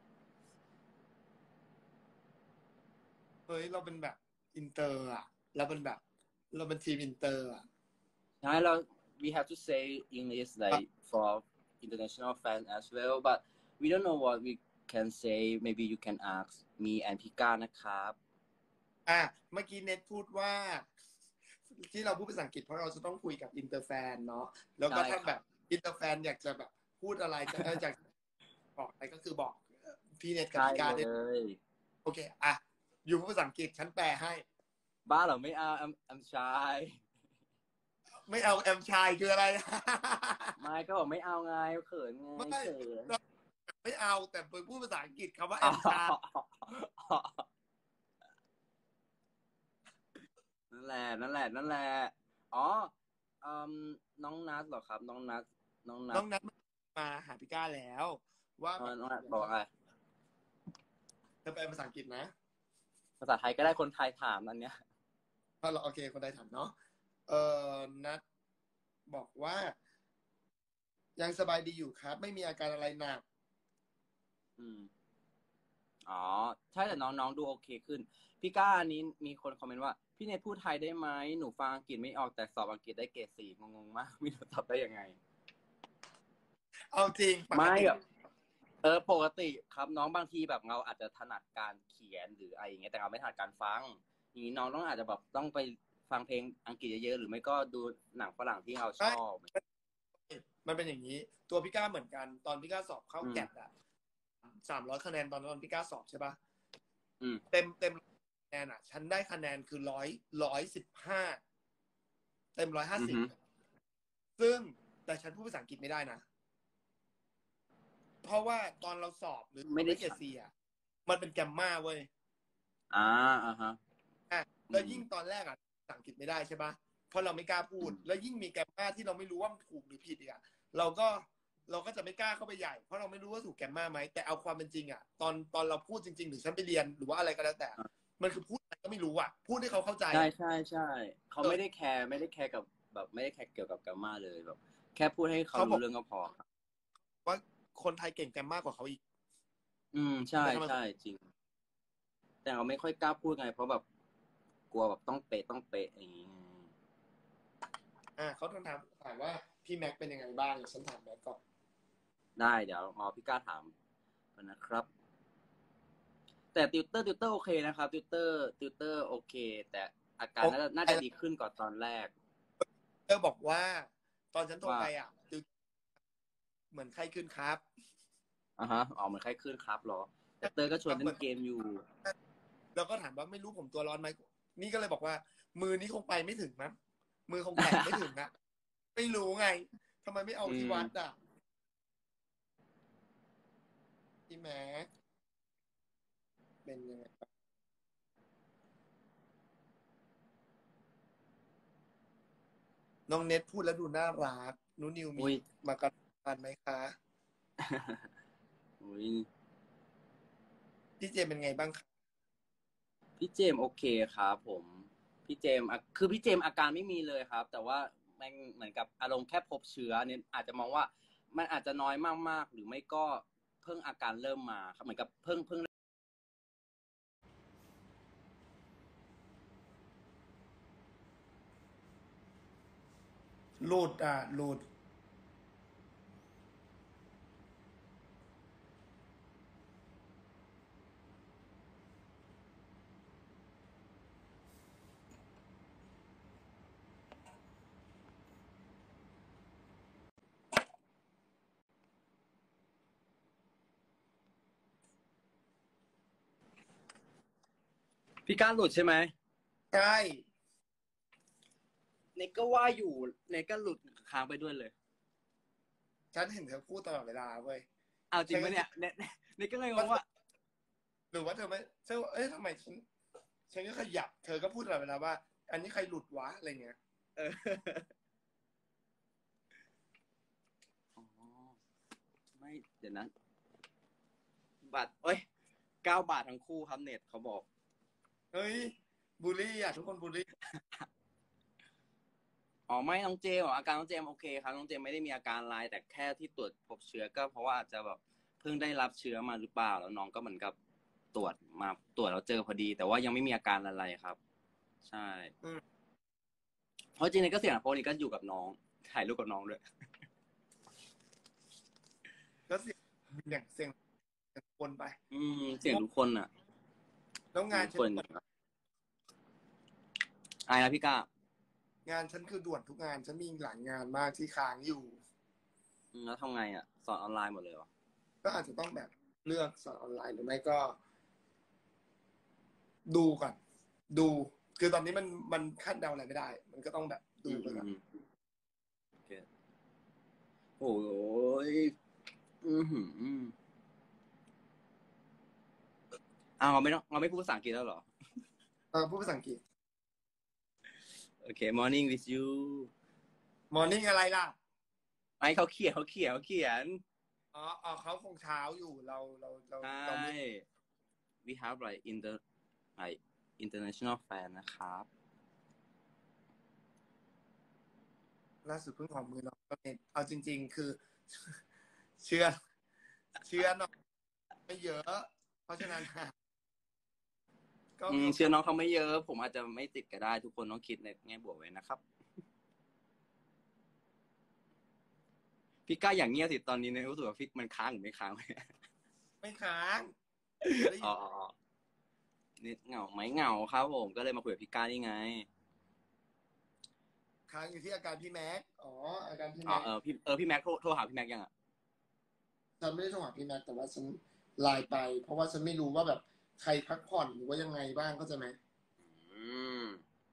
เฮ้ยเราเป็นแบบอินเตอร์อ่ะเราเป็นแบบเราเป็นทีมอินเตอร์อ่ะใช่แล้ว we have to say English like for international fans as well but we don't know what we can say maybe you can ask me and พี่ก้านะครับอ่ะเมื่อกี้เน็ตพูดว่า ที่เราพูดภาษาอังกฤษเพราะเราจะต้องคุยกับอินเตอร์แฟนเนาะแล้วก็ใช่ครัถ้าบแบบอินเตอร์แฟนอยากจะแบบพูดอะไรจะเอออยากบอกอะไรก็คือบอกพี่เน็ตกับใช่พี่ก้าได้เลยโอเคอ่ะอยู่พูดภาษาอังกฤษฉันแปลให้บ้าเหรอไม่เอา I'm I'm shy ไม่เอาแอมชายคืออะไรไม่ก็บอกไม่เอาไงเขินไงไม่เขินไม่เอาแต่ไปพูดภาษาอังกฤษคำว่าแอมชายนั่นแหละนั่นแหละนั่นแหละอ๋ออืมน้องนัทเหรอครับ น้องนัทน้องนัทน้องนัทมาหาพี่ก้าแล้ว ว่าน้องนัทบอกอะไรเธอแปลภาษาอังกฤษนะภาษาไทยก็ได้คนไทยถามอันเนี้ยถ้าเราโอเคคนใดถามเนาะเออนัทบอกว่า ยังสบายดีอยู่ครับ ไม่มีอาการอะไรหนักอืมอ๋อใช่แต่น้องๆดูโอเคขึ้นพี่ก้าอันนี้มีคนคอมเมนต์ว่าพี่เนทพูดไทยได้ไหมหนูฟังอังกฤษไม่ออกแต่สอบอังกฤษได้เกรดสี่งงๆมากไม่รู้ตอบได้ยังไงเอาจริงปกไม่ติแบบเออปกติครับน้องบางทีแบบเราอาจจะถนัดการเขียนหรืออะไรอย่างเงี้ยแต่เราไม่ถนัดการฟังอย่างนี้น้องต้องอาจจะแบบต้องไปฟังเพลงอังกฤษเยอะๆหรือไม่ก็ดูหนังฝรั่งที่เราชอบมันเป็นอย่างนี้ ตัวพี่ก้าเหมือนกัน ตอนพี่ก้าสอบเข้าอืมแกดอะสามร้อยคะแนนตอนนั้นตอนพี่ก้าสอบใช่ปะอืมเต็มเต็มคะแนนอะฉันได้คะแนนคือร้อยร้อยสิบห้าเต็มร้อยห้าอือสิบฮึซึ่งแต่ฉันพูดภาษาอังกฤษไม่ได้นะ เพราะว่าตอนเราสอบหรือไม่ได้เกรดซีอะมันเป็นแกมมาเว้ยอ่าอ่าฮะอ่ะแล้วยิ่งตอนแรกอะภาษาอังกฤษไม่ได้ใช่ปะเพราะเราไม่กล้าพูดอืมแล้วยิ่งมีแกมมาที่เราไม่รู้ว่ามันถูกหรือผิดอีกอะเราก็เราก็จะไม่กล้าเข้าไปใหญ่ เพราะเราไม่รู้ว่าถูกแกมมาไหมแต่เอาความเป็นจริงอะตอนตอนเราพูดจริงๆหรือฉันไปเรียนหรือว่าอะไรก็แล้วแต่ มันคือพูดอะไรก็ไม่รู้อะพูดให้เขาเข้าใจใช่ใช่ใช่เขาไม่ได้แคร์ไม่ได้แคร์กับแบบไม่ได้แคร์เกี่ยวกับแกรมมาเลยแบบแค่พูดให้เขาเขาบอรู้กเรื่องก็พอครับว่าคนไทยเก่งแกมมากกว่าเขาอีกอืมใช่แต่ทำไมใช่จริง แต่เราไม่ค่อยกล้าพูดไง เพราะแบบกลัวแบบต้องเป๊ะต้องเป๊ะอย่างงี้อ่าเขาถามถามว่าพี่แม็กเป็นยังไงบ้างฉันถามแม็กก่อนได้เดี๋ยวรอพี่ก้าถามก่อนนะครับ แต่ติวเตอร์ติวเตอร์โอเคนะครับติวเตอร์ติวเตอร์โอเค แต่อาการน่าจะน่าจะดีขึ้นกว่าตอนแรกเตอร์บอกว่า ตอนฉันโทรว่าไปอ่ะติวเหมือนไข้ขึ้นครับอ่าฮะอ๋อเหมือนไข้ขึ้นครับเหรอ แต่เตอร์ก็ชวนเล่นเกมอยู่แล้วก็ถามว่าไม่รู้ผมตัวร้อนไหมนี่ก็เลยบอกว่า มือนี้คงไปไม่ถึงมั้งมือคงแตะไม่ถึงอะไม่รู้ไงทำไมไม่เอาที่วัดอ่ะพี่แม็กเป็นยังไงบ้างน้องเน็ตพูดแล้วดูน่ารักนุนิวมีอุ๊ยมากันกันไหมคะอุ๊ยพี่เจมเป็นไงบ้างคะพี่เจมส์โอเคครับผม พี่เจมส์อ่ะคือพี่เจมส์อาการไม่มีเลยครับ แต่ว่าแม่งเหมือนกับอารมณ์แค่พบเชื้อเนี่ยอาจจะมองว่ามันอาจจะน้อยมากๆ หรือไม่ก็เพิ่งอาการเริ่มมาครับเหมือนกับเพิ่งเพิ่งหลุดอ่ะหลุดพี่ก้านหลุดใช่ไหมใช่เนกก็ว่าอยู่เนกก็หลุดค้างไปด้วยเลยฉันเห็นเธอพูดตลอดเวลาเว้ยเอาจริงไหมเนี่ยเนเนกก็เลยงงว่าหรือว่าเธอไม่เธอเอ้ยทำไมฉันฉันก็ขยับเธอก็พูดตลอดเวลาว่า อันนี้ใครหลุดวะอะไรเงี้ยเอออ๋อไม่เดี๋ยวนะบาทเอ้ยเก้าบาททั้งคู่ครับเน็ตเขาบอกเฮ้ยบูลลี่อ่ะทุกคนบูลลี่อ๋อไม่น้องเจมส์เหรออาการน้องเจมส์โอเคครับน้องเจมส์ไม่ได้มีอาการอะไรแต่แค่ที่ตรวจพบเชื้อก็เพราะว่าอาจจะแบบเพิ่งได้รับเชื้อมาหรือเปล่าแล้วน้องก็เหมือนกับตรวจมาตรวจแล้วเจอพอดี แต่ว่ายังไม่มีอาการอะไรครับ ใช่อืมเพราะจริงๆก็เสี่ยงเพราะนี่ก็อยู่กับน้องถ่ายรูปกับน้องด้วยก็เสียงอย่างเสียงคนไปอืมเสี่ยงทุกคนอ่ะแล้วงานทุกฉัคน นอะไรนะพี่ก้างานฉันคือด่วนทุกงาน ฉันมีหลายงานมากที่ค้างอยู่อืมแล้วทำไงอ่ะสอนออนไลน์หมดเลยเหรอก็อาจจะต้องแบบเลือกสอนออนไลน์หรือไม่ก็ ดูก่อน ดู คือตอนนี้มันมันคาดเดาอะไรไม่ได้ มันก็ต้องแบบดูไปก่อนอืมโอเคโอ้ยอือหืออ้าวเราไม่ต้องเราไม่พูดภาษาอังกฤษแล้วเหรอเออพูดภาษาอังกฤษโอเค morning with you morning อะไรล่ะไอเขาเขียนเขาเขียนเขาเขียนอ๋ออ๋อเขาคงเช้าอยู่เราเราเราใช่เราไม่ we have like inter like international fan นะครับล่าสุดเพิ่งหอมมือน้องก็เน็ตเอาจริง ๆ คือ เชื่อเชื่อน้องไม่เยอะ เพราะฉะนั้นก็อืมีมโอเชื่กาอสน้องเขาไม่เยอะ ผมอาจจะไม่ติดก็ได้ ทุกคนต้องคิดในแง่บวกไว้นะครับ พี่ก้าอย่างเงียบสิตอนนี้เนี่ยรู้สึกว่าพี่มันค้างหรือไม่ค้างไม่ค้างจะได้ยิอ๋นอๆนิดเหงาไหมเหงาครับผมก็เลยมาคุยกับพี่ก้านี่ไงค้างอยู่ที่อาการพี่แม็กอ๋ออาการพี่อ๋อแม็กเออพี่เออพี่แม็กโทรโทรหาพี่แม็กยังอ่ะฉันไม่ได้โทรหาพี่แม็กแต่ว่าฉันไลน์ไป เพราะว่าฉันไม่รู้ว่าแบบใครพักผ่อนหรือว่ายังไงบ้างเข้าใจไหมอืม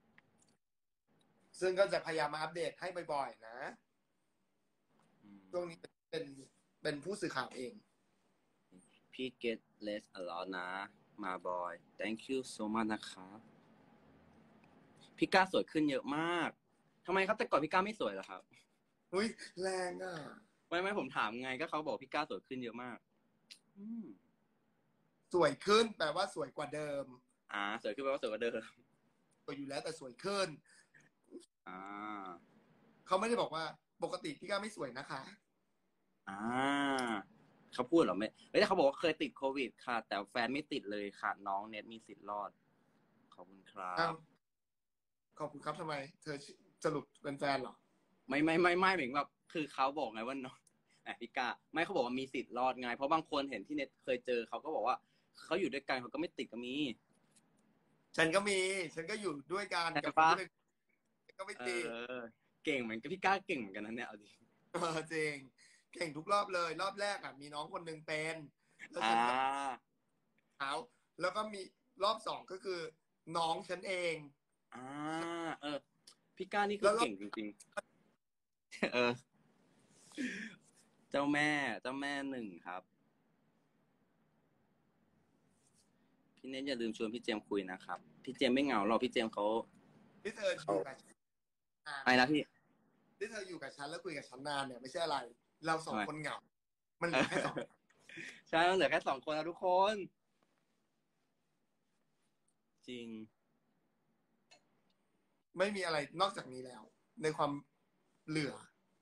ซึ่งก็จะพยายามมาอัปเดตให้บ่อยๆนะอืมช่วงนี้เป็นเป็นผู้สื่อข่าวเองพี่ get less a lot นะ มาบอย thank you so much นะครับพี่ก้าสวยขึ้นเยอะมากทำไมครับแต่ก่อนพี่ก้าไม่สวยเหรอครับอุ้ยแรงอ่ะไม่ไม่ผมถามไงก็เขาบอกพี่ก้าสวยขึ้นเยอะมาก อืมสวยขึ้นแปลว่าสวยกว่าเดิมอ่าสวยขึ้นแปลว่าสวยกว่าเดิมสวยอยู่แล้วแต่สวยขึ้นอ่าเขาไม่ได้บอกว่าปกติพี่ก้าไม่สวยนะคะอ่าเขาพูดเหรอไม่เฮ้ยแต่เขาบอกว่าเคยติดโควิดค่ะ แต่แฟนไม่ติดเลยค่ะ น้องเน็ตมีสิทธิ์รอด ขอบคุณครัอ้าบวขอบคุณครับทำไม เธอสรุปเป็นแฟนเหรอไม่ไม่ไม่ไม่เหมือนแบบคือเขาบอกไงว่าน้องแอบพี่กาไม่เขาบอกว่ามีสิทธิ์รอดไงเพราะบางคนเห็นที่เน็ตเคยเจอเขาก็บอกว่าเขาอยู่ด้วยกันเขาก็ไม่ติดก็มีฉันก็มี ฉันก็อยู่ด้วยกันใช่กับปะคนที่เป็นก็ไม่เอติดอเก่งเหมือนกับพี่ก้าเก่งเหมือนกันนะเนี่ยเอาดิเออจริงเก่งทุกรอบเลย รอบแรกอ่ะ มีน้องคนหนึ่งเป็น แล้วอ่าฉันก็เท้าแล้วก็มีรอบสองก็คือ น้องฉันเองอ่าเออพี่ก้านี่คืแล้อวเก่งจริงๆ เออ เจ้าแม่เจ้าแม่หนึ่งครับพี่เน็ตอย่าลืมชวนพี่เจมส์คุยนะครับ พี่เจมส์ไม่เหงาหรอกพี่เจมส์เขาที่เธออยู่กับฉันนานอะไรนะพี่ที่เธออยู่กับฉันแล้วคุยกับฉันนานเนี่ยไม่ใช่อะไร เราสองทำไมคนเหงา มันเหลือแค่สองใช่มันเหลือแค่สองคนนะทุกคน จริงไม่มีอะไรนอกจากนี้แล้ว ในความเหลือ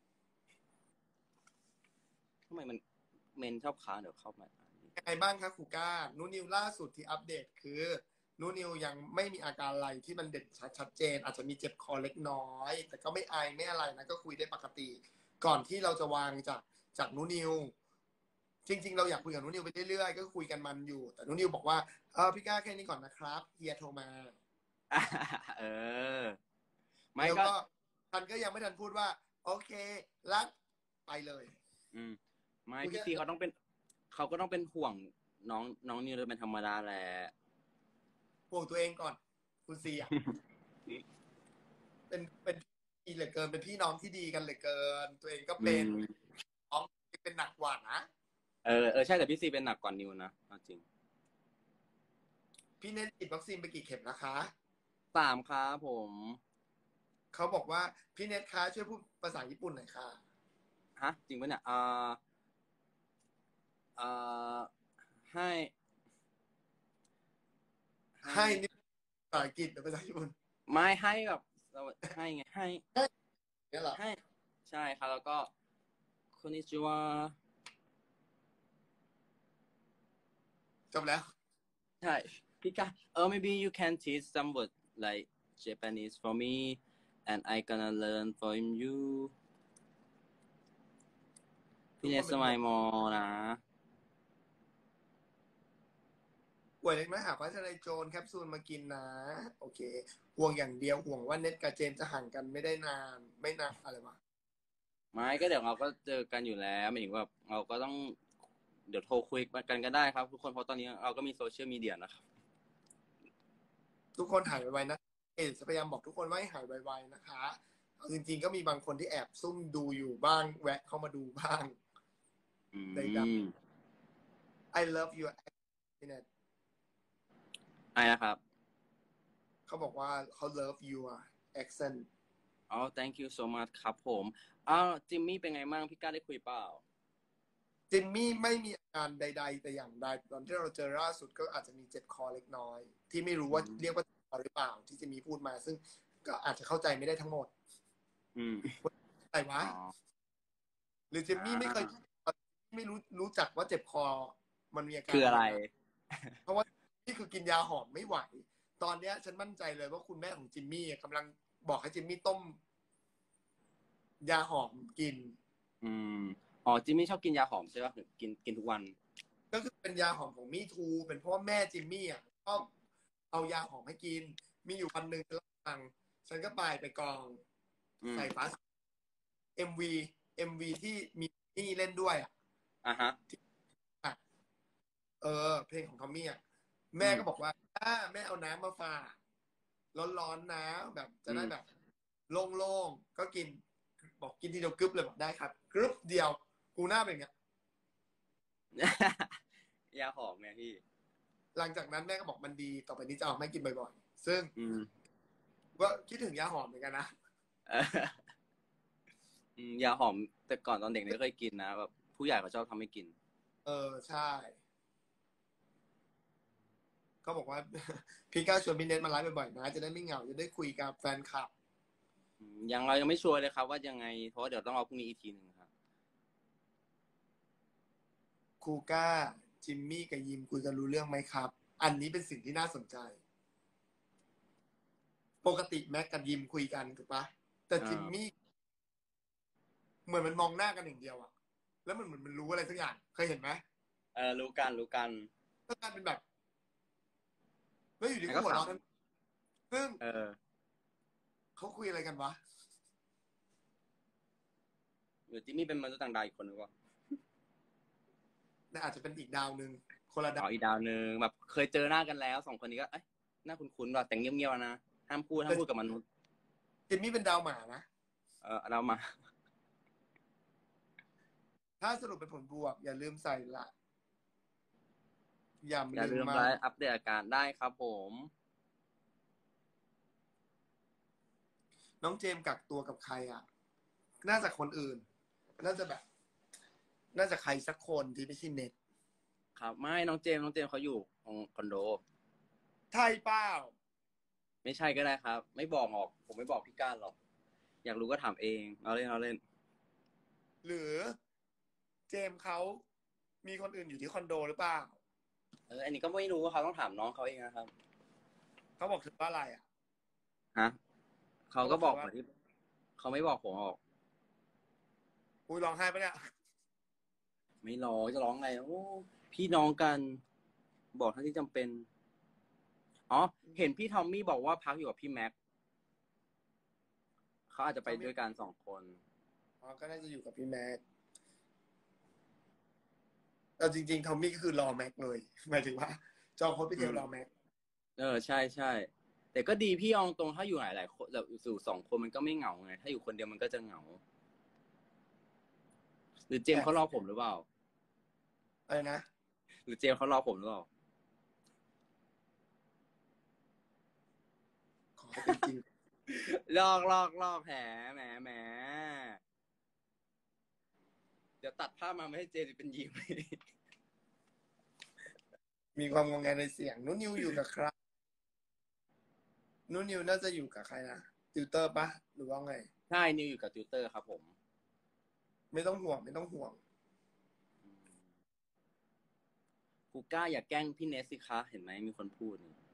ทำไมมันเมนชอบค้างเดี๋ยวเข้ามายังไงบ้างคะครูก้านูนิวล่าสุดที่อัปเดตคือนูนิวยังไม่มีอาการอะไรที่มันเด่นชัดชัดเจน อาจจะมีเจ็บคอเล็กน้อย แต่ก็ไม่ไอไม่อะไรนะก็คุยได้ปกติ ก่อนที่เราจะวางจากจากนูนิว จริง ๆ เราอยากคุยกับนูนิวไปเรื่อยๆก็คุยกันมันอยู่ แต่นูนิวบอกว่าเออพี่ก้าแค่นี้ก่อนนะครับเฮียโทรมาเออ ไม่แล้วก็ก็ทันก็ยังไม่ทันพูดว่า โอเค รักไปเลยอืม ไม่คุยพี่กันซีเขาต้องเป็น เขาก็ต้องเป็นห่วงน้องน้องนิวเลยเป็นธรรมดาแหละห่วงตัวเองก่อน คุณซีอ่ะ เป็นเป็นพี่เหลือเกินเป็นพี่น้องที่ดีกันเหลือเกิน ตัวเองก็อืเป็นมน้องเป็นหนักกว่านะเออเออใช่แต่พี่ซีเป็นหนักกว่านิวนะเอาจริงพี่เน้นฉีดวัคซีนไปกี่เข็มนะคะสามครับผมเขาบอกว่าพี่เน็ตคะช่วยพูดภาษาญี่ปุ่นหน่อยค่ะฮะ จริงปะเนี่ยอ่าอ่าให้ให้นี่ภาษาอังกฤษหรือภาษาญี่ปุ่นไม่ให้แบบให้ไงให้เนี่ยเหรอให้ ใช่ครับแล้วก็คอนนิจิวาจบแล้วใช่พี่กาเออ maybe you can teach some word like Japanese for me and I gonna learn from you พี่เนสมัยมอนะป่วยเล็กน้อยหาฟ้าทะลายโจรแคปซูลมากินนะ โอเค ห่วงอย่างเดียวห่วงว่าเน็ตกับเจมส์จะห่างกันไม่ได้นาน ไม่นานอะไรวะไม่ก็เดี๋ยวเราก็เจอกันอยู่แล้วหมายถึงว่าเราก็ต้องเดี๋ยวโทรคุยกันก็ได้ครับทุกคนเพราะตอนนี้เราก็มีโซเชียลมีเดียนะครับทุกคนหายไวๆนะ เอจะพยายามบอกทุกคนว่าให้หายไวๆนะคะเอาจริงๆก็มีบางคนที่แอบซุ่มดูอยู่บ้าง แวะเข้ามาดูบ้างอืมได้ครับ I love your accent อะไรนะครับเขาบอกว่าเขา love your accent อ๋อ thank you so much ครับผมอ้าวจิมมี่เป็นไงบ้างพี่ก้าได้คุยเปล่าจิมมี่ไม่มีอาการใดๆแต่อย่างใดตอนที่เราเจอล่าสุดก็อาจจะมีเจ็บคอเล็กน้อย ที่ไม่รู้ว่าอืมเรียกว่าเจ็บคอหรือเปล่า ที่จิมมี่พูดมา ซึ่งก็อาจจะเข้าใจไม่ได้ทั้งหมดอืมอะไรวะอ๋อหรือเจมมี่ไม่เคยไม่รู้รู้จักว่าเจ็บคอมันมีอาการคืออะไรเพราะว่านี่คือกินยาหอมไม่ไหว ตอนเนี้ย ฉันมั่นใจเลยว่าคุณแม่ของจิมมี่กำลังบอกให้จิมมี่ต้ม ยาหอมกินอืมอ๋อจิมมี่ชอบกินยาหอมใช่ป่ะกินกินทุกวันก็คือเป็นยาหอมของมี่ทูเป็นเพราะว่าแม่จิมมี่อ่ะชอบเอายาหอมให้กิน มีอยู่วันหนึ่งฉันฟังฉันก็ไปไปกองใส่ฟ้าเอ็มวีเอ็มวีที่มีนี่เล่นด้วยอ่ะอ่ะฮะเออ เพลงของทอมมี่อ่ะแม่ก็บอกว่าถ้าแม่เอาน้ำมาฝากร้อนๆนะแบบจะได้แบบโล่งๆก็กิน บอกกินทีเดียวกรึบเลยบอกได้ครับกรึบเดียว กูหน้าเป็นไงยาหอมไงพี่หลังจากนั้นแม่ก็บอกมันดีต่อไปนี้จะเอาไม่กินบ่อยๆซึ่งอืมก็คิดถึงยาหอมเหมือนกันนะเอออืมยาหอมแต่ก่อนตอนเด็กเนี่ยเคยกินนะแบบผู้ใหญ่เขาชอบทำให้กินเออใช่ ก็บอกว่า พี่ก้าวชวนพี่เน็ตมาไลฟ์บ่อยๆนะจะได้ไม่เหงาจะได้คุยกับแฟนคลับอืมยังเรายังไม่ชัวร์เลยครับว่ายังไงเพราะว่าเดี๋ยวต้องรอพรุ่งนี้อีกทีหนึ่งครับครูก้าจิมมี่กับยิมคุยกันรู้เรื่องไหมครับ อันนี้เป็นสิ่งที่น่าสนใจ ปกติแม็กกับยิมคุยกันถูกปะแต่อ่าจิมมี่เหมือนมันมองหน้ากันอย่างเดียวอะแล้วมันเหมือนมันรู้อะไรสักอย่าง เคยเห็นไหมเออรู้กันรู้กันก็กลายเป็นแบบแล้วอยู่ดีแล้วก็ก็หัวเราะขำกันซึ่งเออเขาคุยอะไรกันวะหรือจิมมี่เป็นมนุษย์ต่างดาวอีกคนหรือเปล่าน่าอาจจะเป็นอีกดาวหนึ่งคนละดาอ๋วออีกดาวหนึ่งแบบเคยเจอหน้ากันแล้วสองคนนี้ก็เอ้ยหน้าคุ้นๆว่ะแต่งเงียบๆนะห้ามพูดห้ามพูดกับมนุษย์จิมมี่เป็นดาวหมานะเออเรามาถ้าสรุปเป็นผลบวก อย่าลืมใส่ละ อย่าอย่าลืลืมมมาไลฟ์อัปเดตอาการได้ครับผมน้องเจมส์กักตัวกับใครอ่ะ น่าจะคนอื่น น่าจะแบบ น่าจะใครสักคนที่ไม่ใช่เน็ตครับไม่น้องเจมส์น้องเจมส์เขาอยู่ของคอนโดไทยเปล่าไม่ใช่ก็ได้ครับ ไม่บอกหรอก ผมไม่บอกพี่ก้านหรอก อยากรู้ก็ถามเองเอาเล่นเอาเล่นหรือเจมส์เขามีคนอื่นอยู่ที่คอนโดหรือเปล่าเอออันนี้ก็ไม่รู้เขาต้องถามน้องเขาเองนะครับเขาบอกถึงว่าอะไรอ่ะฮะเขาก็บอกเหมือนที่เขาไม่บอกผมหรอกอุ้ยร้องไห้ปะเนี่ยไม่ร้องจะร้องไงโอ้พี่น้องกัน บอกเท่าที่จำเป็นอ๋อเห็นพี่ทอมมี่บอกว่าพักอยู่กับพี่แม็กเขาอาจจะไปด้วยกันสองคนอ๋อ ก็น่าจะอยู่กับพี่แม็กเอาจริงๆทอมมี่ก็คือรอแม็กเลย หมายถึงว่า จองโค้ชไปเที่ยวรอแม็กเออใช่ใช่แต่ก็ดีพี่เอาตรงถ้าอยู่หลายหลายคนแบบอยู่สองคนมันก็ไม่เหงาไงถ้าอยู่คนเดียวมันก็จะเหงา หรือเจมส์เขารอผมหรือเปล่าอะไรนะหรือเจมส์เขารอผมหรือเปล่าขอให้เป็นจริงลอกลอกลอกแผลแหมแหมเดี๋ยวตัดภาพมาไม่ให้เจมส์เป็นยิ้มมีความงงแงในเสียงนุนิวอยู่กับใครนุนิวน่าจะอยู่กับใครนะติวเตอร์ปะหรือว่าไงใช่นิวอยู่กับติวเตอร์ครับผมไม่ต้องห่วงไม่ต้องห่วงกูกล้าอย่าแกล้งพี่เนสสิคะเห็นไหมมีคนพูด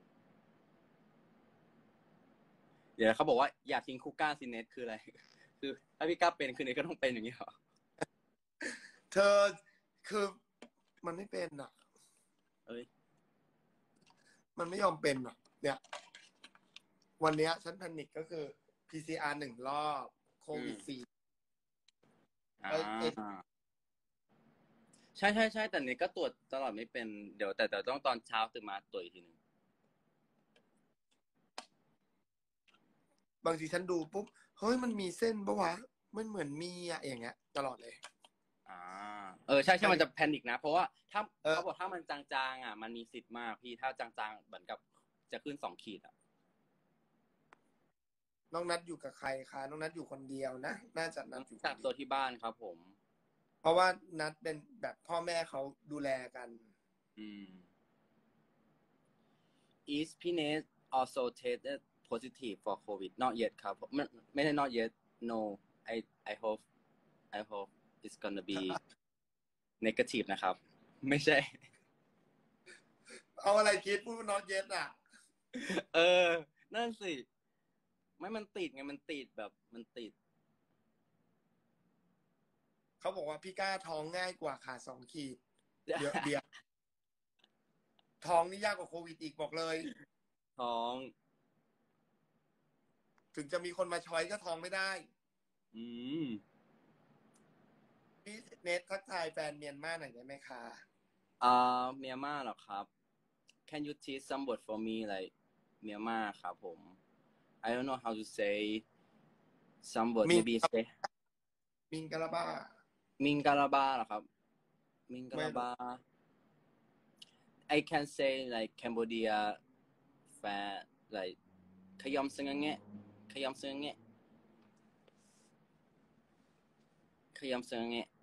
เดี๋ยวเขาบอกว่าอย่าทิ้งคูก้าซิเนสคืออะไร คือถ้าพี่ก้าเป็นคือเนสก็ต้องเป็นอย่างนี้เหรอเธอคือมันไม่เป็นอ่ะเอ้ยมันไม่ยอมเป็นอ่ะ เนี่ย วันเนี้ยฉันแพนิคก็คือ พี ซี อาร์ หนึ่งรอบโควิดสี่อ่าเอ้ยเอ้ยใช่ใช่ใช่แต่เนสก็ตรวจตลอดไม่เป็นเดี๋ยวแต่แต่ต้องตอนเช้าตื่นมาตรวจอีกทีหนึ่งบางทีฉันดูปุ๊บเฮ้ยมันมีเส้นปะวะมันเหมือนมีอะอย่างเงี้ย ตลอดเลยอ่า เออใช่ใช่มันจะแพนิคนะเพราะว่าถ้าเออเขาบอกถ้ามันจางๆอ่ะมันมีสิทธิ์มากพี่ถ้าจางๆเหมือนกับจะขึ้นสองขีดอ่ะน้องนัดอยู่กับใครคะน้องนัดอยู่คนเดียวนะน่าจะนัดอยู่คนกักเดีตัยว วที่บ้านครับผมเพราะว่านัดเป็นแบบพ่อแม่เขาดูแลกันอืม Is พี่ Nate also tested positive for COVID not yet ครับไม่ไม่ได้ not yet no I I hope I hope it's gonna be negative นะครับ ไม่ใช่เอาอะไรคิดพูดว่า not yet อ่ะเออ นั่นสิ ไม่มันติดไง มันติดแบบ มันติดเขาบอกว่าพี่ก้าท้องง่ายกว่าขาสองขีด เดี๋ยวเดี๋ยวท้องนี่ยากกว่าโควิดอีกบอกเลยท้องถึงจะมีคนมาช้อยก็ท้องไม่ได้อืมพี่เนททักทายแฟนเมียนมาหน่อยได้ไหมคะอ่าเมียนมาเหรอครับ Can you teach some word for me like เมียนมาครับผม I don't know how to say some word maybe say มิงกะลาบ้ามิงกาลาบาเหรอครับ มิงกาลาบา I can say like Cambodia fan like ขยอมซึงเงะขยอมซึงเงะขยอมซึงเงะ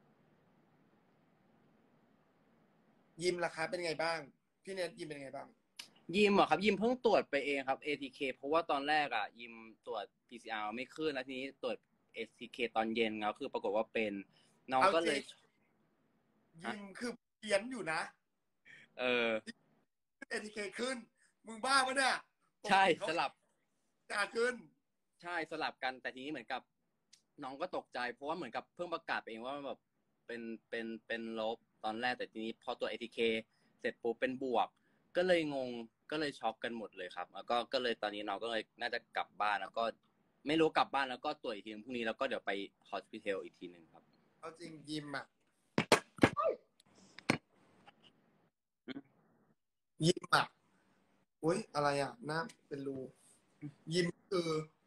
ยิมราคาเป็นไงบ้าง พี่เนทยิมเป็นไงบ้างยิมเหรอครับยิมเพิ่งตรวจไปเองครับ เอ ที เค เพราะว่าตอนแรกอ่ะยิมตรวจ พี ซี อาร์ ไม่ขึ้นแล้วทีนี้ตรวจ เอ ที เค ตอนเย็นแล้วคือปรากฏว่าเป็นน้องก็เลยยิมคือเพี้ยนอยู่นะเออเอ ที เค ขึ้น มึงบ้าปะเนี่ยใช่สลับจะขึ้นใช่สลับกันแต่ทีนี้เหมือนกับ น้องก็ตกใจ เพราะว่าเหมือนกับเพิ่งประกาศไปเองว่าแบบเป็นเป็นเป็นลบตอนแรกแต่ทีนี้พอตัว เอ ที เค เสร็จปุ๊บเป็นบวก ก็เลยงงก็เลยช็อกกันหมดเลยครับ แล้วก็ก็เลยตอนนี้น้องก็เลยน่าจะกลับบ้านแล้วก็ไม่รู้กลับบ้านแล้วก็ตรวจอีกทีนึงพรุ่งนี้แล้วก็เดี๋ยวไปฮอสพิทอลอีกทีหนึ่งครับเอาจริงยิมอ่ะ ยิมอ่ะอุ้ยอะไรอ่ะหน้าเป็นรู ยิมคือ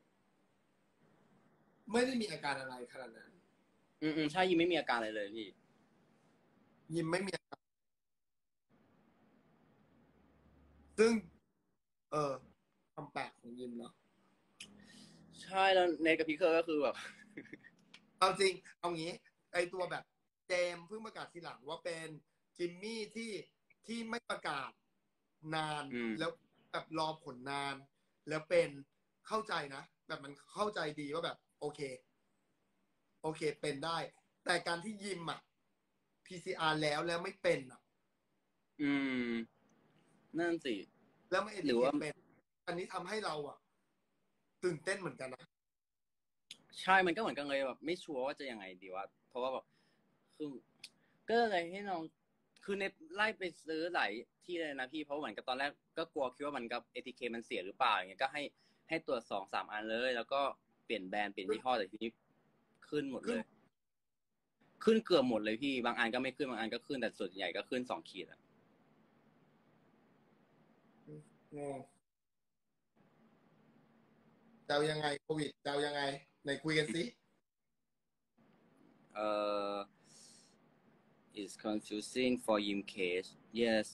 ไม่ได้มีอาการอะไรขนาดนั้นอืมอืมใช่ยิมไม่มีอาการอะไรเลยพี่ยิมไม่มีอาการ ซึ่ง เออความแปลกของยิมเนาะใช่แล้วเนทกับพี่เคอร์ก็คือแบบเอาจริง เอางี้ ไอตัวแบบเจมส์เพิ่งประกาศทีหลังว่าเป็นจิมมี่ที่ที่ไม่ประกาศนานอืมแล้วแบบรอผลนาน แล้วเป็นเข้าใจนะ แบบมันเข้าใจดีว่าแบบ โอเค โอเคเป็นได้ แต่การที่ยิมอ่ะ พี ซี อาร์ แล้วแล้วไม่เป็นอ่ะอืมนั่นสิแล้วไม่เอหรืทีอเคว่าเป็น อันนี้ทำให้เราอ่ะ ตื่นเต้นเหมือนกันนะใช่มันก็เหมือนกันเลยแบบไม่ชัวร์ว่าจะยังไงดีวะเพราะว่าแบบคือก็เลยให้น้องคือเน็ตไล่ไปซื้อหลายที่เลยนะพี่เพราะเหมือนกับตอนแรกก็กลัวคิดว่ามันกับ เอ ที เค มันเสียหรือเปล่าอย่างเงี้ยก็ให้ให้ตรวจสองสามอันเลย แล้วก็เปลี่ยนแบรนด์เปลี่ยนยี่ห้อแต่ทีนี้ขึ้นหมดเลย ขึ้นเกือบหมดเลยพี่บางอันก็ไม่ขึ้นบางอันก็ขึ้นแต่ส่วนใหญ่ก็ขึ้นสองขีดอะงงจะเอายังไงโควิดจะเอายังไงไหนคุยกันสิเอ่อ is confusing for Yim case yes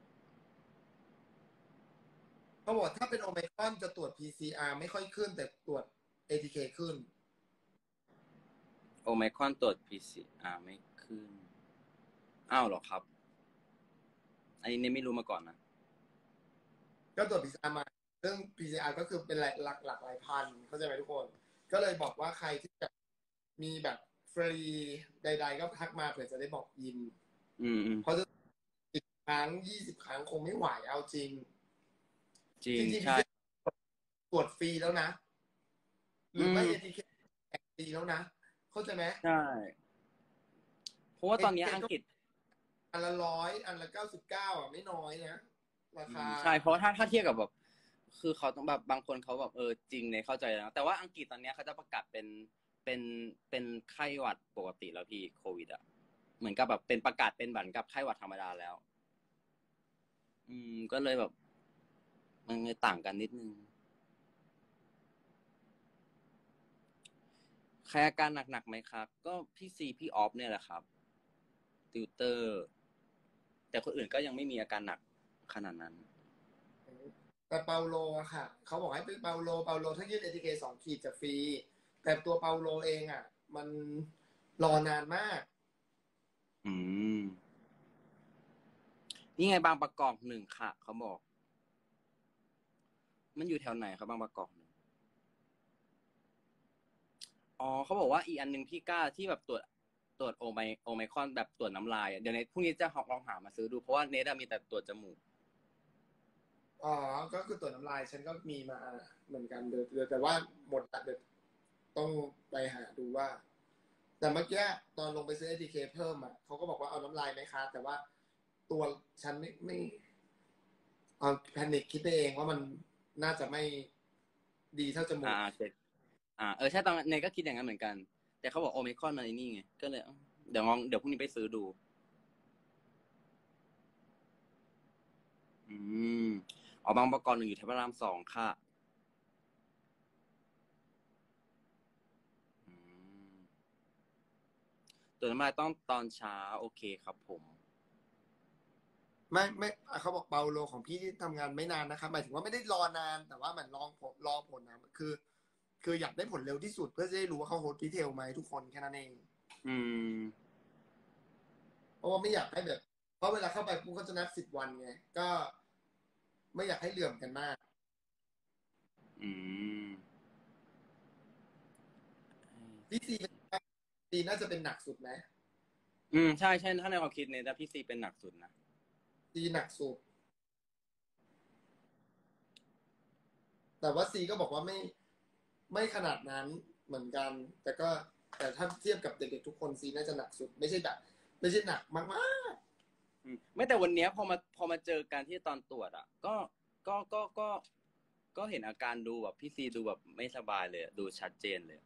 เขาบอกถ้าเป็นโอไมครอนจะตรวจ พี ซี อาร์ ไม่ค่อยขึ้น แต่ตรวจ เอ ที เค ขึ้นโอไมครอนตรวจ พี ซี อาร์ ไม่ขึ้นอ้าวเหรอครับ อันนี้เนี่ยไม่รู้มาก่อนนะก็ตรวจ พี ซี อาร์ มาเรื่อง พี ซี อาร์ ก็คือเป็นหลักหลักหลักหลายพันเข้าใจไหมทุกคน ก็เลยบอกว่าใครที่จะมีแบบฟรีใดๆก็ทักมาเผื่อจะได้บอกยิมอืมอืมเพราะจะสิบครั้งยี่สิบครั้งคงไม่ไหวเอาจริงจริงจริงๆใช่ตรวจฟรีแล้วนะ หรือไม่อืมเอ ที เค ฟรีแล้วนะ เข้าใจไหมใช่ เพราะว่าตอนนี้อังกฤษอันละร้อยอันละเก้าสิบเก้าอ่ะไม่น้อยนะราคาใช่ เพราะถ้าถ้าเทียบกับแบบ คือเขาต้องแบบบางคนเขาแบบเออจริงเนี่ยเข้าใจแล้วแต่ว่าอังกฤษตอนนี้เขาจะประกาศเป็นเป็นเป็นไข้หวัดปกติแล้วพี่โควิดอ่ะเหมือนกับแบบเป็นประกาศเป็นเหมือนกับไข้หวัดธรรมดาแล้ว อืมก็เลยแบบ มันเลยต่างกันนิดนึงใครอาการหนักๆไหมครับ ก็พี่ซีพี่ออฟเนี่ยแหละครับติวเตอร์ แต่คนอื่นก็ยังไม่มีอาการหนักขนาดนั้นแต่เปาโลอะค่ะ เขาบอกให้เป็นเปาโล เปาโลถ้ายื่น เอ ที เค สองขีดจะฟรี แต่ตัวเปาโลเองอ่ะ มันรอนานมากอืม นี่ไงบางประกอบหนึ่งค่ะ เขาบอก มันอยู่แถวไหนครับบางประกอบหนึ่งอ๋อเขาบอกว่าอีกอันหนึ่งพี่กล้าที่แบบตรวจตรวจโอไมโอไมครอนแบบตรวจน้ำลายอะเดี๋ยวในพรุ่งนี้จะลองหามาซื้อดูเพราะว่าเนทมีแต่ตรวจจมูกอ๋อก็คือตรวจน้ำลายฉันก็มีมาเหมือนกันเดี๋ยวเดี๋ยวแต่ว่าหมดละเดี๋ยวต้องไปหาดูว่า แต่เมื่อกี้ตอนลงไปซื้อ เอ ที เค เพิ่มอ่ะเขาก็บอกว่าเอาน้ำลายไหมคะแต่ว่าตัวฉันไม่ไม่เอาแพนิคคิดไปเองว่ามันน่าจะไม่ดีเท่าจมูอ่ากเสร็จอ่าเออใช่ตอนเนทก็คิดอย่างนั้นเหมือนกันแต่เขาบอกโอไมครอนมันไอ้นี่ไงก็เลยเอ้าเดี๋ยวลองเดี๋ยวพรุ่งนี้ไปซื้อดูอืมอ๋อบางประกอบหนึ่งอยู่แถวพระรามสองค่ะอืมตรวจน้ำลายต้องตอนเช้าโอเคครับผมไม่ไม่เขาบอกเปาโลของพี่ที่ทำงานไม่นานนะครับหมายถึงว่าไม่ได้รอนานแต่ว่ามันรอผลรอผลนะคือ คืออยากได้ผลเร็วที่สุดเพื่อจะได้รู้ว่าเขาโฮสพิเทลไหมทุกคนแค่นั้นเองอืมเพราะว่าไม่อยากให้แบบเพราะเวลาเข้าไปปุ๊บก็จะนัดสิบวันไงก็ไม่อยากให้เหลื่อมกันมากอืมพี่ซีซีน่าจะเป็นหนักสุดไหมอืมใช่ใช่ถ้าในความคิดเนี่ยพี่ซีเป็นหนักสุดนะซีหนักสุดแต่ว่าซีก็บอกว่าไม่ไม่ขนาดนั้นเหมือนกัน แต่ก็แต่ถ้าเทียบกับเด็กๆทุกคนซีน่าจะหนักสุดไม่ใช่แบบไม่ใช่หนักมากอืมไม่แต่วันเนี้ยพอมาพอมาเจอกันที่ตอนตรวจอ่ะก็ก็ก็ก็ก็เห็นอาการดูแบบพี่ซีดูแบบไม่สบายเลยอะดูชัดเจนเลย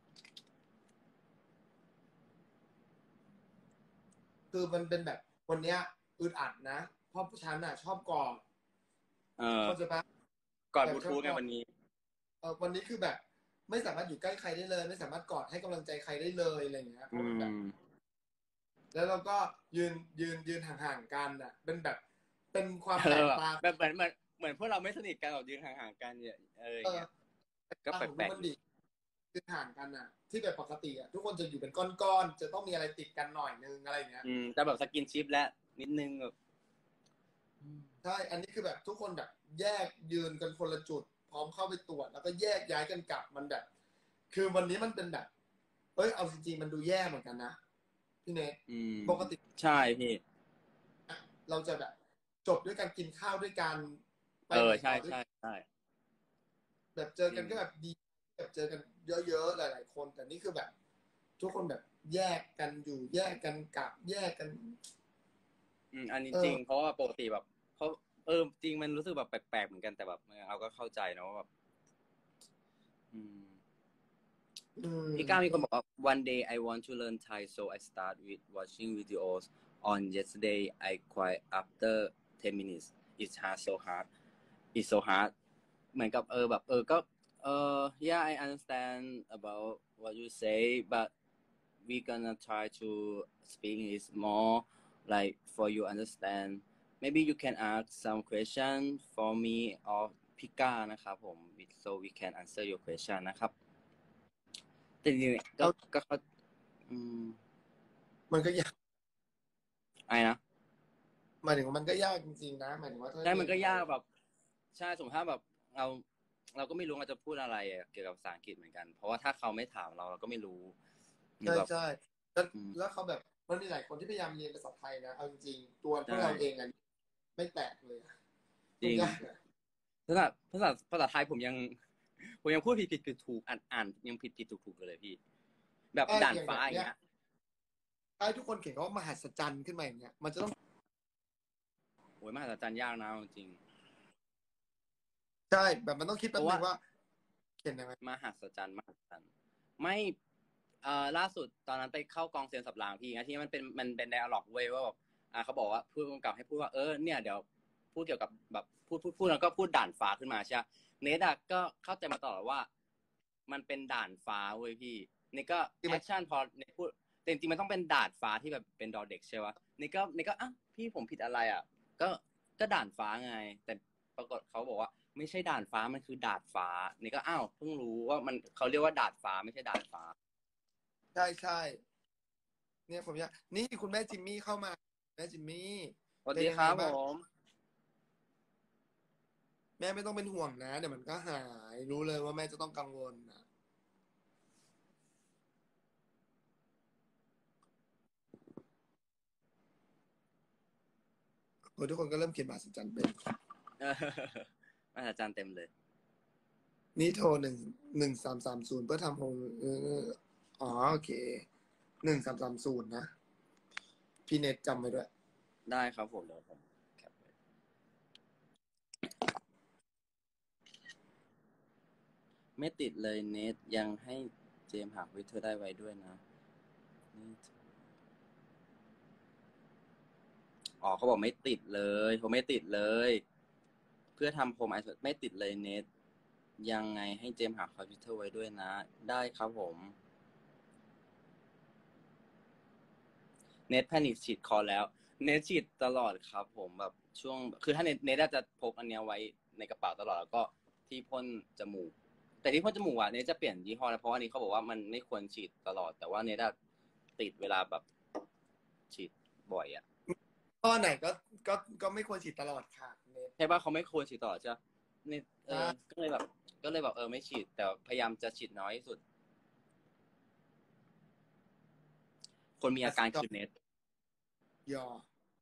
ๆคือมันเป็นแบบวันเนี้ยอึดอัดนะเพราะผู้ชายน่ะชอบกอดเออเขาใจะปะก่อนแบบลูทูธไงบชอบกอดวันนี้เออวันนี้คือแบบไม่สามารถอยู่ใกล้ใครได้เลยไม่สามารถกอดให้กำลังใจใครได้เลยอะไรอย่างเงี้ยเพอืราะมันแบบมแล้วเราก็ยืนยืนยืนห่างๆกันอ่ะเป็นแบบเป็นความเอแปลกอตาแบบเหมือนเหมือนเหมือนพวกเราไม่สนิทกันแบบยืนห่างๆกันเนี่ยเอออเออย่างเงี้ยก็ตาแปลกๆอยู่ของดูมันดี คือห่างกันอ่ะที่แบบปกติอ่ะทุกคนจะอยู่เป็นก้อนๆจะต้องมีอะไรติดกันหน่อยนึงอะไรอย่างเงี้ยอืมแต่แบบสกินชิปแล้วนิดนึงแบบอืมใช่อันนี้คือแบบทุกคนแบบแยกยืนกันคนละจุดพร้อมเข้าไปตรวจแล้วก็แยกย้ายกันกลับมันแบบคือวันนี้มันเป็นแบบเอ้ยเอาจริงๆมันดูแย่เหมือนกันนะพี่เนทอืมปกติใช่พี่เราจะแบบจบด้วยการกินข้าวด้วยกันไปเออไหนใช่ต่อด้วยใช่ใช่แบบเจอกันจริงก็แบบดีแบบเจอกันเยอะๆหลายๆคนแต่นี่คือแบบทุกคนแบบแยกกันอยู่แยกกันกลับแยกกันอืมอันนี้เออจริงเพราะว่าปกติแบบเพราะเออจริงมันรู้สึกแบบแปลกๆเหมือนกันแต่แบบเออเราก็เข้าใจนะว่าแบบอืมอืพี่ก้าวมีคนบอกมว่า one day I want to learn Thai so I start with watching videos on yesterday I quit after ten minutes it's hard so hard it's so hard เหมือนกับเออแบบเออก็เออ yeah I understand about what you say but we gonna try to speak is more like for you understand maybe you can ask some question for me or พี่ก้านะครับผม so we can answer your question นะครับแต่จริงๆก็เอาก็เขาอืมมันก็ยากไอ้นะหมายถึงว่ามันก็ยากจริงๆนะหมายถึงว่าถ้าใช่มันก็เรียนไทยยากแบบใช่สมมติถ้าแบบเราเราก็ไม่รู้เราจะพูดอะไรเกี่ยวกับภาษาอังกฤษเหมือนกันเพราะว่าถ้าเขาไม่ถามเราเราก็ไม่รู้หรือแบบใช่ใช่แล้วอืมแล้วเขาแบบมันมีหลายคนที่พยายามเรียนภาษาไทยนะเอาจริงๆตัวพวใช่กเราเองอ่ะไม่แปลกเลยอะมันจริงยากอะภาษาภาษาภาษาไทยผมยังผมยังพูดผิดผิดถูกถูกอ่านอ่านยังผิดผิดถูกถูกเลยพี่แบบใช่ด่านอย่างแบบเนี้ยฟ้าอย่างเงี้ยถ้าทุกคนเขียนคำว่ามหัศจรรย์ขึ้นมาอย่างเงี้ยมันจะต้องโอ้ยมหัศจรรย์ยากนะจริงใช่แบบมันต้องคิดเพราะว่าแป๊บนึงว่าเขียนยังไงมหัศจรรย์มหัศจรรย์ไม่เอ่อล่าสุดตอนนั้นไปเข้ากองเซียนสับรางพี่นะที่มันเป็นมันเป็นไดอะล็อกเว้ยว่าแบบอ่าเขาบอกว่าพูดกำกับให้พูดว่าเออเนี่ยเดี๋ยวพูดเกี่ยวกับแบบพูดพูดพูดแล้วก็พูดด่านฟ้าขึ้นมาใช่ไหมเนทอะก็เข้าใจมาตลอดว่ามันเป็นด่านฟ้าเว้ยพี่นี่ก็ที่มันแอคชั่นพอเนทพูดแต่จริงๆมันต้องเป็นด่านฟ้าที่แบบเป็นดอเด็กใช่ปะนี่ก็นี่ก็อ่ะพี่ผมผิดอะไรอ่ะก็ก็ด่านฟ้าไงแต่ ปรากฏเขาบอกว่าไม่ใช่ด่านฟ้ามันคือดาดฟ้านี่ก็อ้าวเพิ่งรู้ว่ามันเขาเรียกว่าดาดฟ้าไม่ใช่ดาดฟ้าใช่ใช่เนี่ยผมอยากนี่คุณแม่จิมมี่เข้ามาแม่จิมมี่สวัสเป็นดีครับผยังไงบ้างมแม่ไม่ต้องเป็นห่วงนะเดี๋ยวมันก็หายรู้เลยว่าแม่จะต้องกังวลนะโอ้ทุกคนก็เริ่มเขียนมหัศจรรย์เป็นเออมาอาจารย์เต็มเลยนี่โทรหนึ่งหนึ่งสามสามศูนย์เพื่อทำโฮมเอออ๋อโอเคหนึ่งสามสามศูนย์นะพี่เน็ตจำไว้ด้วยได้ครับผมเดี๋ยวผมแคปไว้ไม่ติดเลยเนทยังให้เจมส์หาวิเธอได้ไว้ด้วยนะนี่อ๋อเขาบอกไม่ติดเลยเขาไม่ติดเลย เพื่อทำโฮมไอซ์ไม่ติดเลยเนทยังไงให้เจมส์หาคอมพิวเตอร์ไว้ด้วยนะ ได้ครับผมเนทแพนิคฉีดคอแล้วเนทฉีดตลอดครับผมแบบช่วงคือถ้าเนทเนทจะพกอันเนี้ยไว้ในกระเป๋าตลอดแล้วก็ที่พ่นจมูกแต่ที่พ่นจมูกอ่ะเนทจะเปลี่ยนยี่ห้อนะเพราะว่านี้เขาบอกว่ามันไม่ควรฉีดตลอดแต่ว่าเนทติดเวลาแบบฉีดบ่อยอ่ะข้อไหนก็ก็ก็ไม่ควรฉีดตลอดค่ะเน็ตใช่ป่ะเขาไม่ควรฉีดตลอดใช่ปะเนทเออใช่ก็เลยแบบ ก็เลยแบบเออไม่ฉีดแต่พยายามจะฉีดน้อยที่สุด คนมีอาการคือเนทยอ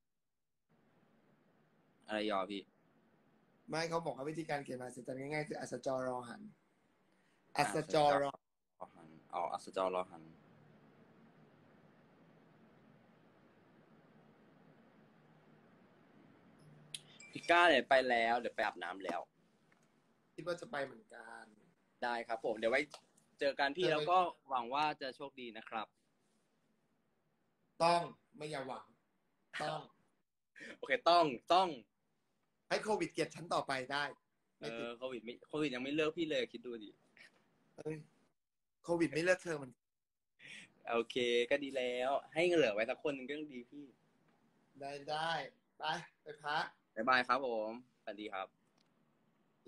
อะไรยอพี่ไม่เขาบอกว่าวิธีการเขียนมหัศจรรย์ง่ายๆคืออัศจรรอหันอัศจรรอรอหันอ๋ออัสจอรอหันพี่ก้าเนี่ยไปแล้วเดี๋ยวไปอาบน้ำแล้วคิดว่าจะไปเหมือนกันได้ครับผมเดี๋ยวไว้เจอกันพี่แล้วก็หวังว่าจะโชคดีนะครับต้องไม่อย่าหวัง ต้องโอเคต้องต้องให้โควิดเกลียดฉันต่อไปได้เอไม่ติดอโควิดไม่โควิดยังไม่เลิกพี่เลยคิดดูดิเอ้ยโควิดไม่เลือกเธอมันโอเคก็ดีแล้ว ให้เหลือไว้สักคนหนึ่งก็ยังดีพี่ได้ได้ไปไปพักบ๊ายบายครับผมสวัสดีครับเอ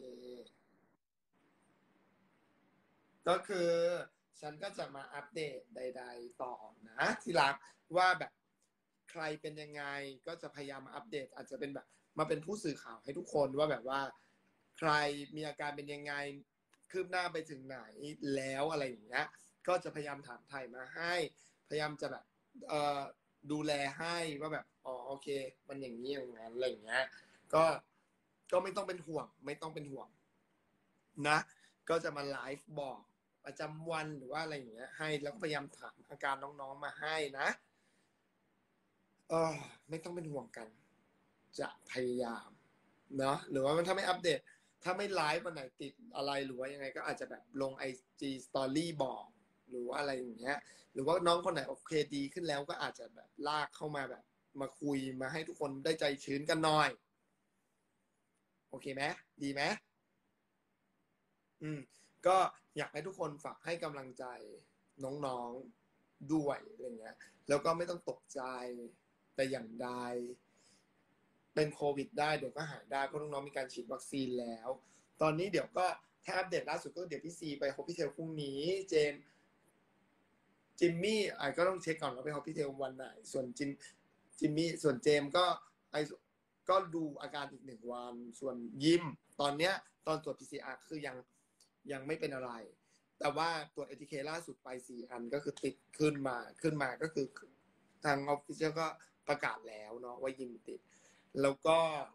ก็คือฉันก็จะมาอัปเดตใด ๆ ต่อนะที่รักว่าแบบใครเป็นยังไงก็จะพยายามมาอัปเดต อาจจะเป็นแบบมาเป็นผู้สื่อข่าวให้ทุกคนว่าแบบว่า ใครมีอาการเป็นยังไงคืบหน้าไปถึงไหนแล้วอะไรอย่างเงี้ย ก็จะพยายามถามไทยมาให้ พยายามจะแบบเอ่อดูแลให้ว่าแบบอ๋อโอเค มันอย่างนี้อย่างนั้นอะไรอย่างเงี้ย ก็ก็ไม่ต้องเป็นห่วง ไม่ต้องเป็นห่วง นะ ก็จะมาไลฟ์บอกประจำวันหรือว่าอะไรอย่างเงี้ย ให้แล้วก็พยายามถามอาการน้องๆมาให้นะเออไม่ต้องเป็นห่วงกัน จะพยายามเนาะหรือว่ามันถ้าไม่อัปเดต ถ้าไม่ไลฟ์วันไหนติดอะไรหรือว่ายังไงก็อาจจะแบบลง ไอ จี Story บอก หรือว่าอะไรอย่างเงี้ย หรือว่าน้องคนไหนโอเคดีขึ้นแล้วก็อาจจะแบบลากเข้ามาแบบ มาคุยมาให้ทุกคนได้ใจชื้นกันหน่อย โอเคไหมดีไหมอืมก็อยากให้ทุกคนฝากให้กำลังใจน้องๆด้วยอะไรเงี้ย แล้วก็ไม่ต้องตกใจแต่อย่างใดเป็นโควิดได้เดี๋ยวก็หายได้เพราะน้องๆมีการฉีดวัคซีนแล้ว ตอนนี้เดี๋ยวก็ถ้าอัปเดตล่าสุดก็เดี๋ยวพี่ซีไปฮอปปี้เทลพรุ่งนี้เจมจิมมี่ไอ้ก็ต้องเช็คก่อนว่าไปฮอปปี้เทลวันไหนส่วนจิมจิมมี่ส่วนเจมก็ไอก็ดูอาการอีกหนึ่งวันส่วนยิมตอนเนี้ยตอนตรวจ พี ซี อาร์ คือยังยังไม่เป็นอะไร แต่ว่าตรวจ เอ ที เค ล่าสุดไปสี่อันก็คือติดขึ้นมาขึ้นมาก็คือทางออฟฟิเชียลก็ประกาศแล้วเนาะว่ายิมติด แล้วก็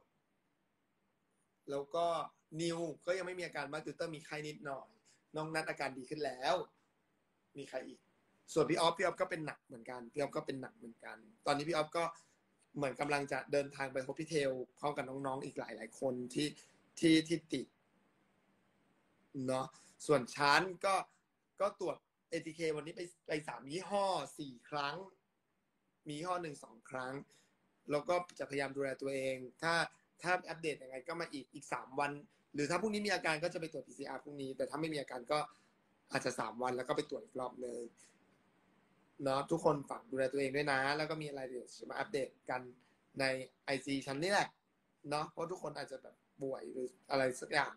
แล้วก็นิวก็ยังไม่มีอาการมากติวเตอร์มีไข้นิดหน่อย น้องนัดอาการดีขึ้นแล้ว มีใครอีก ส่วนพี่ออฟพี่ออฟก็เป็นหนักเหมือนกันพี่ออฟก็เป็นหนักเหมือนกัน ตอนนี้พี่ออฟก็เหมือนกำลังจะเดินทางไปฮอปปี้เทลพร้อมกับน้องๆอีกหลายๆคนที่ที่ที่ติดเนาะส่วนชั้นก็ก็ตรวจ เอ ที เค วันนี้ไปไปสามยี่ห้อสี่ครั้ง มียี่ห้อหนึ่งสองครั้ง แล้วก็จะพยายามดูแลตัวเอง ถ้าถ้าอัปเดตยังไงก็มาอีกอีกสามวัน หรือถ้าพรุ่งนี้มีอาการก็จะไปตรวจ พี ซี อาร์ พรุ่งนี้ แต่ถ้าไม่มีอาการก็อาจจะสามวันแล้วก็ไปตรวจอีกรอบนึงเนาะทุกคนฝากดูแลตัวเองด้วยนะ แล้วก็มีอะไรเดี๋ยวจะมาอัปเดตกันใน ไอ จี ชั้นนี่แหละเนาะเพราะทุกคนอาจจะแบบป่วยหรืออะไรสักอย่าง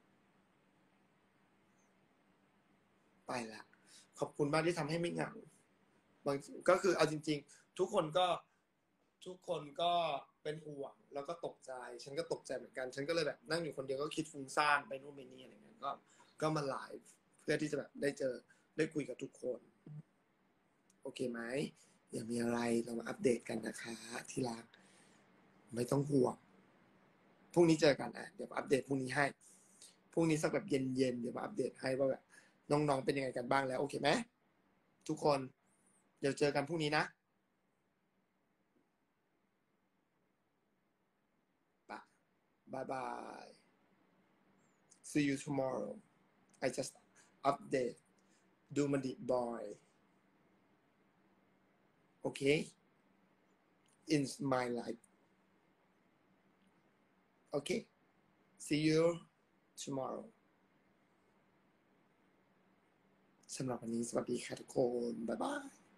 ไปละขอบคุณมากที่ทำให้ไม่เหงาบางก็คือเอาจริงๆทุกคนก็ทุกคนก็เป็นห่วงแล้วก็ตกใจฉันก็ตกใจเหมือนกันฉันก็เลยแบบนั่งอยู่คนเดียวก็คิดฟุ้งซ่านไปนู่นไปนี่อะไรเงี้ยก็ก็มาไลฟ์เพื่อที่จะแบบได้เจอได้คุยกับทุกคนโอเคไหมอย่ามีอะไรเรามาอัปเดตกันนะคะที่รักไม่ต้องห่วงพรุ่งนี้เจอกันอ่ะเดี๋ยวอัปเดตพรุ่งนี้ให้พรุ่งนี้สักแบบเย็นๆเดี๋ยวมาอัปเดตให้ว่าแบบน้องๆเป็นยังไงกันบ้างแล้วโอเคไหมทุกคนเดี๋ยวเจอกันพรุ่งนี้นะบายบาย see you tomorrow I just update do my deep boy okay in my life okay see you tomorrow สำหรับวันนี้สวัสดีค่ะทุกคนบ๊ายบาย